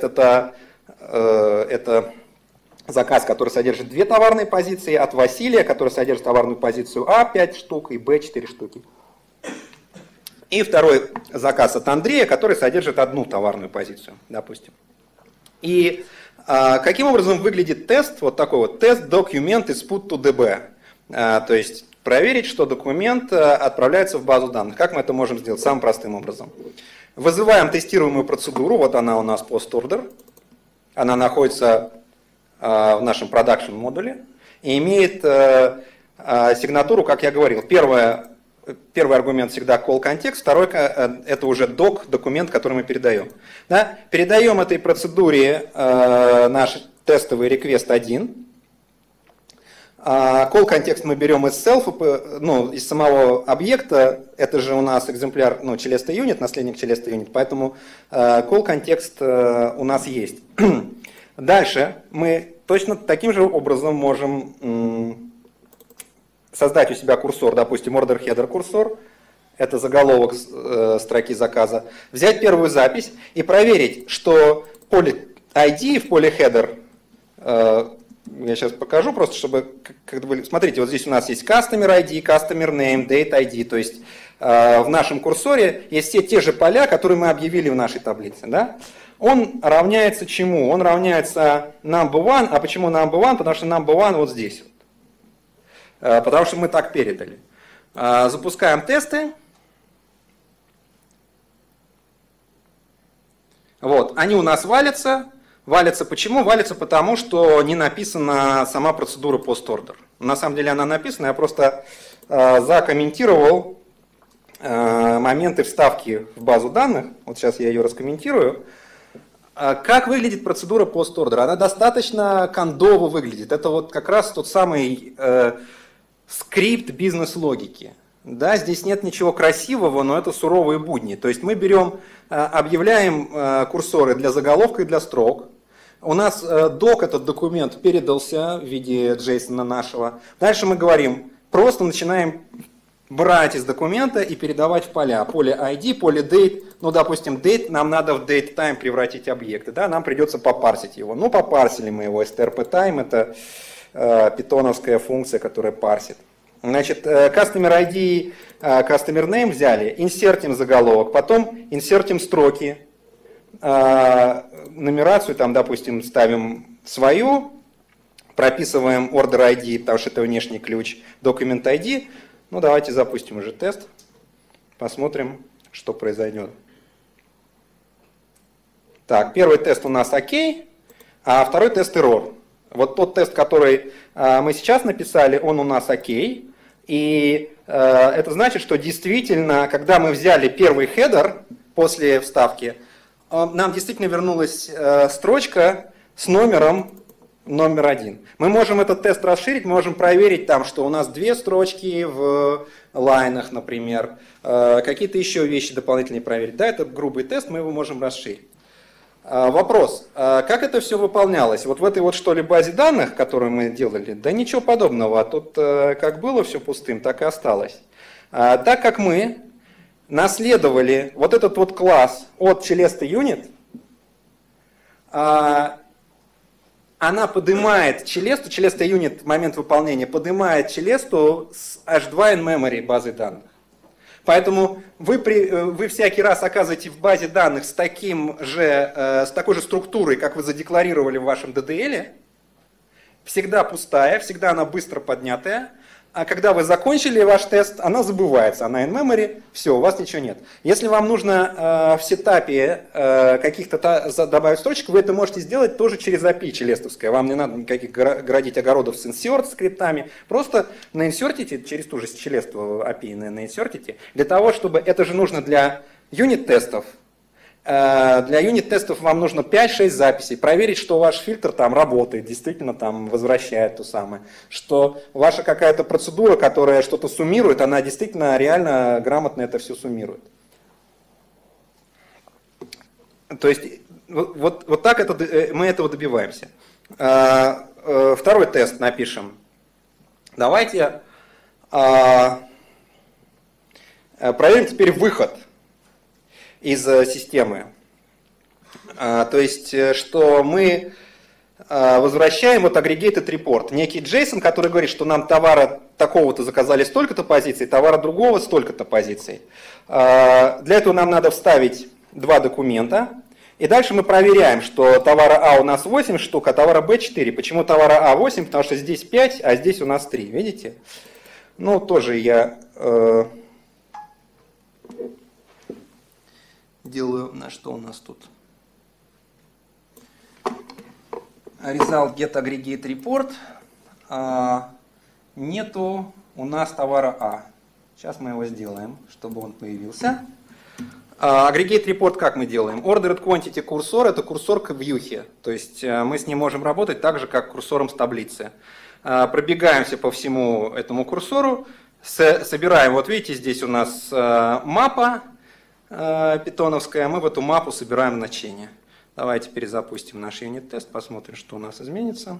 это заказ, который содержит 2 товарные позиции, от Василия, который содержит товарную позицию А 5 штук и Б 4 штуки. И второй заказ от Андрея, который содержит 1 товарную позицию, допустим. И каким образом выглядит тест? Вот такой вот тест document is put to DB. То есть проверить, что документ отправляется в базу данных. Как мы это можем сделать? Самым простым образом. Вызываем тестируемую процедуру. Вот она у нас post-order. Она находится в нашем production модуле и имеет сигнатуру, как я говорил. Первый аргумент всегда call контекст, второй это уже документ, который мы передаем. Да? Передаем этой процедуре наш тестовый request 1. Call контекст мы берем из self, ну, из самого объекта. Это же у нас экземпляр, ну, Celeste Unit, наследник Celeste Unit, поэтому call контекст у нас есть. Дальше мы точно таким же образом можем создать у себя курсор, допустим, order header курсор, это заголовок строки заказа, взять первую запись и проверить, что поле ID в поле header, я сейчас покажу просто, чтобы, смотрите, вот здесь у нас есть customer ID, customer name, date ID, то есть в нашем курсоре есть все те же поля, которые мы объявили в нашей таблице. Да? Он равняется чему? Он равняется number one. А почему number one? Потому что number one вот здесь. Потому что мы так передали. Запускаем тесты. Вот, они у нас валятся. Валятся почему? Валятся потому, что не написана сама процедура post-order. На самом деле она написана, я просто закомментировал моменты вставки в базу данных. Вот сейчас я ее раскомментирую. Как выглядит процедура post-order? Она достаточно кондово выглядит. Это вот как раз тот самый скрипт бизнес-логики. Да, здесь нет ничего красивого, но это суровые будни. То есть мы берем, объявляем курсоры для заголовка и для строк. У нас док, этот документ, передался в виде JSON нашего. Дальше мы говорим, просто начинаем брать из документа и передавать в поля. Поле ID, поле date. Ну, допустим, date, нам надо в datetime превратить объекты. Да, нам придется попарсить его. Ну, попарсили мы его. strptime это питоновская функция, которая парсит. Значит, customer ID, customer name взяли, инсертим заголовок, потом инсертим строки, нумерацию там, допустим, ставим свою, прописываем order ID, потому что это внешний ключ, document ID. Ну, давайте запустим уже тест, посмотрим, что произойдет. Так, первый тест у нас окей, а второй тест error. Вот тот тест, который мы сейчас написали, он у нас окей. И это значит, что действительно, когда мы взяли первый хедер после вставки, нам действительно вернулась строчка с номером номер 1. Мы можем этот тест расширить, мы можем проверить там, что у нас 2 строчки в лайнах, например, какие-то еще вещи дополнительные проверить. Да, это грубый тест, мы его можем расширить. Вопрос, как это все выполнялось? Вот в этой вот что ли базе данных, которую мы делали, да ничего подобного. Тут как было все пустым, так и осталось. Так как мы наследовали вот этот вот класс от Celesta Unit, она поднимает Celesta Unit в момент выполнения поднимает Celesta с H2 in-memory базы данных. Поэтому вы всякий раз оказываете в базе данных с такой же структурой, как вы задекларировали в вашем DDL, всегда пустая, всегда она быстро поднятая, а когда вы закончили ваш тест, она забывается, она in-memory, все, у вас ничего нет. Если вам нужно в сетапе каких-то добавить строчек, вы это можете сделать тоже через API челестовское. Вам не надо никаких градить огородов с insert скриптами, просто наинсертите через ту же челестовую API наинсертите, для того, чтобы это же нужно для юнит-тестов. Для юнит-тестов вам нужно 5-6 записей, проверить, что ваш фильтр там работает, действительно там возвращает то самое, что ваша какая-то процедура, которая что-то суммирует, она действительно реально грамотно это все суммирует. То есть вот так мы этого добиваемся. Второй тест напишем. Давайте проверим теперь выход из системы. То есть, что мы возвращаем вот aggregated report, некий JSON, который говорит, что нам товара такого-то заказали столько-то позиций, товара другого столько-то позиций. Для этого нам надо вставить 2 документа. И дальше мы проверяем, что товара А у нас 8 штук, а товара Б 4. Почему товара А 8? Потому что здесь 5, а здесь у нас 3. Видите? Ну, тоже я делаю, на что у нас тут? Result get aggregate report. Нету у нас товара А. Сейчас мы его сделаем, чтобы он появился. Aggregate report как мы делаем? Ordered quantity курсор — это курсор к вьюхе. То есть мы с ним можем работать так же, как курсором с таблицы. Пробегаемся по всему этому курсору, собираем, вот видите, здесь у нас мапа питоновская, мы в эту мапу собираем значения. Давайте перезапустим наш юнит-тест, посмотрим, что у нас изменится.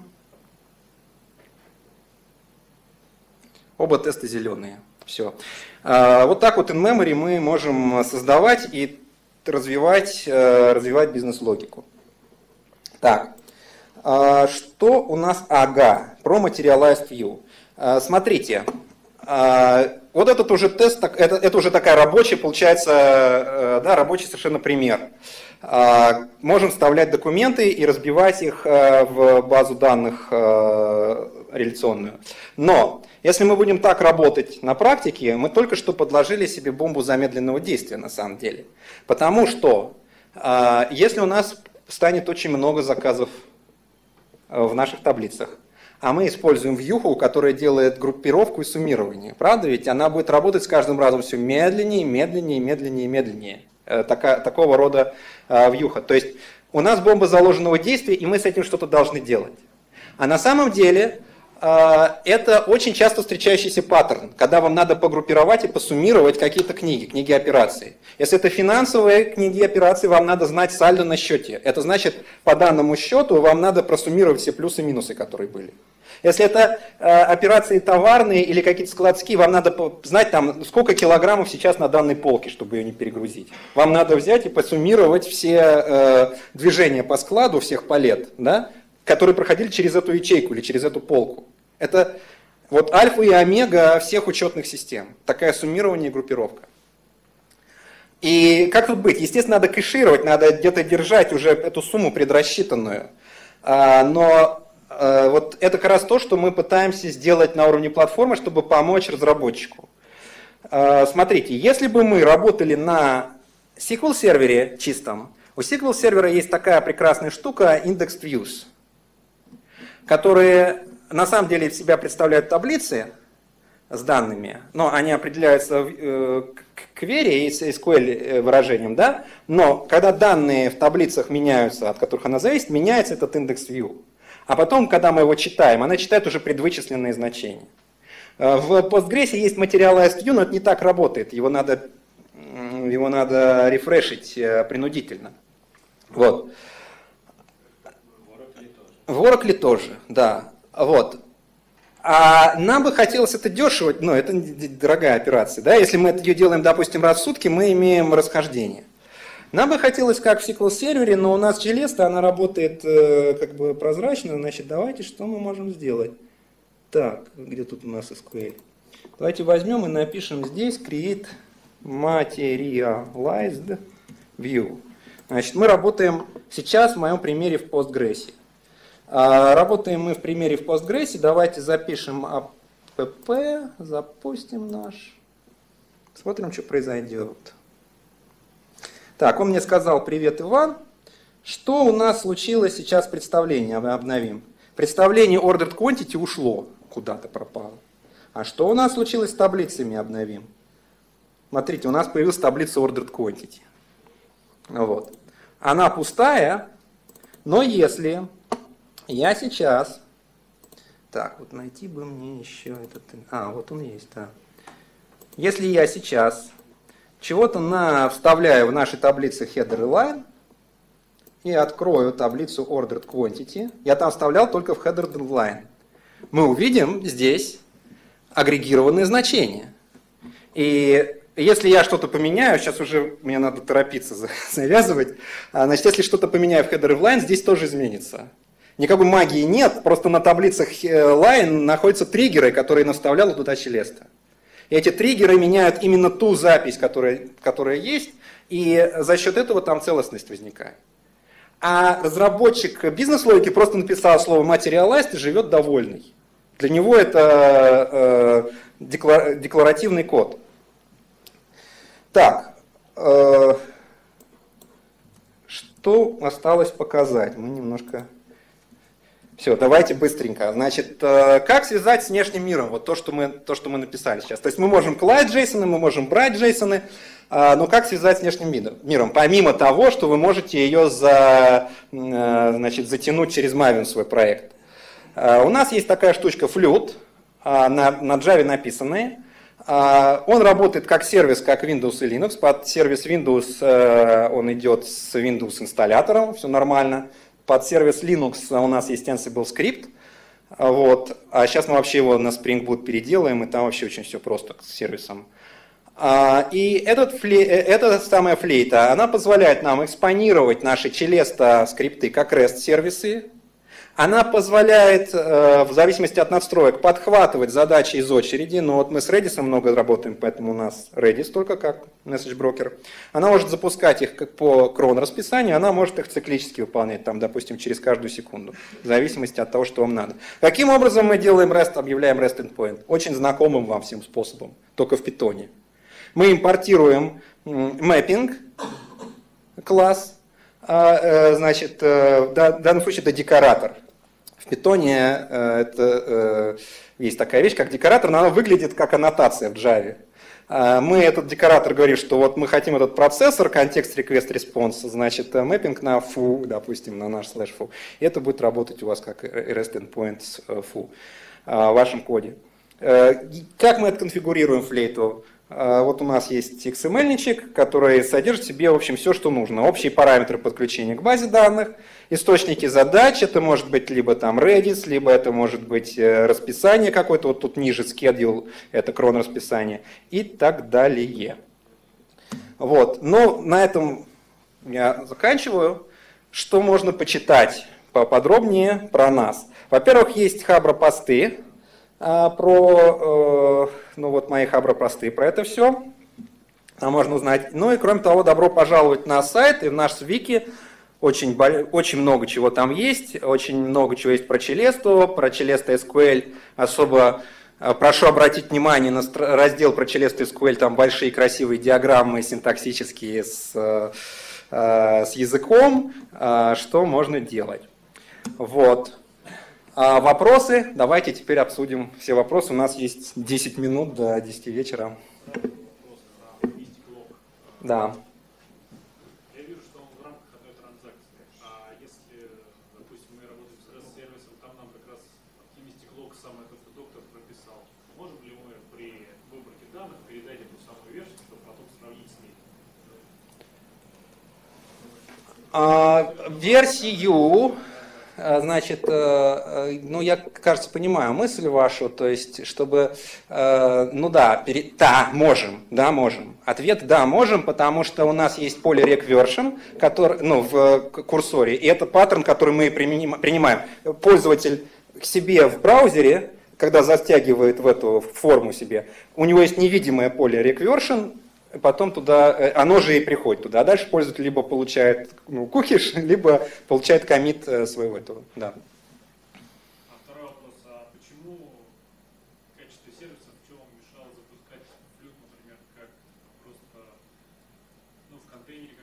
Оба теста зеленые. Все. Вот так вот in-memory мы можем создавать и развивать бизнес-логику. Так, что у нас? Ага, про Materialized View. Смотрите, Вот этот уже тест, это уже такая рабочая, получается, да, рабочий совершенно пример. Можем вставлять документы и разбивать их в базу данных реляционную. Но если мы будем так работать на практике, мы только что подложили себе бомбу замедленного действия на самом деле. Потому что если у нас станет очень много заказов в наших таблицах, а мы используем вьюху, которая делает группировку и суммирование. Правда ведь? Она будет работать с каждым разом все медленнее, медленнее, медленнее, медленнее. Такого рода вьюха. То есть у нас бомба заложенного действия, и мы с этим что-то должны делать. А на самом деле это очень часто встречающийся паттерн, когда вам надо погруппировать и посуммировать какие-то книги операций. Если это финансовые книги операций, вам надо знать сальдо на счете. Это значит, по данному счету вам надо просуммировать все плюсы и минусы, которые были. Если это операции товарные или какие-то складские, вам надо знать, там, сколько килограммов сейчас на данной полке, чтобы ее не перегрузить. Вам надо взять и посуммировать все движения по складу всех палет, да, которые проходили через эту ячейку или через эту полку. Это вот альфа и омега всех учетных систем. Такая суммирование и группировка. И как тут быть? Естественно, надо кэшировать, надо где-то держать уже эту сумму предрасчитанную. Но вот это как раз то, что мы пытаемся сделать на уровне платформы, чтобы помочь разработчику. Смотрите, если бы мы работали на SQL-сервере чистом, у SQL-сервера есть такая прекрасная штука Indexed Views, которые на самом деле из себя представляют таблицы с данными, но они определяются query и SQL выражением, да? Но когда данные в таблицах меняются, от которых она зависит, меняется этот Indexed View. А потом, когда мы его читаем, она читает уже предвычисленные значения. В Postgres есть Materialized View, но это не так работает. Его надо рефрешить принудительно. Вот. В Oracle тоже, да. Вот. А нам бы хотелось это дешево, но это дорогая операция. Да? Если мы ее делаем, допустим, раз в сутки, мы имеем расхождение. Нам бы хотелось, как в SQL-сервере, но у нас Celesta, она работает как бы прозрачно. Значит, давайте, что мы можем сделать? Так, где тут у нас SQL? Давайте возьмем и напишем здесь create materialized view. Значит, мы работаем сейчас в моем примере в Postgres. Работаем мы в примере в Postgres. Давайте запишем app, запустим наш. Смотрим, что произойдет. Так, он мне сказал: привет, Иван. Что у нас случилось сейчас представление? Обновим. Представление ordered quantity ушло, куда-то пропало. А что у нас случилось с таблицами? Обновим. Смотрите, у нас появилась таблица ordered quantity. Вот. Она пустая, но если я сейчас... Так, вот найти бы мне еще этот... вот он есть, да. Если я сейчас чего-то вставляю в наши таблицы header и line и открою таблицу ordered quantity, я там вставлял только в header и line, мы увидим здесь агрегированные значения. И если я что-то поменяю, сейчас уже мне надо торопиться завязывать, значит, если что-то поменяю в header и в line, здесь тоже изменится. Никакой магии нет, просто на таблицах line находятся триггеры, которые наставляла туда Celesta. И эти триггеры меняют именно ту запись, которая есть, и за счет этого там целостность возникает. А разработчик бизнес-логики просто написал слово materialized и живет довольный. Для него это декларативный код. Так, что осталось показать? Мы немножко... Все, давайте быстренько. Значит, как связать с внешним миром? Вот то, что мы написали сейчас. То есть мы можем класть JSON, мы можем брать JSON, но как связать с внешним миром? Помимо того, что вы можете ее затянуть через Maven в свой проект. У нас есть такая штучка Flute, на Java написанная. Он работает как сервис, как Windows и Linux. Под сервис Windows он идет с Windows инсталлятором, все нормально. Под сервис Linux у нас есть Ansible скрипт. Вот. А сейчас мы вообще его на Spring Boot переделаем, и там вообще очень все просто с сервисом. И эта самая флейта, она позволяет нам экспонировать наши Celesta скрипты как REST-сервисы. Она позволяет, в зависимости от настроек, подхватывать задачи из очереди. Но вот мы с Redis много работаем, поэтому у нас Redis только как message broker. Она может запускать их как по крон-расписанию, она может их циклически выполнять, там, допустим, через каждую секунду, в зависимости от того, что вам надо. Каким образом мы делаем REST, объявляем REST endpoint? Очень знакомым вам всем способом, только в Python. Мы импортируем mapping класс, значит, в данном случае это декоратор. В Python есть такая вещь, как декоратор, но она выглядит как аннотация в Java. Мы этот декоратор говорим, что вот мы хотим этот процессор, контекст request response, значит, мэппинг на foo, допустим, на наш /foo. И это будет работать у вас как REST endpoint с foo в вашем коде. Как мы отконфигурируем флейту? Вот у нас есть XML-ничек, который содержит в себе, в общем, все, что нужно. Общие параметры подключения к базе данных, источники задач, это может быть либо там Redis, либо это может быть расписание какое-то, вот тут ниже schedule, это крон расписание и так далее. Вот, но на этом я заканчиваю. Что можно почитать поподробнее про нас? Во-первых, есть хабро-посты про, ну вот мои хабро-посты про это все. Там можно узнать. Ну и кроме того, добро пожаловать на сайт и в наш вики. Очень много чего там есть, очень много чего есть про Celesta SQL. Особо прошу обратить внимание на раздел про Celesta SQL, там большие красивые диаграммы синтаксические с языком, что можно делать. Вот. Вопросы? Давайте теперь обсудим все вопросы. У нас есть 10 минут до 10 вечера. Да. Я вижу, что он в рамках одной транзакции. А если, допустим, мы работаем с REST-сервисом, там нам как раз Optimistic Log самый тот, что доктор прописал. Можем ли мы при выборке данных передать эту самую версию, чтобы потом сравнить с ней? Версию, значит, ну я, кажется, понимаю мысль вашу, то есть, чтобы, ну да, да, можем. Ответ да, можем, потому что у нас есть поле recversion, который, ну, в курсоре, и это паттерн, который мы принимаем. Пользователь к себе в браузере, когда затягивает в эту форму себе, у него есть невидимое поле recversion, потом туда, оно же и приходит туда. А дальше пользователь либо получает кукиш, либо получает коммит своего этого. Да. А второй вопрос, а почему в качестве сервиса в чем мешало запускать флют, например, как просто в контейнере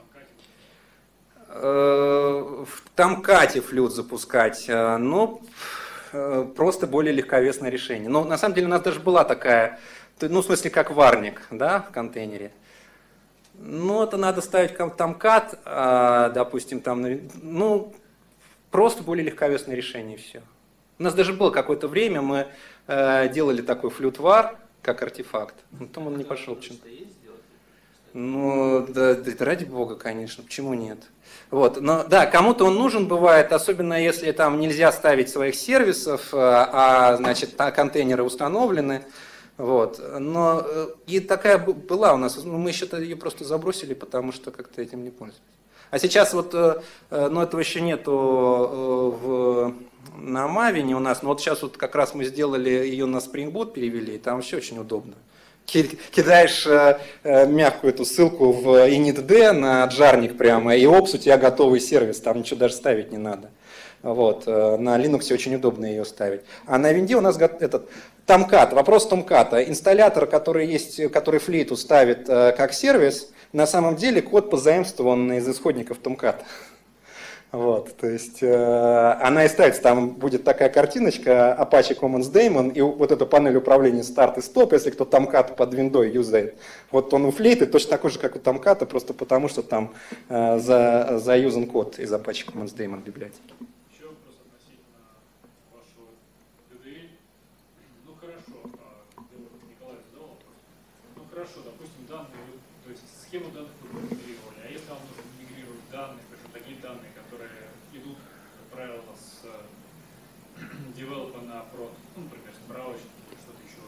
каком-то, в Tomcat флют запускать, ну, просто более легковесное решение. Но на самом деле у нас даже была такая, ну, в смысле, как варник, да, в контейнере. Ну, это надо ставить Tomcat, допустим, там, ну, просто более легковесное решение, и все. У нас даже было какое-то время, мы делали такой флют-вар, как артефакт, но потом он не пошел почему-то. Ну, да, ради бога, конечно, почему нет? Вот, но да, кому-то он нужен бывает, особенно если там нельзя ставить своих сервисов, значит, контейнеры установлены. Вот. Но и такая была у нас, мы еще ее просто забросили, потому что как-то этим не пользовались. А сейчас вот, ну этого еще нету на Maven у нас, но вот сейчас вот как раз мы сделали ее на Spring Boot, перевели, и там вообще очень удобно. Кидаешь мягкую эту ссылку в initd на джарник прямо, и опс, у тебя готовый сервис, там ничего даже ставить не надо. Вот. На Linux очень удобно ее ставить. А на Винде у нас этот Tomcat, вопрос Tomcat. Инсталлятор, который флейту ставит как сервис, на самом деле код позаимствован из исходников Tomcat. Вот, то есть она и ставится, там будет такая картиночка Apache Commons Daemon, и вот эта панель управления старт и стоп, если кто Tomcat под виндой юзает. Вот он у флейты точно такой же, как у Tomcat, просто потому что там заюзан код из Apache Commons Daemon библиотеки. Еще вопрос относительно вашего DDL. Ну хорошо, Николай задал вопрос. Ну хорошо, допустим, данные, то есть схему данных вы мигрировали, а если вам нужно мигрировать данные, причем такие данные, которые идут, как правило, с девелопа на прод, ну, например, справочник или что-то еще.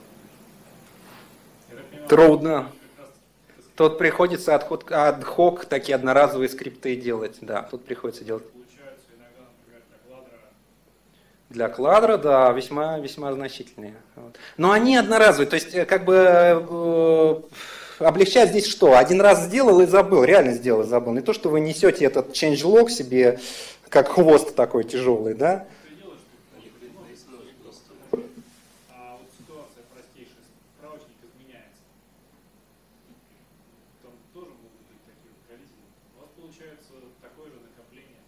Трудно. Тут приходится ad-hoc такие одноразовые скрипты делать. Да, тут приходится делать. Получается иногда, например, для Ladder Для Cloudera, да, весьма значительные. Вот. Но они одноразовые, то есть как бы облегчать здесь что? Один раз сделал и забыл, реально сделал и забыл. Не то, что вы несете этот changelog себе, как хвост такой тяжелый, да? А вот ситуация простейшая, справочник изменяется. Там тоже могут быть такие вот коллизии. У вас получается такое же накопление.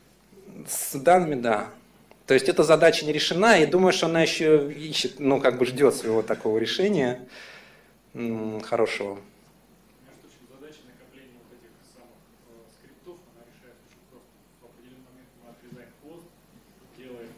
С данными, да. То есть эта задача не решена, и думаю, что она еще ищет, ну, как бы ждет своего такого решения хорошего. Между прочим, задача накопления вот этих самых скриптов, она решается очень просто. В определенный момент мы отрезаем хвост, делаем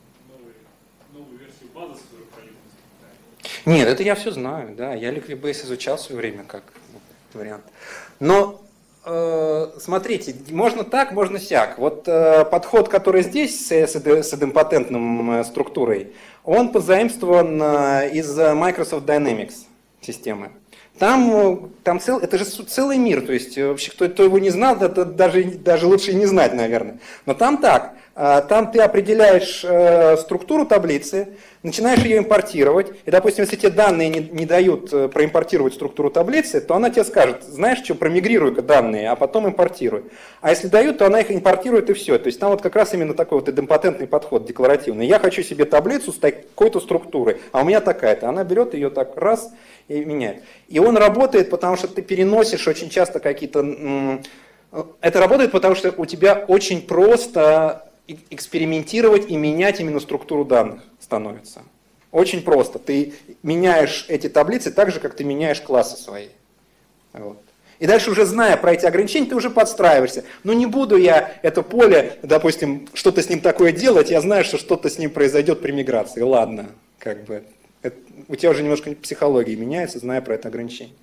новую версию базы свою полезности. Нет, это я все знаю, да. Я Liquibase изучал в свое время как вариант. Но смотрите, можно так, можно сяк. Вот подход, который здесь с идемпотентным структурой, он позаимствован из Microsoft Dynamics системы. Там это же целый мир, то есть вообще кто его не знал, это даже лучше и не знать, наверное. Но там так, там ты определяешь структуру таблицы, начинаешь ее импортировать, и, допустим, если тебе данные не дают проимпортировать структуру таблицы, то она тебе скажет, знаешь что, промигрируй-ка данные, а потом импортируй. А если дают, то она их импортирует и все. То есть там вот как раз именно такой вот идемпотентный подход, декларативный. Я хочу себе таблицу с такой-то структурой, а у меня такая-то. Она берет ее так раз и меняет. И он работает, потому что ты переносишь очень часто какие-то... Это работает, потому что у тебя очень просто экспериментировать и менять именно структуру данных становится. Очень просто. Ты меняешь эти таблицы так же, как ты меняешь классы свои. Вот. И дальше уже зная про эти ограничения, ты уже подстраиваешься. Ну не буду я это поле, допустим, что-то с ним такое делать, я знаю, что что-то с ним произойдет при миграции. Ладно, как бы. У тебя уже немножко психология меняется, зная про это ограничение.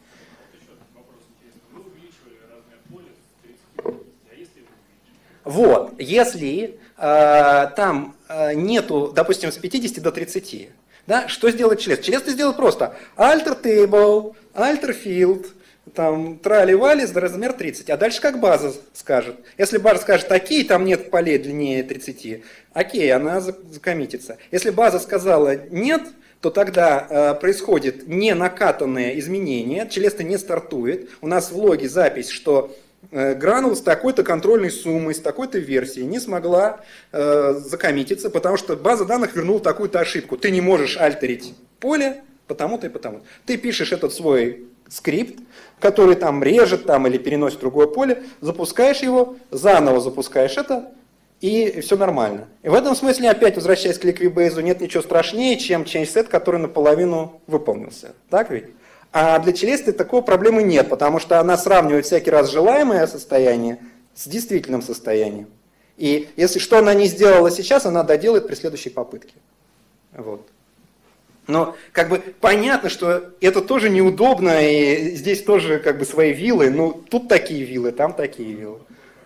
Вы увеличивали размер поля с 30 до 50, а если вы увеличили? Вот, если там нету, допустим, с 50 до 30, да, что сделает Челес? Челес сделает просто alter table, alter field, там, трали-вали, размер 30. А дальше как база скажет? Если база скажет, окей, там нет полей длиннее 30, окей, она закоммитится. Если база сказала нет, то тогда происходит ненакатанное изменение, Челес не стартует. У нас в логе запись, что Granule с такой-то контрольной суммой, с такой-то версией не смогла закоммититься, потому что база данных вернула такую-то ошибку. Ты не можешь альтерить поле потому-то и потому. Ты пишешь этот свой скрипт, который там режет там, или переносит в другое поле, запускаешь его, заново запускаешь это, и все нормально. И в этом смысле, опять возвращаясь к Liquibase, нет ничего страшнее, чем change-set, который наполовину выполнился. Так ведь? А для Челесты такой проблемы нет, потому что она сравнивает всякий раз желаемое состояние с действительным состоянием. И если что она не сделала сейчас, она доделает при следующей попытке. Вот. Но как бы понятно, что это тоже неудобно, и здесь тоже как бы свои виллы. Ну, тут такие виллы, там такие виллы.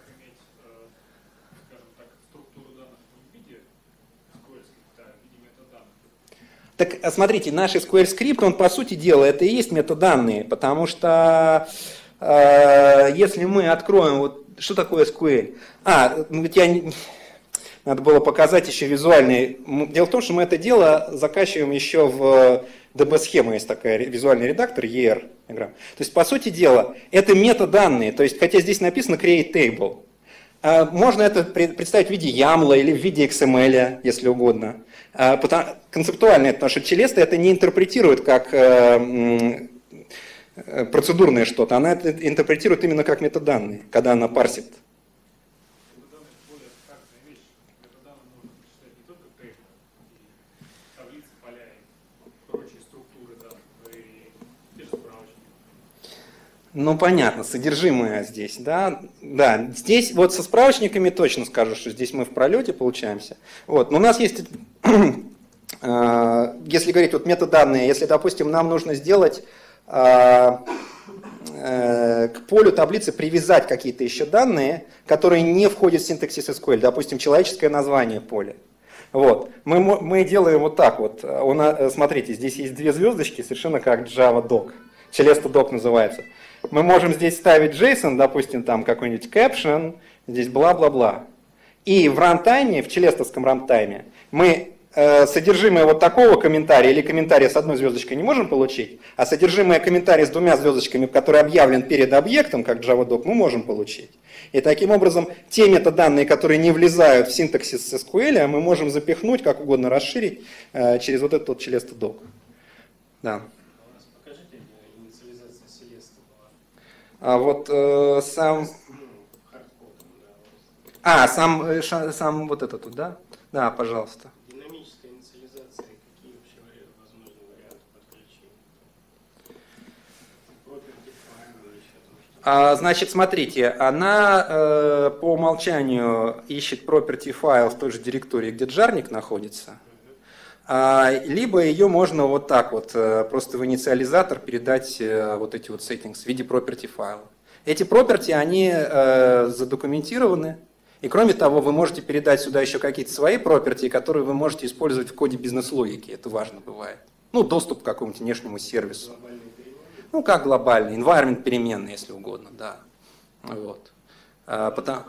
Так, смотрите, наш SQL скрипт, он по сути дела, это и есть метаданные, потому что если мы откроем, вот что такое SQL? Надо было показать еще визуальный. Дело в том, что мы это дело закачиваем еще в DB-схему, есть такой визуальный редактор, ER. То есть, по сути дела, это метаданные, то есть, хотя здесь написано create table. Можно это представить в виде YAML или в виде XML, если угодно. Концептуально это, потому что Челеста это не интерпретирует как процедурное что-то, она это интерпретирует именно как метаданные, когда она парсит. Метаданные это более абстрактная вещь. Метаданные можно прочитать не только тейбл, и таблицы, поля и прочие структуры данных, но и те же справочники. Ну, понятно, содержимое здесь, да. Да, здесь вот со справочниками точно скажу, что здесь мы в пролете получаемся. Вот, но у нас есть, если говорить вот метаданные, если, допустим, нам нужно сделать к полю таблицы привязать какие-то еще данные, которые не входят в синтаксис SQL, допустим, человеческое название поля. Вот. Мы делаем вот так вот. Смотрите, здесь есть две звездочки, совершенно как Java Doc. Celesta Doc называется. Мы можем здесь ставить JSON, допустим, там какой-нибудь caption, здесь бла-бла-бла. И в рантайме, в челестовском рантайме, мы содержимое вот такого комментария или комментария с одной звездочкой не можем получить, а содержимое комментария с двумя звездочками, который объявлен перед объектом, как JavaDoc, мы можем получить. И таким образом те метаданные, которые не влезают в синтаксис SQL, мы можем запихнуть, как угодно расширить через вот этот вот CelestoDoc. Да. Покажите инициализация Селеста была. А вот сам... сам вот этот вот, да? Да, пожалуйста. Динамическая инициализация, какие вообще возможны варианты подключения? Property file или еще там что-то? Значит, смотрите, она по умолчанию ищет property файл в той же директории, где джарник находится, либо ее можно вот так вот, просто в инициализатор передать вот эти вот settings в виде property файла. Эти property, они задокументированы. И кроме того, вы можете передать сюда еще какие-то свои property, которые вы можете использовать в коде бизнес-логики. Это важно бывает. Ну, доступ к какому-нибудь внешнему сервису. Ну, как глобальный. Environment переменный, если угодно, да. Вот. Да.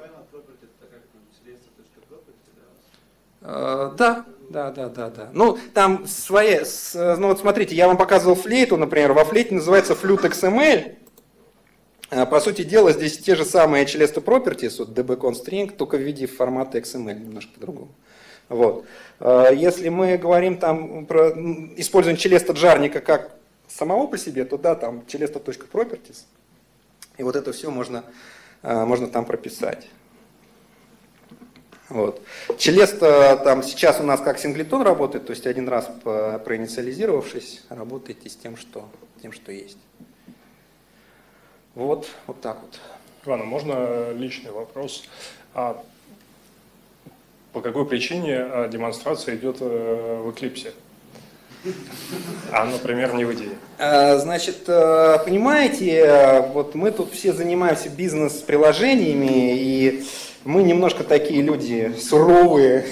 Ну, там свои... Ну, вот смотрите, я вам показывал флейту, например. Во флейте называется flute.xml. По сути дела, здесь те же самые Celesto Properties, вот dbconstring, только в виде формата XML, немножко по-другому. Вот. Если мы говорим там про использование Celesto джарника как самого по себе, то да, там celesto.properties, и вот это все можно там прописать. Вот. Celesto там сейчас у нас как синглетон работает, то есть один раз проинициализировавшись, работаете с тем, что есть. Вот так вот. Иван, а можно личный вопрос? По какой причине демонстрация идет в Eclipse? Например, не в идее. Значит, понимаете, вот мы тут все занимаемся бизнес-приложениями, и мы немножко такие люди суровые.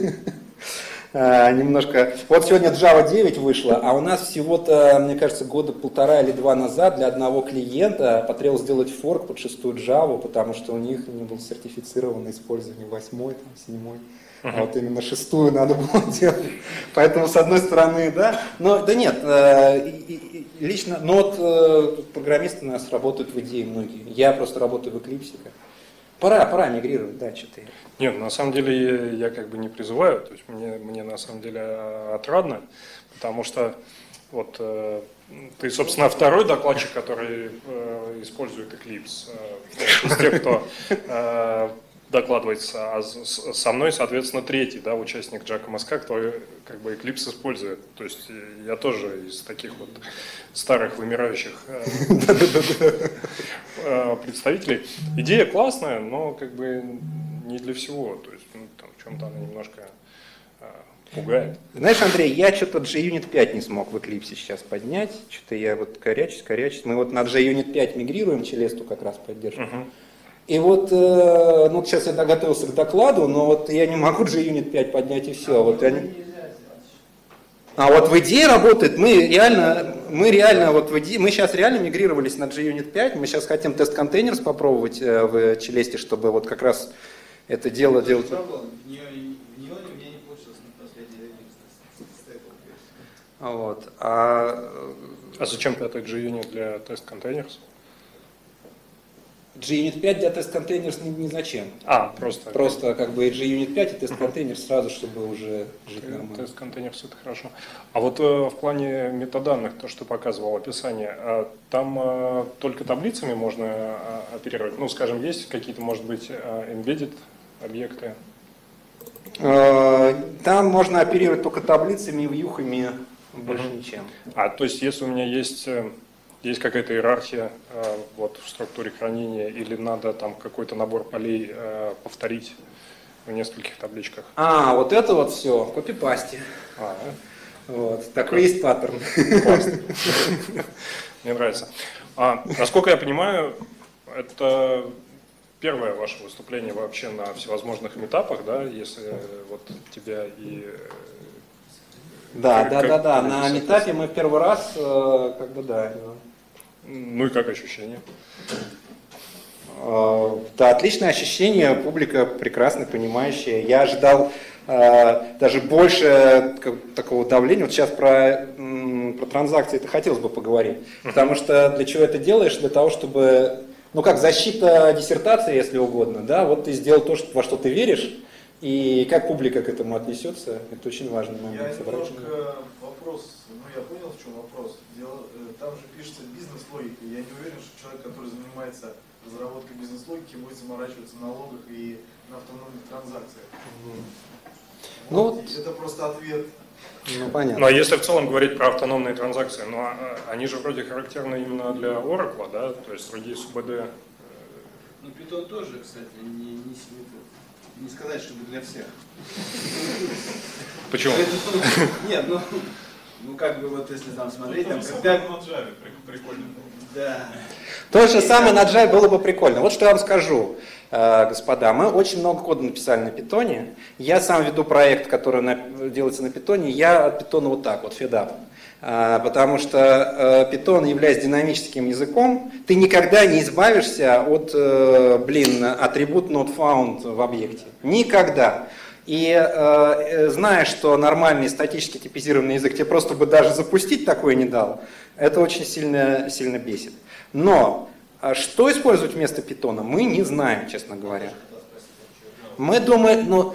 Немножко. Вот сегодня Java 9 вышла, а у нас всего-то, мне кажется, года 1,5 или 2 назад для одного клиента потребовалось сделать форк под 6-ю Java, потому что у них не было сертифицировано использование 8-й, 7-й. А вот именно 6-ю надо было делать. Поэтому, с одной стороны, да. Но да нет, лично, но вот программисты у нас работают в идее многие. Я просто работаю в Eclipse. Пора мигрировать, да, что-то. Нет, на самом деле я как бы не призываю, то есть мне на самом деле отрадно, потому что вот ты, собственно, второй докладчик, который использует Eclipse, из тех, кто докладывается, а со мной, соответственно, третий, да, участник JaCMSK, кто как бы Eclipse использует. То есть я тоже из таких вот старых вымирающих представителей. Идея классная, но как бы не для всего. То есть там, в чем-то она немножко пугает. Знаешь, Андрей, я что-то JUnit 5 не смог в Eclipse сейчас поднять. Что-то я вот корячусь. Мы вот на JUnit 5 мигрируем, Celesto как раз поддерживаем. И вот, ну сейчас я готовился к докладу, но вот я не могу JUnit 5 поднять и все. Вот вот в идее работает, мы реально вот в идее, мы сейчас реально мигрировались на JUnit 5, мы сейчас хотим тест-контейнерс попробовать в Celeste, чтобы вот как раз это дело делать. Вот. А зачем 5-й JUnit для тест-контейнерс? JUnit 5 для тест-контейнерс ни зачем. Просто. Просто как бы JUnit 5 и тест-контейнерс сразу, чтобы уже жить нормально. Тест-контейнерс это хорошо. А вот в плане метаданных, то, что показывал описание, там только таблицами можно оперировать? Ну, скажем, есть какие-то, может быть, embedded объекты? Там можно оперировать только таблицами и вьюхами, больше ничем. То есть, если у меня есть какая-то иерархия вот, в структуре хранения, или надо там какой-то набор полей повторить в нескольких табличках? Вот это вот все, в копипасте. Вот, такой есть паттерн. Классно. Мне нравится. Насколько я понимаю, это первое ваше выступление вообще на всевозможных метапах, да, если вот тебя и... Да, на метапе мы в первый раз, как бы, да. Ну и как ощущения? Да, отличное ощущение, публика прекрасно понимающая. Я ожидал даже больше такого давления. Вот сейчас про транзакции это хотелось бы поговорить. Потому что для чего это делаешь? Для того, чтобы, ну как защита диссертации, если угодно, да, вот ты сделал то, во что ты веришь, и как публика к этому отнесется, это очень важный момент. Я немножко вопрос, я понял, в чем вопрос. Там же пишется бизнес-логика. Я не уверен, что человек, который занимается разработкой бизнес-логики, будет заморачиваться на налогах и на автономных транзакциях. Ну, это просто ответ. Ну, понятно. Ну а если в целом говорить про автономные транзакции, они же вроде характерны именно для Oracle, да, то есть другие СУБД. Ну, Python тоже, кстати, не сказать, чтобы для всех. Почему? Нет, ну как бы вот если там смотреть, там когда... Прикольно. Да. То же самое на Java было бы прикольно. Вот что я вам скажу, господа. Мы очень много кода написали на питоне. Я сам веду проект, который делается на питоне. Я от питона вот так, вот федап. Потому что Python, являясь динамическим языком, ты никогда не избавишься от, атрибут not found в объекте. Никогда. И зная, что нормальный статически типизированный язык тебе просто бы даже запустить такое не дал, это очень сильно бесит. Но что использовать вместо Python, мы не знаем, честно говоря. Мы думаем,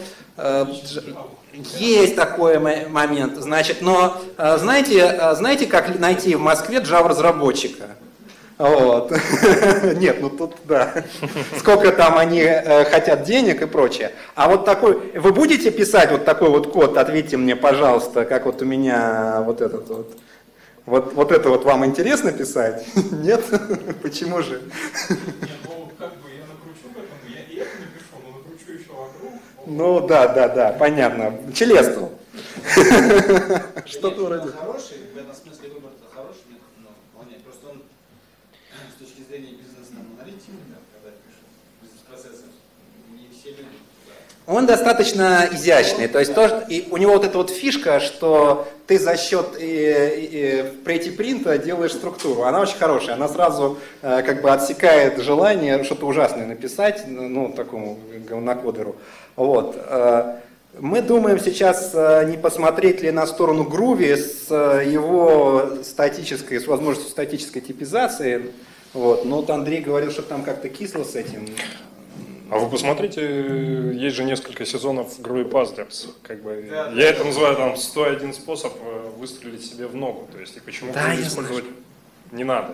есть такой момент, значит, но знаете, как найти в Москве Java-разработчика? Вот. Нет, тут да. Сколько там они хотят денег и прочее. А вот такой, вы будете писать вот такой вот код, ответьте мне, пожалуйста, как вот у меня вот этот вот. Вот это вот вам интересно писать? Нет? Почему же? Нет, как бы я накручу к этому, я и это не пишу, но накручу еще вокруг. Ну да, понятно. Челесту. Что-то вроде. Хороший, в этом смысле выбор-то хороший, но вполне. Просто он с точки зрения бизнес-аналитики, когда пишет бизнес-процессов, не все люди. Он достаточно изящный, то есть и у него вот эта вот фишка, что ты за счет pretty принта делаешь структуру. Она очень хорошая, она сразу как бы отсекает желание что-то ужасное написать, такому говнокодеру. Вот. Мы думаем сейчас, не посмотреть ли на сторону Groovy с его с возможностью статической типизации. Вот. Но вот Андрей говорил, что там как-то кисло с этим. А вы посмотрите, есть же несколько сезонов Groovy Pazders. Я это называю там 101 способ выстрелить себе в ногу. То есть и почему Groovy использовать не надо.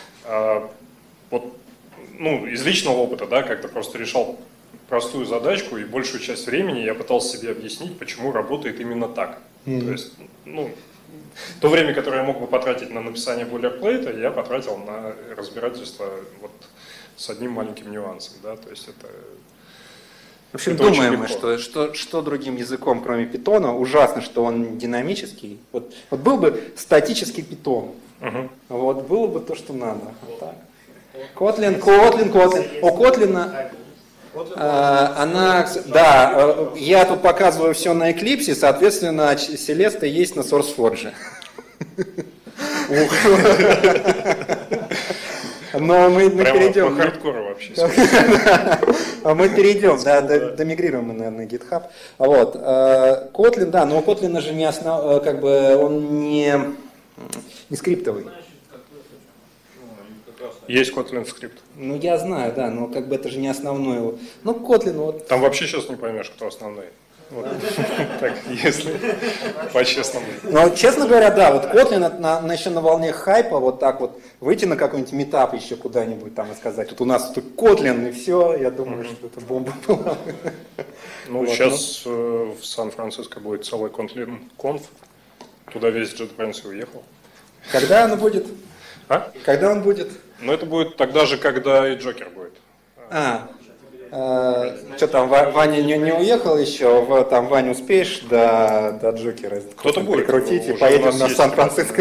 Из личного опыта, да, как-то просто решал простую задачку, и большую часть времени я пытался себе объяснить, почему работает именно так. То есть, то время, которое я мог бы потратить на написание бойлерплейта, я потратил на разбирательство с одним маленьким нюансом, да, то есть это... В общем, думаем мы, что другим языком, кроме Python, ужасно, что он динамический. Вот был бы статический Python, вот было бы то, что надо. Вот так. Kotlin. У Kotlin, я тут показываю все на Eclipse, соответственно, Celeste есть на SourceForge. Но мы перейдем. По хардкору вообще. Мы перейдем, домигрируем мы, наверное, на GitHub. Вот. Kotlin, да, но у Kotlin же он не скриптовый. Есть Kotlin скрипт. Ну, я знаю, да, но это же не основной его. Ну, Kotlin Там вообще сейчас не поймешь, кто основной. Так, если по-честному. Ну, честно говоря, да, вот Kotlin еще на волне хайпа, вот так вот выйти на какой-нибудь метап еще куда-нибудь там и сказать, вот у нас тут Kotlin и все, я думаю, что это бомба была. Сейчас в Сан-Франциско будет целый Kotlin Conf, туда весь JetBrains и уехал. Когда оно будет? А? Когда он будет? Ну, это будет тогда же, когда и Джокер будет. Что там, Ваня не уехал еще? Там, Ваня, успеешь до Джокера? Кто-то будет. Прикрутить и поедем на Сан-Франциско.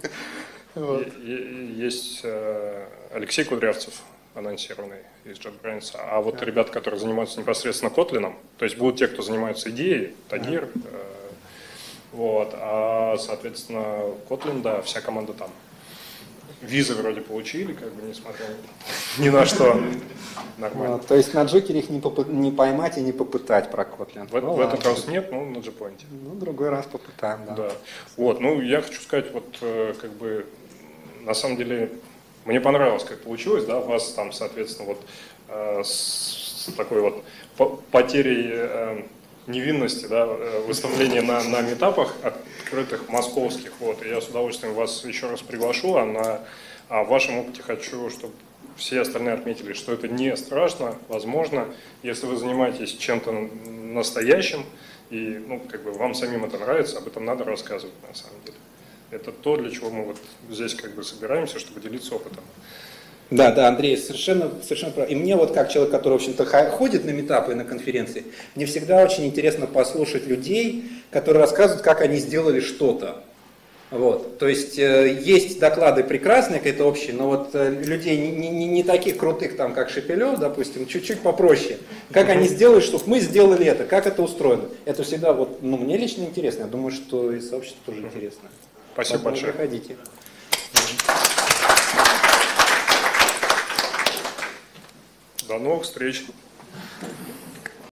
Есть Алексей Кудрявцев, анонсированный из JetBrains. А вот ребята, которые занимаются непосредственно Kotlin, то есть будут те, кто занимается идеей, Тагир, соответственно, Kotlin, да, вся команда там. визы вроде получили, как бы несмотря ни на что. Нормально. То есть на Джокере их не поймать и не попытать про Kotlin. В этот раз нет, но на JPoint. Ну, другой раз попытаем, да. Да. Вот, ну, я хочу сказать, вот, как бы, на самом деле, мне понравилось, как получилось, да, вас там, соответственно, вот, с такой вот потерей невинности, да, выставления на митапах открытых московских, вот, и я с удовольствием вас еще раз приглашу, а в вашем опыте хочу, чтобы все остальные отметили, что это не страшно, возможно, если вы занимаетесь чем-то настоящим, и, ну, как бы вам самим это нравится, об этом надо рассказывать, на самом деле. Это то, для чего мы вот здесь как бы собираемся, чтобы делиться опытом. Да, да, Андрей, совершенно прав. И мне вот как человек, который, в общем-то, ходит на митапы и на конференции, мне всегда очень интересно послушать людей, которые рассказывают, как они сделали что-то. Вот. То есть есть доклады прекрасные, какие-то общие, но вот людей не таких крутых, там, как Шепелев, допустим, чуть-чуть попроще. Как они сделали, чтобы мы сделали это, как это устроено. Это всегда вот, ну, мне лично интересно, я думаю, что и сообществу тоже интересно. Спасибо большое. Приходите. До новых встреч.